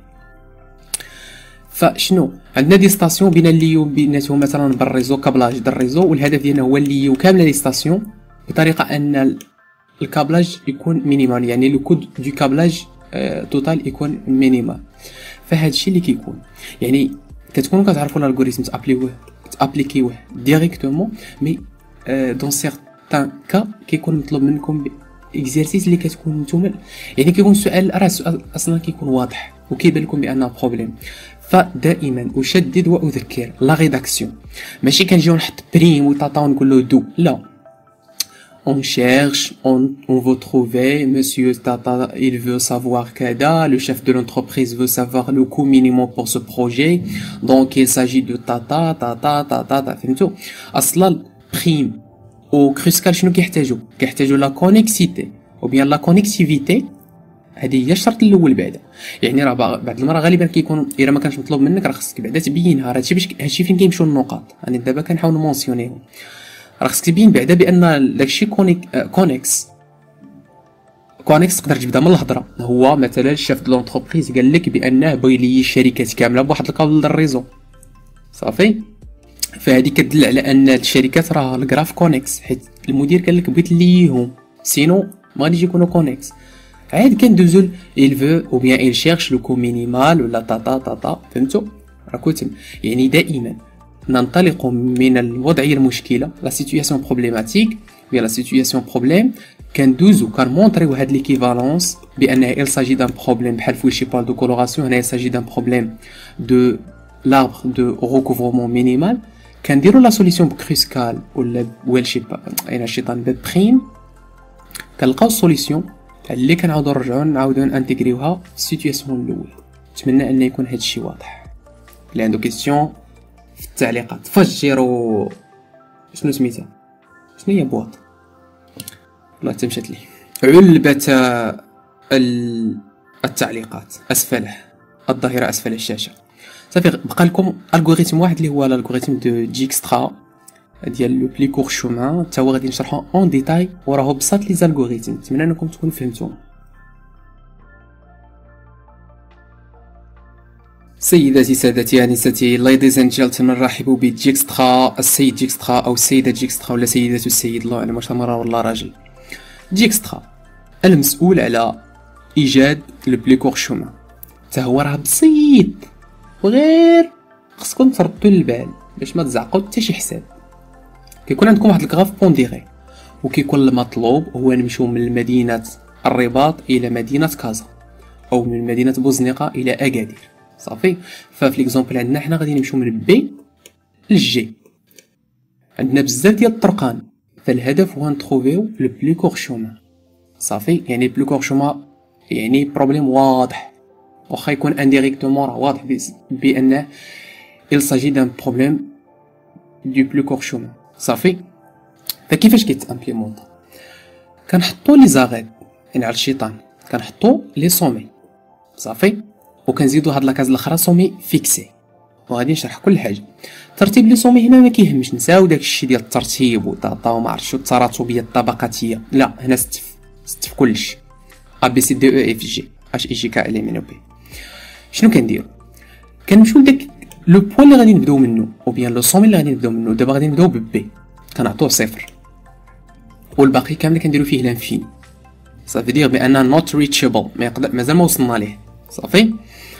فشنو عندنا دي ستاسيون بين الليو بيناتهم مثلا بالريزو كابلاج ديال الريزو والهدف ديالنا هو الليو كامله لي ستاسيون بطريقه ان الكابلاج يكون مينيمال يعني لو كود دو كابلاج توتال يكون مينيمال. فهاد الشيء اللي كيكون يعني كتكونوا كتعرفوا الالغوريثم تابليوه تابليكيوه ديريكتومون مي دون سيغتان كا كيكون مطلوب منكم اكزرسيس اللي كتكون نتوما يعني كيكون السؤال راه السؤال اصلا كيكون واضح وكيبان لكم بانه بروبليم. فدائما اشدد واذكر لا ريداكسيون ماشي كنجيو نحط بريم وطاطا ونقول له دو لا on cherche on on veut trouver monsieur Tata il veut savoir كذا le chef de l'entreprise veut savoir le coût minimum pour ce projet donc il s'agit de tata tata tata فهمتوا اصلا بريم و كريسكال شنو كيحتاجوا كيحتاجوا لا كونيكسيتي او بيان لا كونيكتيفيتي. هذه هي الشرط الاول بعدا يعني راه بعض المرات غالبا كيكون الا ما كانش مطلوب منك راه خصك بعدا تبينها راه هادشي باش هادشي فين كيمشيو النقاط. انا دابا كنحاول نمونسيونيهم راه خصك تبين بعدا بان داكشي كونيك كونيكس كونيكس تقدر تبدا من الهضره. هو مثلا الشيف د لونتربريز قال لك بانه بغى يلي الشركات كامله بواحد الكابل ديال الريزو صافي. فهذه كتدل على ان الشركات راه الجراف كونيكس حيت المدير قال لك بغيت ليهم سينو ما غاديش يكونوا كونيكس. عاد كندوزو il veut ou bien il cherche le coût minimal ولا طاطا طاطا فهمتوا راكو تم يعني دائما ننطلق من الوضعيه المشكله لا سيتوياسيون بروبليماتيك ولا لا سيتوياسيون بروبليم كندوزو كنمونطريو هاد ليكيفالونس بانه il s'agit d'un problème بحال في شي بال دو كولوراسيون هنا il s'agit d'un problème de l'arbre de recouvrement minimal كنديرو لا سوليسيون بكريسكال ولا ويلشي انا الشيطان ببريم كنلقاو السوليسيون اللي كنعاودو نرجعو نعاودو نانتيغريوها في السيتوياسيون الاول. نتمنى ان يكون هذا الشيء واضح. اللي عنده كيسيون في التعليقات فجروا شنو سميتها شنو هي بواط والله تمشات لي علبة التعليقات اسفله الظاهره اسفل الشاشه. صافي بقى لكم الغوريثم واحد اللي هو الالغوريثم دو ديكسترا ديال لو بلي كور شومان تا هو غادي نشرحو اون ديتاي وراه بساط لي زالغوريثم. نتمنى انكم تكونوا فهمتوا. سيداتي سادتي انساتي ladies and gentlemen نرحبوا بديكسترا السيد ديكسترا او السيده ديكسترا ولا سيدة السيد الله اعلم واش مرة ولا راجل. ديكسترا المسؤول على ايجاد لو بلي كور شومان تا هو راه بسيط وغير خصكم تردوا البال باش ما تزعقوا حتى شي حساب. كيكون عندكم واحد الكراف بونديري وكيكون المطلوب هو نمشيو من مدينه الرباط الى مدينه كازا او من مدينه بوزنيقه الى اكادير صافي. ففي ليكزومبل عندنا حنا غادي نمشيو من بي للجي عندنا بزاف ديال الطرقان فالهدف هو نتروفيو لو بلو كور شومان صافي. يعني بلو كور شومان يعني بروبليم واضح واخا يكون انديريكتومون راه واضح بانه il s'agit d'un problème du plus court chemin صافي. فكيفاش كيتامبليمونط كنحطوا لي زاغيت يعني على الشيطان كنحطوا لي سومي صافي وكنزيدوا هاد لاكاز الاخرى سومي فيكسي وغادي نشرح كل حاجه. ترتيب لي سومي هنا ما كيهمش نساو داك الشيء ديال الترتيب وطاطا وما عرفتش التراتبيه الطبقاتيه لا هنا ست ست في كلشي ا بي سي دي او اف جي اش اي جي كا ال ام ان او بي. شنو كنديرو كنمشيو لداك لو بوين اللي غادي نبداو منه او بيان لو سومي اللي غادي نبداو منه. دابا غادي نبداو ببي كنعطوه صفر والباقي كامل كنديرو فيه لانفيني صافي دير بان نوت ريتشابل ما يقدر مازال ما وصلنا ليه صافي.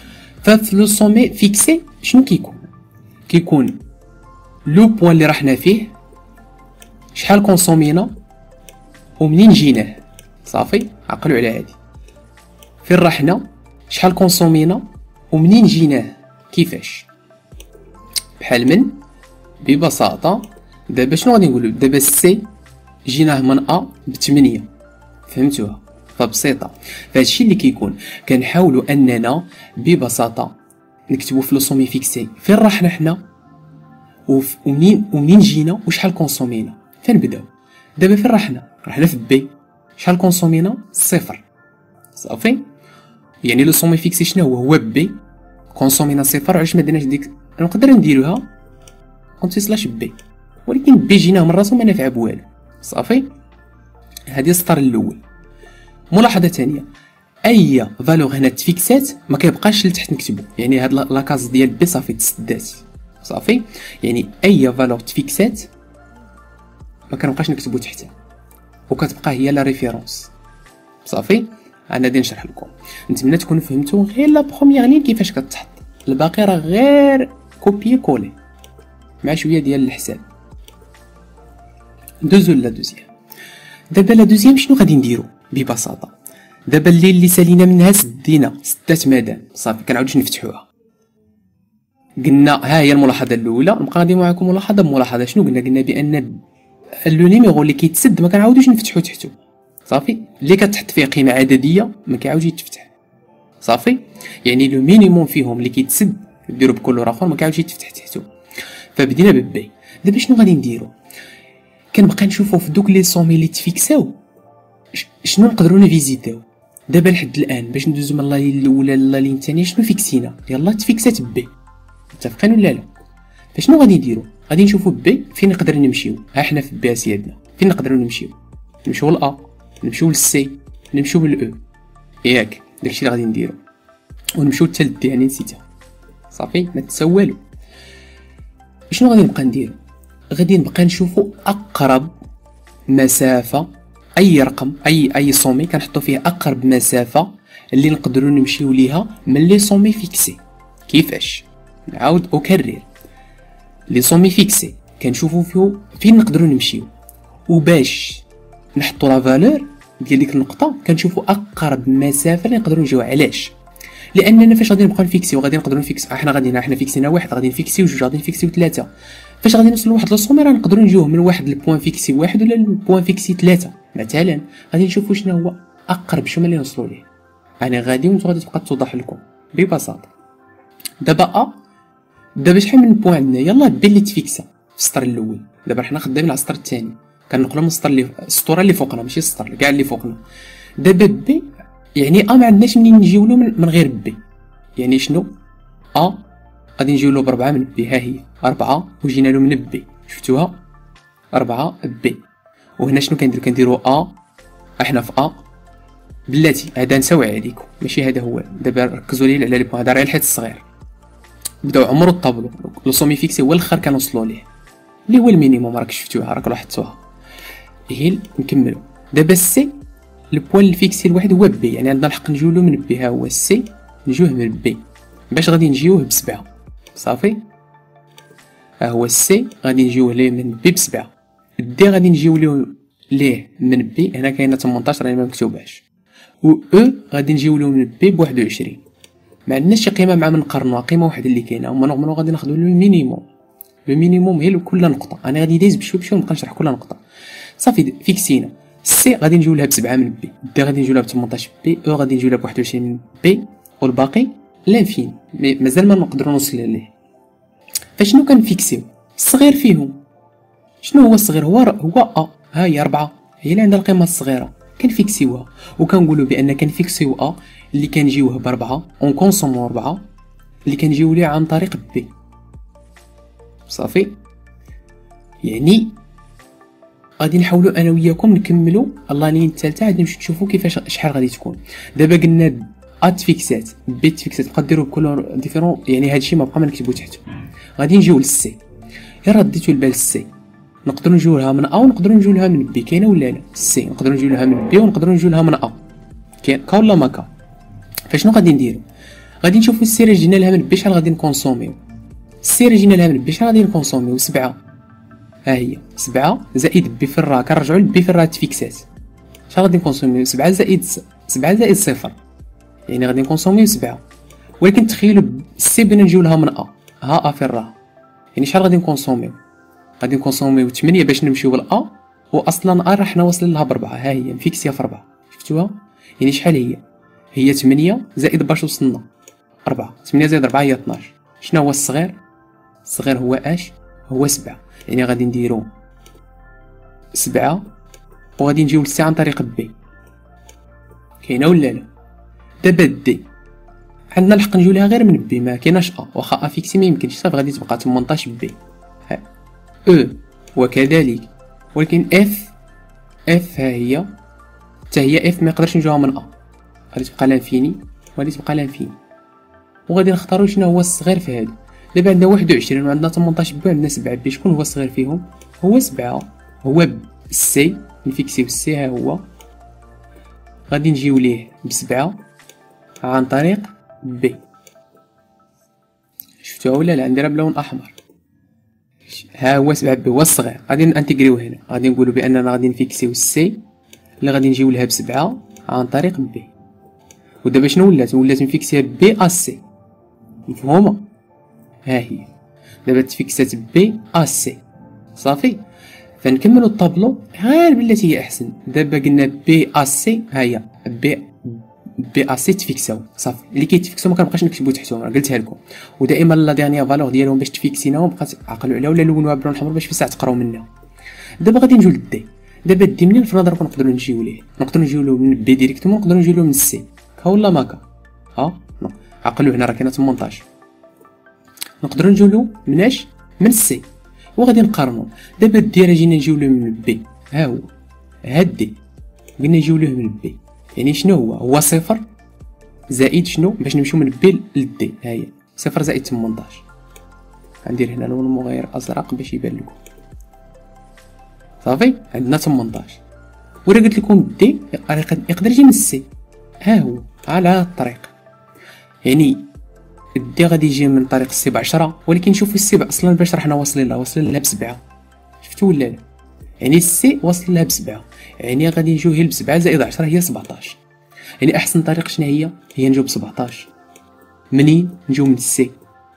ففي لو سومي فيكسي شنو كيكون؟ كيكون لو بوان اللي رحنا فيه، شحال كونسومينا ومنين جيناه. صافي، عقلوا على هادي. فين رحنا، شحال كونسومينا ومنين جيناه، كيفاش؟ بحال من ببساطه دابا شنو غادي نقولوا؟ دابا السي جيناه من ا بثمانية، فهمتوها؟ فبسيطه. فهادشي اللي كيكون كنحاولوا اننا ببساطه نكتبوا في لو سومي فيكسي فين رحنا حنا ومنين ومنين جينا وشحال كونسومينا. فنبداو دابا فين رحنا؟ رحنا في بي، شحال كونسومينا؟ صفر. صافي، يعني لو سومي فيكسي شنو هو؟ هو بي كونسومينا صفر. علاش ما درناش ديك؟ نقدر نديروها كونتي سلاش بي، ولكن بي جيناه من راسو ما نافع بوالو. صافي، هادي السطر الاول. ملاحظه ثانيه، اي فالور هنا تفيكسات ما كيبقاش لتحت نكتبو، يعني هاد لاكاز ديال بي صافي تسدات. صافي، يعني اي فالور تفيكسات ما كنبقاش نكتبو تحتها وكتبقى هي لا ريفيرونس. صافي، انا غادي نشرح لكم. نتمنى تكونوا فهمتوا غير لا بروميير لين كيفاش كتحط، الباقي راه غير كوبي كولي مع شويه ديال الحساب. دوزو لا دوزيام. دابا لا دوزيام شنو غادي نديرو ببساطه؟ دابا الليل اللي سالينا منها سدينا ستات مدام. صافي، كنعاودوش نفتحوها. قلنا ها هي الملاحظه الاولى. نبقى غادي معكم ملاحظه بملاحظه. شنو قلنا؟ قلنا بان لو نيميرو اللي كيتسد ما كنعاودوش نفتحو تحتو. صافي، اللي كتحط فيه قيمه عدديه ما كيعاودش يتفتح. صافي، يعني لو مينيموم فيهم اللي كيتسد ديرو بكولور اخر ما كيعاودش يتفتح تحتو. فبدينا ببي. دابا شنو غادي نديرو؟ كنبقى نشوفو في دوك لي سومي اللي تفيكساو شنو نقدروا نفيزيتاو. دابا لحد الان باش ندوزو من لا لين الاولى لا لين الثانيه شنو فيكسينا؟ يلا تفيكسات بي، متفقين ولا لا؟ فشنو غادي نديرو؟ غادي نشوفو بي فين نقدر نمشيو. ها حنا في بي اسيادنا، فين نقدروا نمشيو؟ نمشيو لا، نمشيو للسي، نمشيو للاو، ياك داكشي اللي غادي نديرو. ونمشيو حتى للدي، يعني نسيتها. صافي، ما تسوى والو. شنو غادي نبقى نديرو؟ غادي نبقى نشوفو اقرب مسافه، اي رقم اي اي سومي كنحطو فيه اقرب مسافه اللي نقدروا نمشيو ليها من لي سومي فيكسي. كيفاش؟ نعاود اكرر، لي سومي فيكسي كنشوفو فيه فين نقدروا نمشيو، وباش نحطو لا فالور ديال ديك النقطه كنشوفو اقرب مسافه اللي نقدروا نجيو. علاش؟ لاننا فاش غادي نبقاو نفيكسيو غادي نقدروا نفيكسيو، حنا غادي حنا فيكسينا واحد، غادي نفيكسيو جوج، غادي نفيكسيو ثلاثه. فاش غادي نوصلوا لواحد السومي راه نقدروا نجيوه من واحد البوان فيكسي واحد ولا البوان فيكسي ثلاثه. مثلا غادي نشوفوا شنو هو اقرب شمال اللي نوصلوا ليه. انا غادي وانتم غادي تبقى توضح لكم ببساطه. دابا ا دابا شحال من بوان عندنا؟ يلا بي اللي تفيكسا في السطر الاول. دابا حنا خدامين على السطر الثاني، كنقولوا من السطر اللي السطوره اللي فوقنا ماشي السطر كاع اللي فوقنا. دابا بي يعني ا ما عندناش منين نجيو له من, من غير بي. يعني شنو؟ ا غادي نجيو له بربعه من بي. ها هي أربعة وجينا له من بي، شفتوها؟ أربعة بي. وهنا شنو كنديرو؟ كنديرو ا، احنا في ا بلاتي. هذا نسوي عليكم ماشي هذا هو. دابا ركزوا لي على لي بوان، هذا راه الحيط الصغير. بداو عمرو الطابلو لو سومي فيكسي هو الاخر كنوصلوا ليه اللي هو المينيموم. راك شفتوها، راك لاحظتوها. هي نكملوا. دابا السي البوان الفيكسي الواحد هو بي، يعني عندنا الحق نجيو له من بي. ها هو السي نجيوه من بي. باش غادي نجيوه بسبعة. صافي، ها هو السي غادي نجيوه ليه من بي بسبعة. الدي غادي نجيو له ليه من بي، هنا كاينه ثمنطاش راه ما مكتوباش. و او غادي نجيو له من بي بواحد وعشرين. ما عندناش شي قيمه مع من نقارنوها، قيمه واحده اللي كاينه. هما نورمالمون غادي ناخذوا لو مينيموم. لو مينيموم هي لكل نقطه. انا غادي نديز بشوي بشوي ونبقى نشرح كل نقطه. صافي، فيكسينا. السي غادي نجيو لها بسبعة من بي، الدي غادي نجيو لها بثمنطاش بي، او غادي نجيو لها بواحد وعشرين من بي، والباقي لانفين. مازال ما نقدروا نوصل ليه. فشنو كنفيكسيو؟ الصغير فيهم. شنو هو الصغير؟ هو هو ا. ها هي أربعة، هي اللي عندها القيمه الصغيره كنفيكسيوها. وكنقولوا بان كنفيكسيو ا اللي كنجيوه بأربعة اون كونسومو أربعة اللي كنجيو ليه عن طريق بي. صافي، يعني غادي نحاولوا انا وياكم نكملوا اللانين الثالثه. غادي نمشيو نشوفوا كيفاش شحال غادي تكون. دابا قلنا ا تفيكسات بي تفيكسات، بقى ديروا بكولور ديفيرون، يعني هادشي ما بقى ما نكتبو تحته. غادي نجيو للسي. يلا رديتو البال السي، نقدروا نجيو لها من ا ونقدروا نجيو لها من بي. كاينه ولا لا؟ السي نقدروا نجيو لها من بي ونقدروا نجيو لها من ا. كاين كا ولا ما كا؟ فشنو غادي نديرو؟ غادي نشوفوا السيره جينا لها من بي شحال غادي نكونسوميو. السيره جينا لها من بي شحال غادي نكونسوميو سبعة، ها هي سبعة زائد بي في الرا، كنرجعوا لبي في الرا تفيكسات. شحال غادي نكونسوميو؟ سبعة زائد سبعة زائد صفر، يعني غادي نكونسوميو سبعة. ولكن تخيلوا السي بغينا نجيو لها من ا، ها ا في الرا، يعني شحال غادي نكونسوميو؟ غادي نكونسوميو ثمانية باش نمشيو بالا، واصلا ا راه حنا واصلين لها بربعة، ها هي مفيكسيا في ربعة، شفتوها؟ يعني شحال هي؟ هي ثمانية زائد باش وصلنا أربعة، ثمانية زائد أربعة هي اثناش. شنو هو الصغير؟ الصغير هو اش؟ هو سبعة، يعني غادي نديرو سبعة وغادي نجيو للسي عن طريق بي. كاينه ولا لا؟ دابا دي عندنا الحق نجيو لها غير من بي، ما كايناش ا، واخا ا فيكسي ما يمكنش، صافي غادي تبقى ثمنطاش بي. ها او وكذلك، ولكن اف اف ها هي حتى هي اف ما يقدرش نجيوها من ا، غادي تبقى لانفيني وغادي تبقى لانفيني، وغادي نختاروا شنو هو الصغير في هادو. دابا عندنا واحد وعشرين وعندنا ثمنطاش بي وعندنا سبعة بي، شكون هو الصغير فيهم؟ هو سبعة، هو السي، نفيكسيو السي ها هو، غادي نجيو ليه بسبعة عن طريق بي. شفتوها ولا لا؟ نديرها بلون احمر، ها هو سبعة بي هو الصغير، غادي نانتيغريو هنا، غادي نقولوا باننا غادي نفيكسيو السي اللي غادي نجيو لها بسبعة عن طريق بي. ودابا شنو ولات؟ ولات نفيكسيها بي ا سي، مفهومه؟ ها هي دابا تفيكسات بي ا سي، صافي. فنكملوا الطابلو غير بالتي هي احسن. دابا قلنا بي ا سي، ها هي بي بي ا سي تفيكساو، صافي. اللي كيتفيكساو ما كنبقاش نكتبو تحتهم، راه قلتها لكم. ودائما لا ديرنيير فالور ديالهم باش تفيكسيناهم بقات عقلوا عليها ولا لونوها بلون حمر باش في ساعه تقراو منها. دابا غادي نجيو للدي. دابا الدي منين في نظركم نقدروا نجيو ليه؟ نقدروا نجيو له من بي ديريكتومون، نقدروا نجيو له من السي، كا ولا ماكا؟ ها نو عقلوا هنا راه كاينه ثمنطاش، نقدروا نجيو له مناش؟ من السي، وغادي نقارنوا. دابا الدي راه جينا نجيو له من بي، ها هو هاد دي قلنا نجيو له من بي، يعني شنو هو؟ هو صفر زائد شنو باش نمشيو من بي للدي، ها هي صفر زائد ثمنطاش. غندير هنا لون مغير ازرق باش يبان لكم، صافي. عندنا ثمنطاش، ورا قلت لكم الدي يقدر يجي من السي، ها هو على هاد الطريق، يعني الدي غادي يجي من طريق السي بعشرة، ولكن شوفوا السي اصلا باش راحنا واصلين لها، واصلين لها بسبعة، شفتوا ولا لا؟ يعني السي واصل لها بسبعة، يعني غادي نجيو هي بسبعة زائد عشرة هي سبعطاش. يعني احسن طريق شنو هي؟ هي نجيو بسبعطاش. منين؟ نجيو من السي.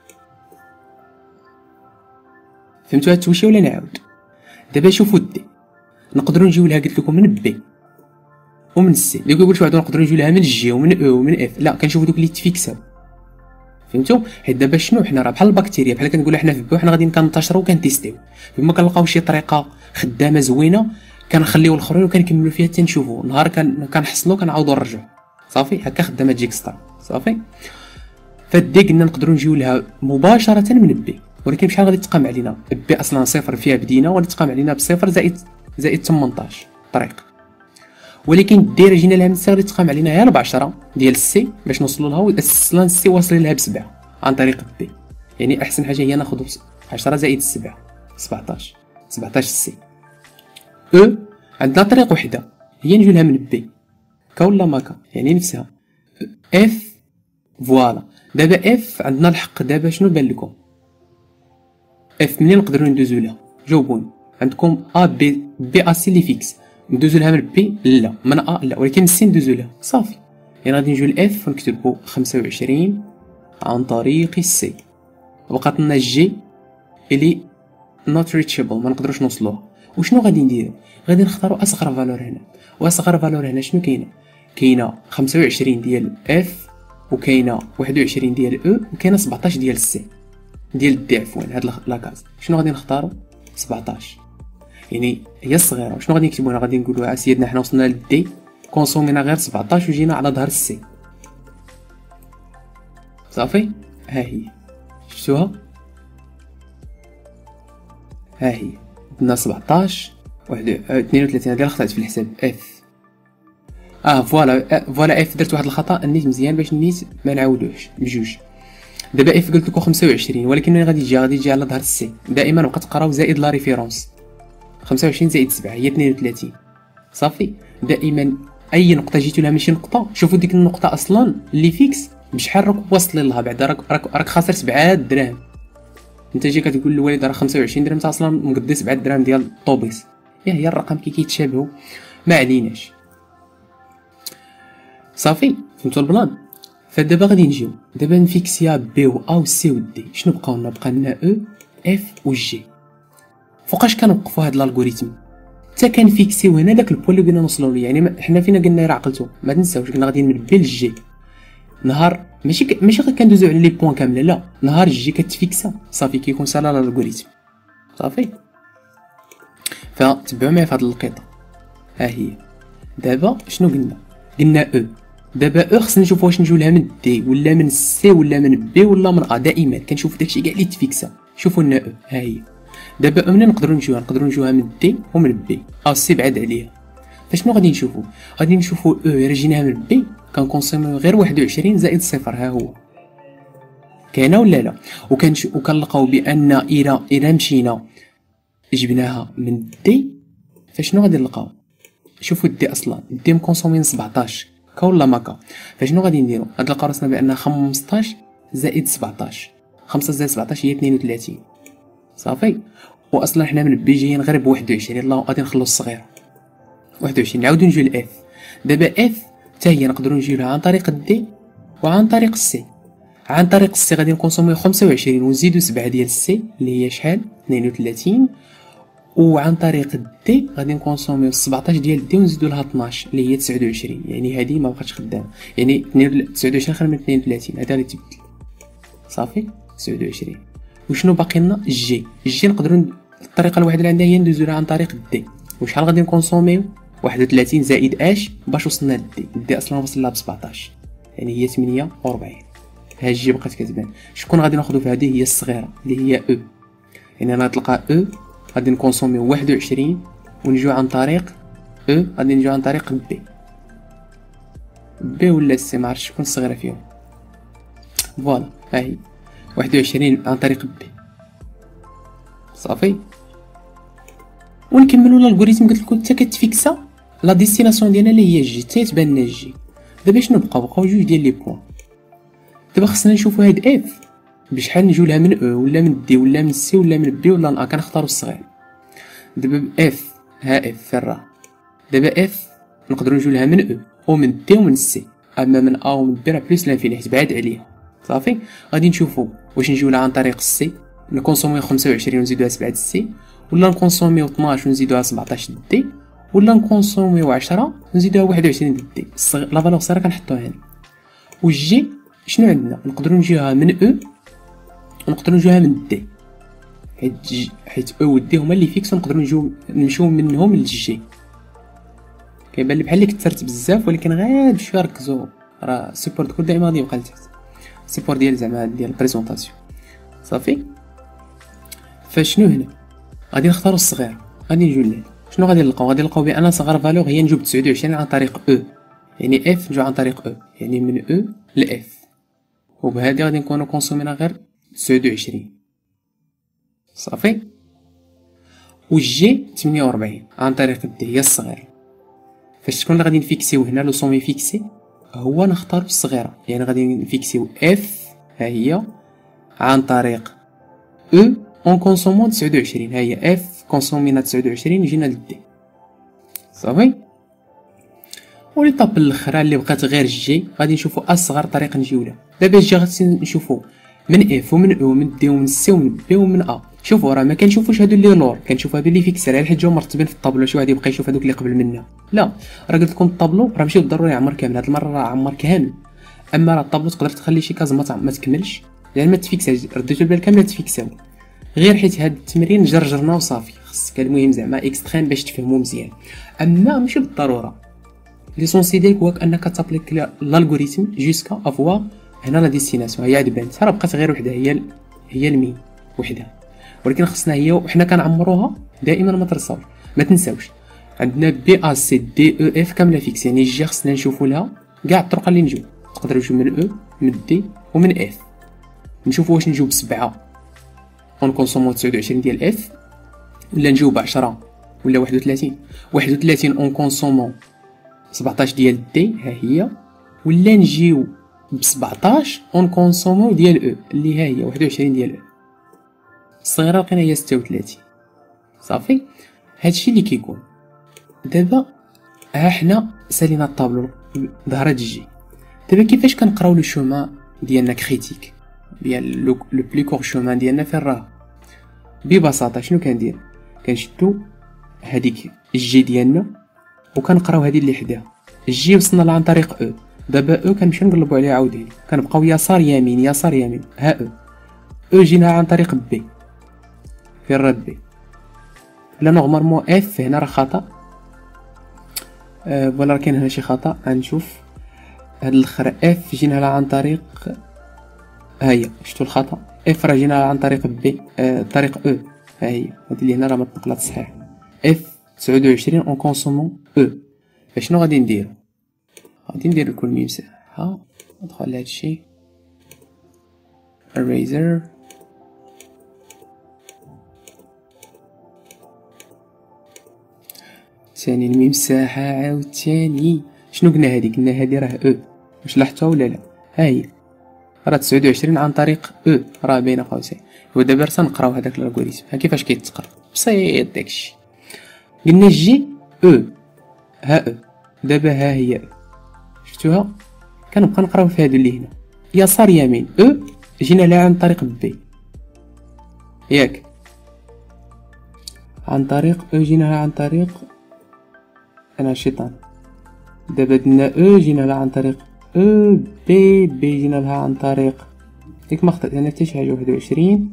فهمتوا هاد التويشه ولا نعاود؟ دابا شوفوا الدي نقدروا نجيو لها، قلت لكم من بي ومن السي. اللي كيقول شي واحد نقدروا نجيو لها من جي ومن او ومن اف، لا كنشوفوا دوك اللي تفيكساو. فهمتوا؟ حيت دابا شنو حنا راه بحال البكتيريا، بحال كنقولوا حنا في بي وحنا غاديين كنتشروا وكنتيستيو، فما كنلقاو شي طريقه خدامه زوينه كنخليو الاخرين وكنكملوا فيها حتى نشوفوا نهار كنحصلوا كنعاودوا نرجعوا، صافي. هكا خدامه جيك ستار، صافي. فدي قلنا نقدروا نجيو لها مباشره من بي، ولكن بشحال غادي تقام علينا؟ بي اصلا صفر فيها بدينا، وغادي تقام علينا بصفر زائد زائد ثمنطاش طريق. ولكن الديره جينا لها من السي غادي تقام علينا غير بعشرة ديال السي باش نوصلوا لها، اصلا السي واصلين لها بسبعة عن طريق بي، يعني احسن حاجه هي ناخذ عشرة زائد سبعة سبعطاش، سبعطاش السي. او عندنا طريق وحده هي نجيو لها من بي، كا ولا ماكا؟ يعني نفسها اف. فوالا دابا اف عندنا الحق. دابا شنو بان لكم؟ اف منين نقدروا ندوزو لها؟ جاوبوني. عندكم ا بي بي ا سي لي فيكس، ندوزو لها من بي؟ لا. من ا لا، ولكن السي ندوزو لها، صافي. يعني غادي نجيو لاف ونكتبو خمسة وعشرين عن طريق السي، بقات لنا جي اللي نوت ريتشابل ما نقدروش نوصلوها. وشنو غادي نديرو؟ غادي نختارو اصغر فالور هنا، واصغر فالور هنا شنو كاينه؟ كاينه خمسة وعشرين ديال اف، وكاينه واحد وعشرين ديال او، وكاينه سبعطاش ديال السي ديال الدي عفوا. هاد لاكاز شنو غادي نختارو؟ سبعطاش، يعني هي الصغيره. وشنو غادي نكتبو هنا؟ غادي نقولوا سيدنا حنا وصلنا للدي كونسومينا غير سبعطاش وجينا على ظهر السي، صافي. ها هي شفتوها؟ ها هي عندنا سبعطاش واحد اثنين وثلاثين، هادي خطأت في الحساب اف. اه فوالا فوالا اف درت واحد الخطا، النيت مزيان باش النيت ما نعاودوش بجوج. دابا اف قلت لكم خمسة وعشرين، ولكن ملي غادي يجي غادي يجي على ظهر السي. دائما بقى تقراو زائد لا ريفيرونس، خمسة وعشرين زائد سبعة هي اثنين وثلاثين، صافي. دائما اي نقطه جيتو لها ماشي نقطه، شوفوا ديك النقطه اصلا اللي فيكس بشحال راك واصل لها بعدا، راك راك, راك خاسر سبعة دراهم. انت جاي كتقول للوالد راه خمسة وعشرين درهم، انت اصلا مقدي سبعة دراهم ديال الطوبيس. يا هي الرقم كي كيتشابهوا ما عليناش. صافي فهمتوا البلان. فدابا غادي نجيو دابا نفيكسيا بي و ا و سي و دي. شنو بقاو لنا؟ بقى لنا او اف و جي. فوقاش كنوقفوا هاد الالغوريثم؟ حتى كنفيكسيو هنا داك البوان اللي بغينا نوصلوا ليه. يعني حنا فينا قلنا راه عقلتو ما تنساوش قلنا غادي من بي لجي. نهار ماشي ك... ماشي غير كندوزو على لي بوين كامله، لا نهار جي كتفيكسا صافي كيكون سالا الالغوريثم. صافي فتبعوا معايا في هاد القطه. ها هي دابا شنو قلنا؟ قلنا او. دابا او خصنا نشوفوا واش نجيو لها من دي ولا من سي ولا من بي ولا من ا. دائما كنشوف داكشي كاع اللي تفيكسا. شوفوا لنا او ها هي. دابا او منين نقدروا نجيوها؟ نقدروا نجيوها من دي ومن بي. ا سي بعاد عليها. فشنو غادي نشوفوا؟ غادي نشوفوا او الا جيناها من بي كنكونسوميو غير واحد وعشرين زائد صفر. ها هو كاينه ولا لا؟ وكنش وكنلقاو بان الى الى مشينا جبناها من دي فشنو غادي نلقاو؟ شوفوا دي اصلا دي مكونسومين سبعطاش كا ولا ماكا. فشنو غادي نديرو؟ غادي نلقاو راسنا بان خمسطاش زائد سبعطاش. خمسة زائد سبعطاش هي اثنين وثلاثين. صافي واصلا حنا من بي جايين غير بواحد وعشرين. يلاه غادي نخلو الصغيره واحد وعشرين. نعاودو نجيو لاف. دابا اف حتى هي نقدروا نجيو لها عن طريق دي وعن طريق السي. عن طريق السي غادي نكونسوميو خمسة وعشرين ونزيدو سبعة ديال السي اللي هي شحال؟ اثنين وثلاثين. وعن طريق دي غادي نكونسوميو سبعطاش ديال دي ونزيدو لها اثناش اللي هي تسعة وعشرين. يعني هذه ما بقاتش خدامه، يعني تسعة وعشرين خير من اثنين وثلاثين. هذا اللي تبدل. صافي تسعة وعشرين. وشنو باقي لنا؟ الجي. الجي نقدروا الطريقه الوحيده اللي عندها هي ندوزو لها عن طريق دي. وشحال غادي نكونسوميو؟ واحد وثلاثين زائد اش باش وصلنا لدي. دي اصلا وصل لها ب سبعطاش يعني هي ثمانية وأربعين. ها الجي بقات كتبان. شكون غادي ناخذو في هذه؟ هي الصغيره اللي هي او. يعني انا تلقى او غادي نكونسوميو واحد وعشرين ونجيو عن طريق او غادي نجيو عن طريق بي. بي ولا سي ما عرفتش شكون الصغيره فيهم. فوالا ها هي واحد وعشرين عن طريق بي. صافي ونكملوا الالغوريثم. قلت لكم حتى كتفيكسا لا ديستيناسيون ديالنا اللي هي جي حتى تبان لنا جي. دابا شنو بقاو؟ بقاو جوج ديال لي بوين. دابا خصنا نشوفوا هاد اف بشحال نجيو لها من او ولا من دي ولا من سي ولا من بي ولا من ا. كنختاروا الصغير. دابا اف ها اف في الرا. دابا اف نقدروا نجيو لها من او ومن دي ومن سي. اما من ا ومن بي راه بليس لانفيني حيت بعاد عليها. صافي غادي نشوفوا واش نجيو لها عن طريق السي نكونسوميو خمسة وعشرين ونزيدوها سبعة السي، ولا نكونسوميو اثناش ونزيدوها سبعطاش دي، ولا نكونسوميو عشرة ونزيدوها واحد وعشرين دي. لا فالور صغيره كنحطوها هنا. والجي شنو عندنا؟ نقدروا نجيوها من او ونقدروا نجيوها من دي حيت جي حيت او و دي هما اللي فيكس ونقدروا نجيو نمشيو منهم للجي. كيبان لي بحال اللي كثرت بزاف ولكن غير بشويه ركزوا راه السيبور كل دائما غادي يبقى لتحت. السيبور ديال زعما ديال البريزونطاسيون. صافي فشنو هنا؟ غادي نختاروا الصغير. غادي نجيو لهنا. شنو غادي نلقاو؟ غادي نلقاو بان صغار فالور هي نجيو ب تسعة وعشرين عن طريق او. يعني اف نجيو عن طريق او يعني من او لاف. وبهذه غادي نكونوا كونسومينا غير تسعة وعشرين. صافي والجي ثمانية وأربعين عن طريق دي هي الصغير. فاش تكون غادي نفيكسيو هنا لو سومي فيكسي هو نختاروا الصغيره. يعني غادي نفيكسيو اف ها هي عن طريق او اون كونسومون تسعة وعشرين. ها هي اف كونسومينا تسعة وعشرين جينا للدي. صافي وليطاب الاخرى اللي بقات غير جي غادي نشوفوا اصغر طريقه نجيو لها. دابا جي غادي نشوفوا من اف ومن او ومن دي ومن سي ومن بي ومن ا. شوفوا راه ما كنشوفوش هادو اللي لور، كنشوفوا هادو اللي فيكسر على حيت جاو مرتبين في الطابلو. شي واحد يبقى يشوف هادوك اللي قبل منا. لا راه قلت لكم الطابلو راه ماشي بالضروري يعمر كامل. هاد المره راه عمر كامل. اما راه الطابلو تقدر تخلي شي كاز ما, ما تكملش يعني ما تفيكساش. رديتو البال كامله تفيكساو غير حيت هاد التمرين جرجرنا وصافي. خصك المهم زعما اكستريم باش تفهمو مزيان. اما ماشي بالضروره. ليسونسي ديالك هو انك تابليك الالغوريثم جوسكا افوا هنا لا ديستيناسيون. هي عاد بانت راه بقات غير وحده هي ال... هي المين وحده، ولكن خصنا هي وحنا كنعمروها دائما. ما ترساوش ما تنساوش عندنا بي ا سي دي او اف كامله فيكس. يعني جي خصنا نشوفوا لها كاع الطرق اللي نجيو. نقدروا نجيو من او من دي ومن اف. نشوفوا واش نجيو بسبعة ونكونسومو تسعة وعشرين ديال اف، ولا نجيو بعشرة ولا واحد وثلاثين. واحد وثلاثين اون كونسومو سبعطاش ديال دي ها هي، ولا نجيو ب سبعطاش اون كونسومو ديال او اللي ها هي واحد وعشرين ديال او. الصغيره لقينا هي ستة وثلاثين. صافي هادشي اللي كيكون. دابا ها حنا سالينا الطابلو ظهرت الجي. دابا كيفاش كنقراو لو شومان ديالنا كريتيك ديال لو بلي كور شومان ديالنا فين راه؟ ببساطه شنو كندير؟ كنشدو هذيك الجي ديالنا وكنقراو هذه اللي حداها. الجي وصلنا لها عن طريق او. دابا او كنمشيو نقلبوا عليها عاوتاني كنبقاو يسار يمين يسار يمين. ها او او جينا عن طريق بي فين راه بي. لا نورمالمون اف هنا راه خطا. أه ولا كاين هنا شي خطا. غنشوف هاد الاخر اف جينا لها عن طريق ها هي. شفتوا الخطا؟ اف راه جينا عن طريق بي أه طريق او. ها هي هادي اللي هنا راه متنقلات صحيح. اف تسعة وعشرين اون كونسومون او. فشنو غادي نديرو؟ غادي ندير لكم مساحه. ندخل لهادشي eraser ثاني المساحه عاوتاني. شنو قلنا هادي؟ قلنا هادي راه او. واش لاحظتوها ولا لا؟ ها هي راه تسعة وعشرين عن طريق او راه بين قوسين. ودابا راه نقراو هذاك الالغوريثم. ها كيفاش كيتقرا بسيط داكشي. قلنا جي او ها او. دابا ها هي او. شفتوها؟ كنبقى نقراو في هادو اللي هنا يسار يمين. او جينا لها عن طريق بي ياك عن طريق او جينا لها عن طريق انا الشيطان. دابا درنا او جينا لها عن طريق او بي بي جينا لها عن طريق ديك ما خطأت انا حتى شي حاجه. واحد وعشرين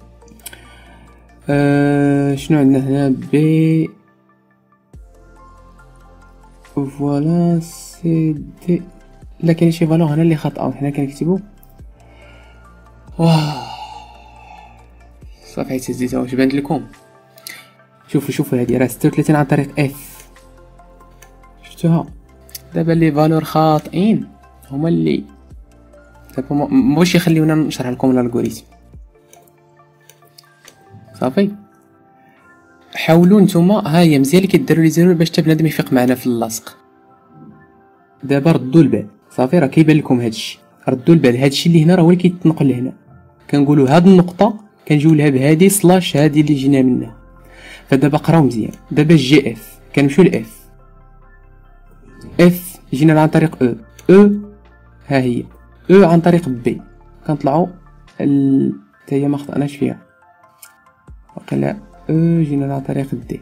أه شنو عندنا هنا؟ بي فوالا سي دي. لا كاين شي فالور هنا اللي خطأ حنا كنكتبو. واه صافي تهزيتها. واش بانت لكم؟ شوفوا شوفوا هادي راه ستة وثلاثين عن طريق اف. شفتوها؟ دابا لي فالور خاطئين هما اللي دابا مبغيش يخليونا نشرح لكم الالغوريثم. صافي حاولوا نتوما. ها هي مزيان اللي كيديروا لي زيرو باش حتى بنادم يفيق معنا في اللاصق. دابا ردوا البال. صافي راه كيبان لكم هادشي. ردوا البال هادشي اللي هنا راه هو اللي كيتنقل هنا. كنقولوا هاد النقطه كنجيو لها بهادي سلاش هادي اللي جينا منها. فدابا قراو مزيان. دابا جي اف كنمشيو لاف. اف جينا عن طريق او. او ها هي او عن طريق بي. كنطلعوا ال حتى هي ما خطأناش فيها. وقيلا او جينا عن طريق دي.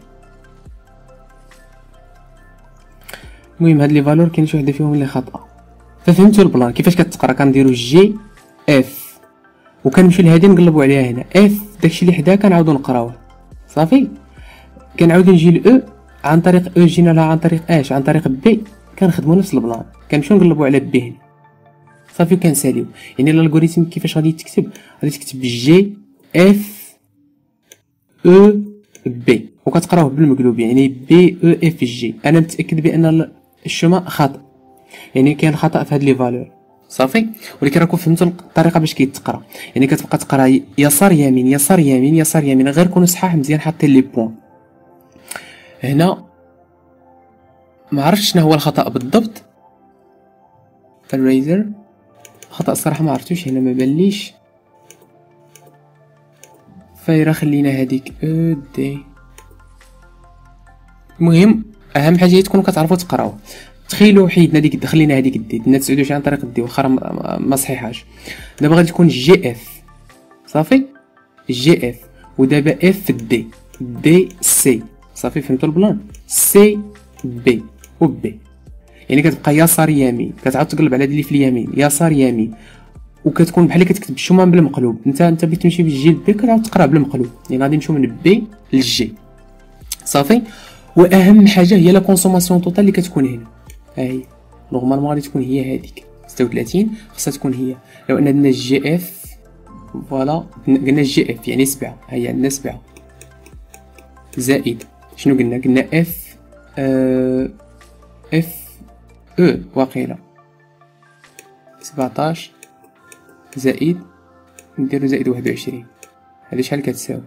المهم هاد لي فالور كاين شي وحده فيهم اللي خاطئه. ففهمتوا البلان كيفاش كتقرا؟ كنديروا جي اف وكنمشيو لهادي نقلبوا عليها هنا اف. داكشي اللي حداها كنعاودو نقراوه. صافي كنعاودو نجي لاو عن طريق او جينا لها عن طريق اش عن طريق بي. كنخدموا نفس البلان كنمشيو نقلبوا على بي هنا. صافي وكنساليو. يعني الالغوريثم كيفاش غادي تكتب؟ غادي تكتب جي اف او بي وكتقراوه بالمقلوب يعني بي او اف جي. انا متاكد بان الشوما خاطئ يعني كاين خطا في هاد لي فالور. صافي ولكن راكم فهمتوا الطريقه باش كيتقرا. يعني كتبقى تقرا يسار يمين يسار يمين يسار يمين غير كونوا صحاح مزيان حاطين لي بوين. هنا ما عرفتش شنو هو الخطا بالضبط. الريزر خطا الصراحه ما عرفتوش هنا ما بانليش. فايره خلينا هذيك او دي. المهم اهم حاجه هي تكونوا كتعرفوا تقراو. تخيلوا حيدنا ديك خلينا هذيك دي درنا تسعة وعشرين عن طريق دي واخا ما صحيحاش. دابا غادي تكون جي اف. صافي جي اف ودابا اف دي دي سي. صافي فهمتوا البلان؟ سي بي و بي يعني كتبقى يسار يمين كتعاود تقلب على هاد اللي في اليمين يسار يمين وكتكون بحال كتكتب الشومان بالمقلوب. انت انت بغيت تمشي بالجي لبي كتعاود تقرا بالمقلوب. يعني غادي نمشيو من بي للجي. صافي واهم حاجه هي لا كونسوماسيون توتال اللي كتكون هنا. ها هي نورمالمون غادي تكون هي هذيك ستة وثلاثين خاصها تكون هي. لو ان عندنا الجي اف فوالا قلنا الجي اف يعني سبعة. ها هي عندنا سبعة زائد شنو قلنا؟ قلنا اف اه اف او واقيلا سبعطاش زائد نديرو زائد واحد وعشرين. هذه شحال كتساوي؟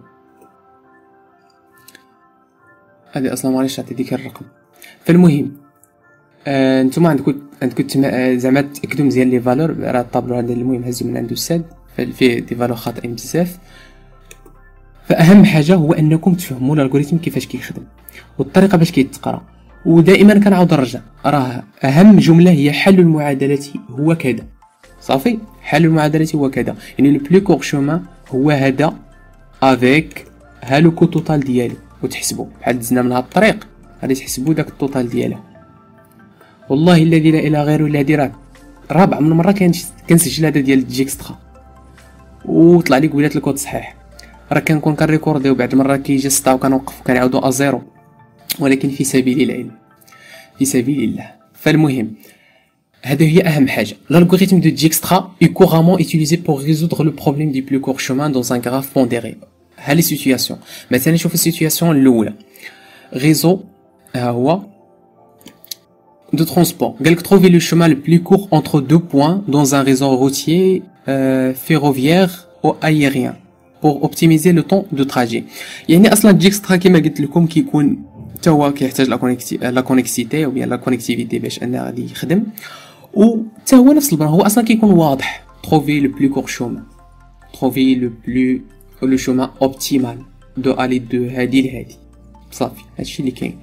هذه اصلا معليش عطي ديك الرقم. فالمهم آه نتوما عندكم انت كنت زعما تاكدوا مزيان لي فالور. راه الطابلو هذا المهم هزو من عنده الساد فيه دي فالور خاطئين بزاف. فاهم حاجه هو انكم تفهموا الالغوريثم كيفاش كيخدم والطريقه باش كيتقرا. ودائما كنعاود نرجع راه اهم جمله هي حل المعادله هو كذا. صافي حل المعادله هو كذا، يعني لو بلو كور شومان هو هذا افيك ها لو كو توتال ديالو وتحسبوا بحال دزنا من هاد الطريق غادي تحسبوا داك التوتال ديالها. والله الذي لا اله غيره الذي راه رابع من مره كنسجل هذا ديال جيكسترا وطلع لي قبيله الكود صحيح. راه كنكون كنريكورديو بعد مره كيجي سطا وكنوقف وكنعاودو ازيرو، ولكن في سبيل العلم في سبيل الله. فالمهم هذا هي اهم حاجه. l'algorithme de Dijkstra est couramment utilisé pour résoudre le problème du plus court chemin dans un graphe pondéré. ها لي سيتوياسيون مثلا نشوف السيتوياسيون الاولى réseau ها هو de transport. قالك trouver le chemin le plus court entre deux points dans un réseau routier euh, ferroviaire ou aérien pour optimiser le temps de trajet. يعني اصلا Dijkstra كما قلت لكم كيكون حتى هو كيحتاج لا كونيكسيتي او بيان لا كونيكتيفيتي باش انه غادي يخدم، و حتى هو نفس البلان هو اصلا كيكون واضح. trouver le plus court chemin trouver le plus le chemin optimal de aller de هادي لهادي. صافي هادشي اللي كاين.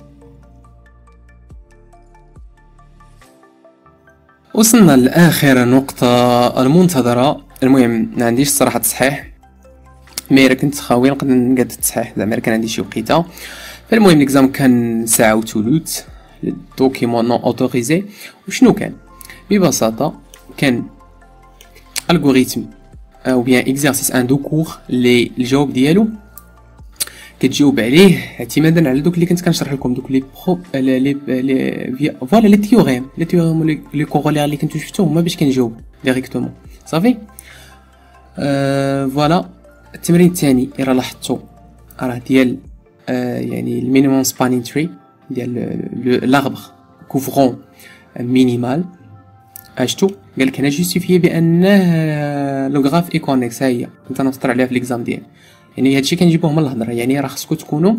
وصلنا لاخر نقطه المنتظره. المهم ما عنديش الصراحه تصحيح، مي راه كنت خاوي نقدر نقاد التصحيح زعما كان عندي شي وقيته. فالمهم ليكزام كان ساعه وثلث دوكيمون نون اوتوريزي. وشنو كان ببساطه كان الغوريثم او بيان اكزرسيس ان دو كور اللي الجواب ديالو كتجاوب عليه اعتمادا على دوك اللي كنت كنشرح لكم دوك لي برو لي لي فوالا لي تيوريم لي تيوريم لي كورولير اللي كنتو شفتو هما باش كنجاوب ديريكتومون. صافي أه فوالا. التمرين الثاني راه لاحظتو راه ديال أه يعني المينيموم سبانين تري ديال لاربر كوفرون مينيمال. اشتو قالك هنا جوستيفيي بانه لو غراف اي كونيكس. ها هي كنت نفطر عليها في ليكزام ديالي. يعني هادشي كنجيبوه من الهضره، يعني راه خصكم تكونوا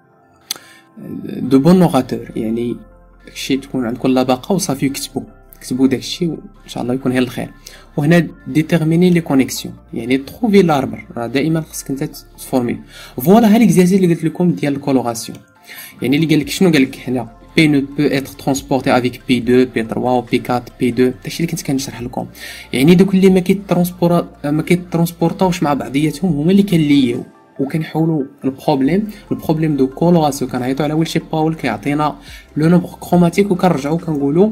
دو بون نوغاتور، يعني داكشي تكون عندكم لباقه وصافي كتبوا كتبوا داكشي وان شاء الله يكون هي الخير. وهنا ديتيرميني لي كونيكسيون يعني تروفي لاربر، راه دائما خصك انت تفورمي. فوالا ها ليكزارسيس اللي قلت لكم ديال الكولوراسيون، يعني اللي قالك شنو قالك هنا P ne peut être transporté avec P deux, P trois ou P quatre, P deux. داكشي اللي كنت كنشرح لكم. يعني دوك اللي ما كيترونسبورا ما كيترونسبورطاوش مع بعضياتهم هما اللي كنليو وكنحولوا البروبليم البروبليم دو كولوراسيون كنعيطوا على ويلشي باول كيعطينا لو نومبر كروماتيك وكنرجعوا كنقولوا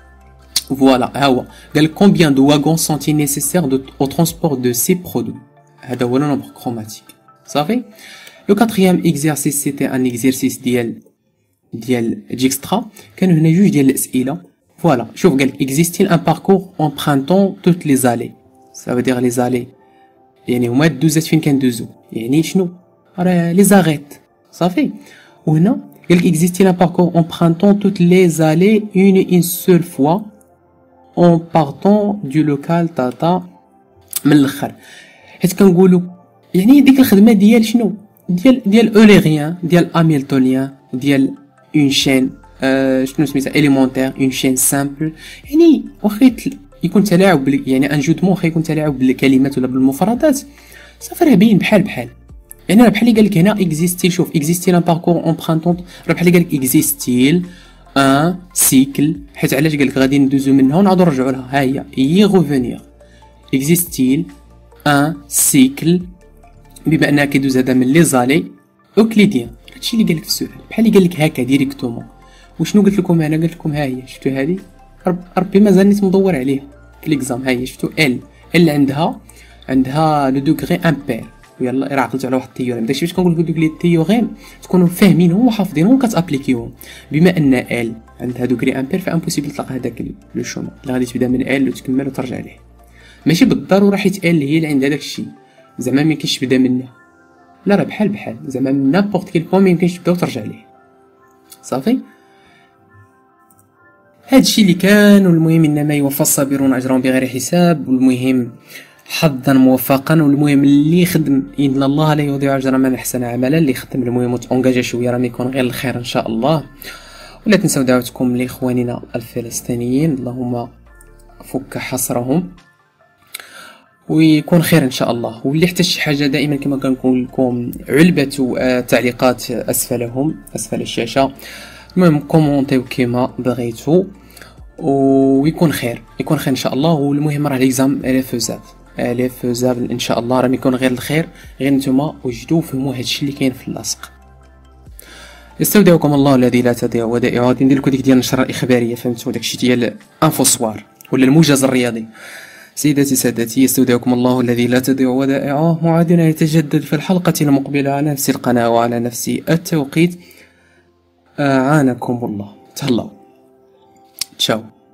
فوالا ها هو قال combien de wagons sont-ils nécessaires de, au transport de ces produits. هذا هو لو نومبر كروماتيك. صافي. لو كاتريام اكزرسيس سيتي ان اكزرسيس ديال ديال جيكسترا. كانوا هنا جوج ديال الاسئله. فوالا شوف قال existe-t-il un parcours empruntant toutes les allées. ça veut dire les allées يعني هما الدوزات فين كندوزو، يعني شنو راه لي زاغيت. صافي. وهنا قال existe-t-il un parcours empruntant toutes les allées une une seule fois en partant du local tata. من الاخر حيت كنقولوا يعني ديك الخدمه ديال شنو ديال ديال اوليغيان ديال اميلتونيان ديال اون شين أه شنو سميتها اليمونتير اون شين سامبل. يعني واخا يكون تلاعب يعني ان جو دو مون واخا يكون تلاعب بالكلمات ولا بالمفردات صافي راه باين بحال بحال. يعني راه بحال اللي قالك هنا اكزيستيل. شوف اكزيستيل ان باركور امبرانتونت راه بحال اللي قالك اكزيستيل ان سيكل. حيت علاش قالك غادي ندوزو منها ونعاودو نرجعو لها. ها هي يي غوفونير اكزيستيل ان سيكل بما انها كيدوز هذا من لي زالي اوكليديان. هادشي اللي قالك في السؤال بحال اللي قالك هكا ديريكتومون. وشنو قلت لكم انا قلت لكم ها هي شفتوا هذه ربي مازال نيت مدور عليها في ليكزام. ها هي شفتوا ال ال عندها عندها لو دوغري امبير. ويلا راه عقلت على واحد التيوريم داكشي باش كنقول لكم دوك لي تيوريم تكونوا فاهمينهم وحافظينهم وكتابليكيوهم. بما ان ال عندها دوغري امبير فامبوسيبل تلقى هذاك لو شوما اللي غادي تبدا من ال وتكمل وترجع ليه. ماشي بالضروره حيت ال هي اللي عندها داكشي زعما ما يمكنش تبدا منها، لا راه بحال بحال زعما من نابورت كيل بوين ما يمكنش تبدا وترجع ليه. صافي. هادشي اللي كان. والمهم انما يوفى الصابرون اجرهم بغير حساب. والمهم حظا موفقا. والمهم اللي يخدم ان الله لا يضيع اجر من احسن عملا. اللي يخدم المهم وتونجاجا شويه راه يكون غير الخير ان شاء الله. ولا تنسوا دعوتكم لاخواننا الفلسطينيين، اللهم فك حصرهم ويكون خير ان شاء الله. واللي احتاج شي حاجه دائما كما كنقول لكم علبه التعليقات اسفلهم اسفل الشاشه، المهم كومونتيو كيما بغيتو ويكون خير يكون خير ان شاء الله. والمهم راه ليزام الي فوزاب الي فوزاب ان شاء الله، راه يكون غير الخير، غير نتوما وجدوا فهموا هادشي اللي كاين في اللاصق. يستودعكم الله الذي لا تضيع ودائعه. غادي ندير لكم ديك ديال النشره الاخباريه، فهمتوا داكشي ديال انفوسوار ولا الموجز الرياضي. سيداتي سادتي، يستودعكم الله الذي لا تضيع ودائعه. موعدنا يتجدد في الحلقه المقبله على نفس القناه وعلى نفس التوقيت. اعانكم الله. تهلاو. تشاو.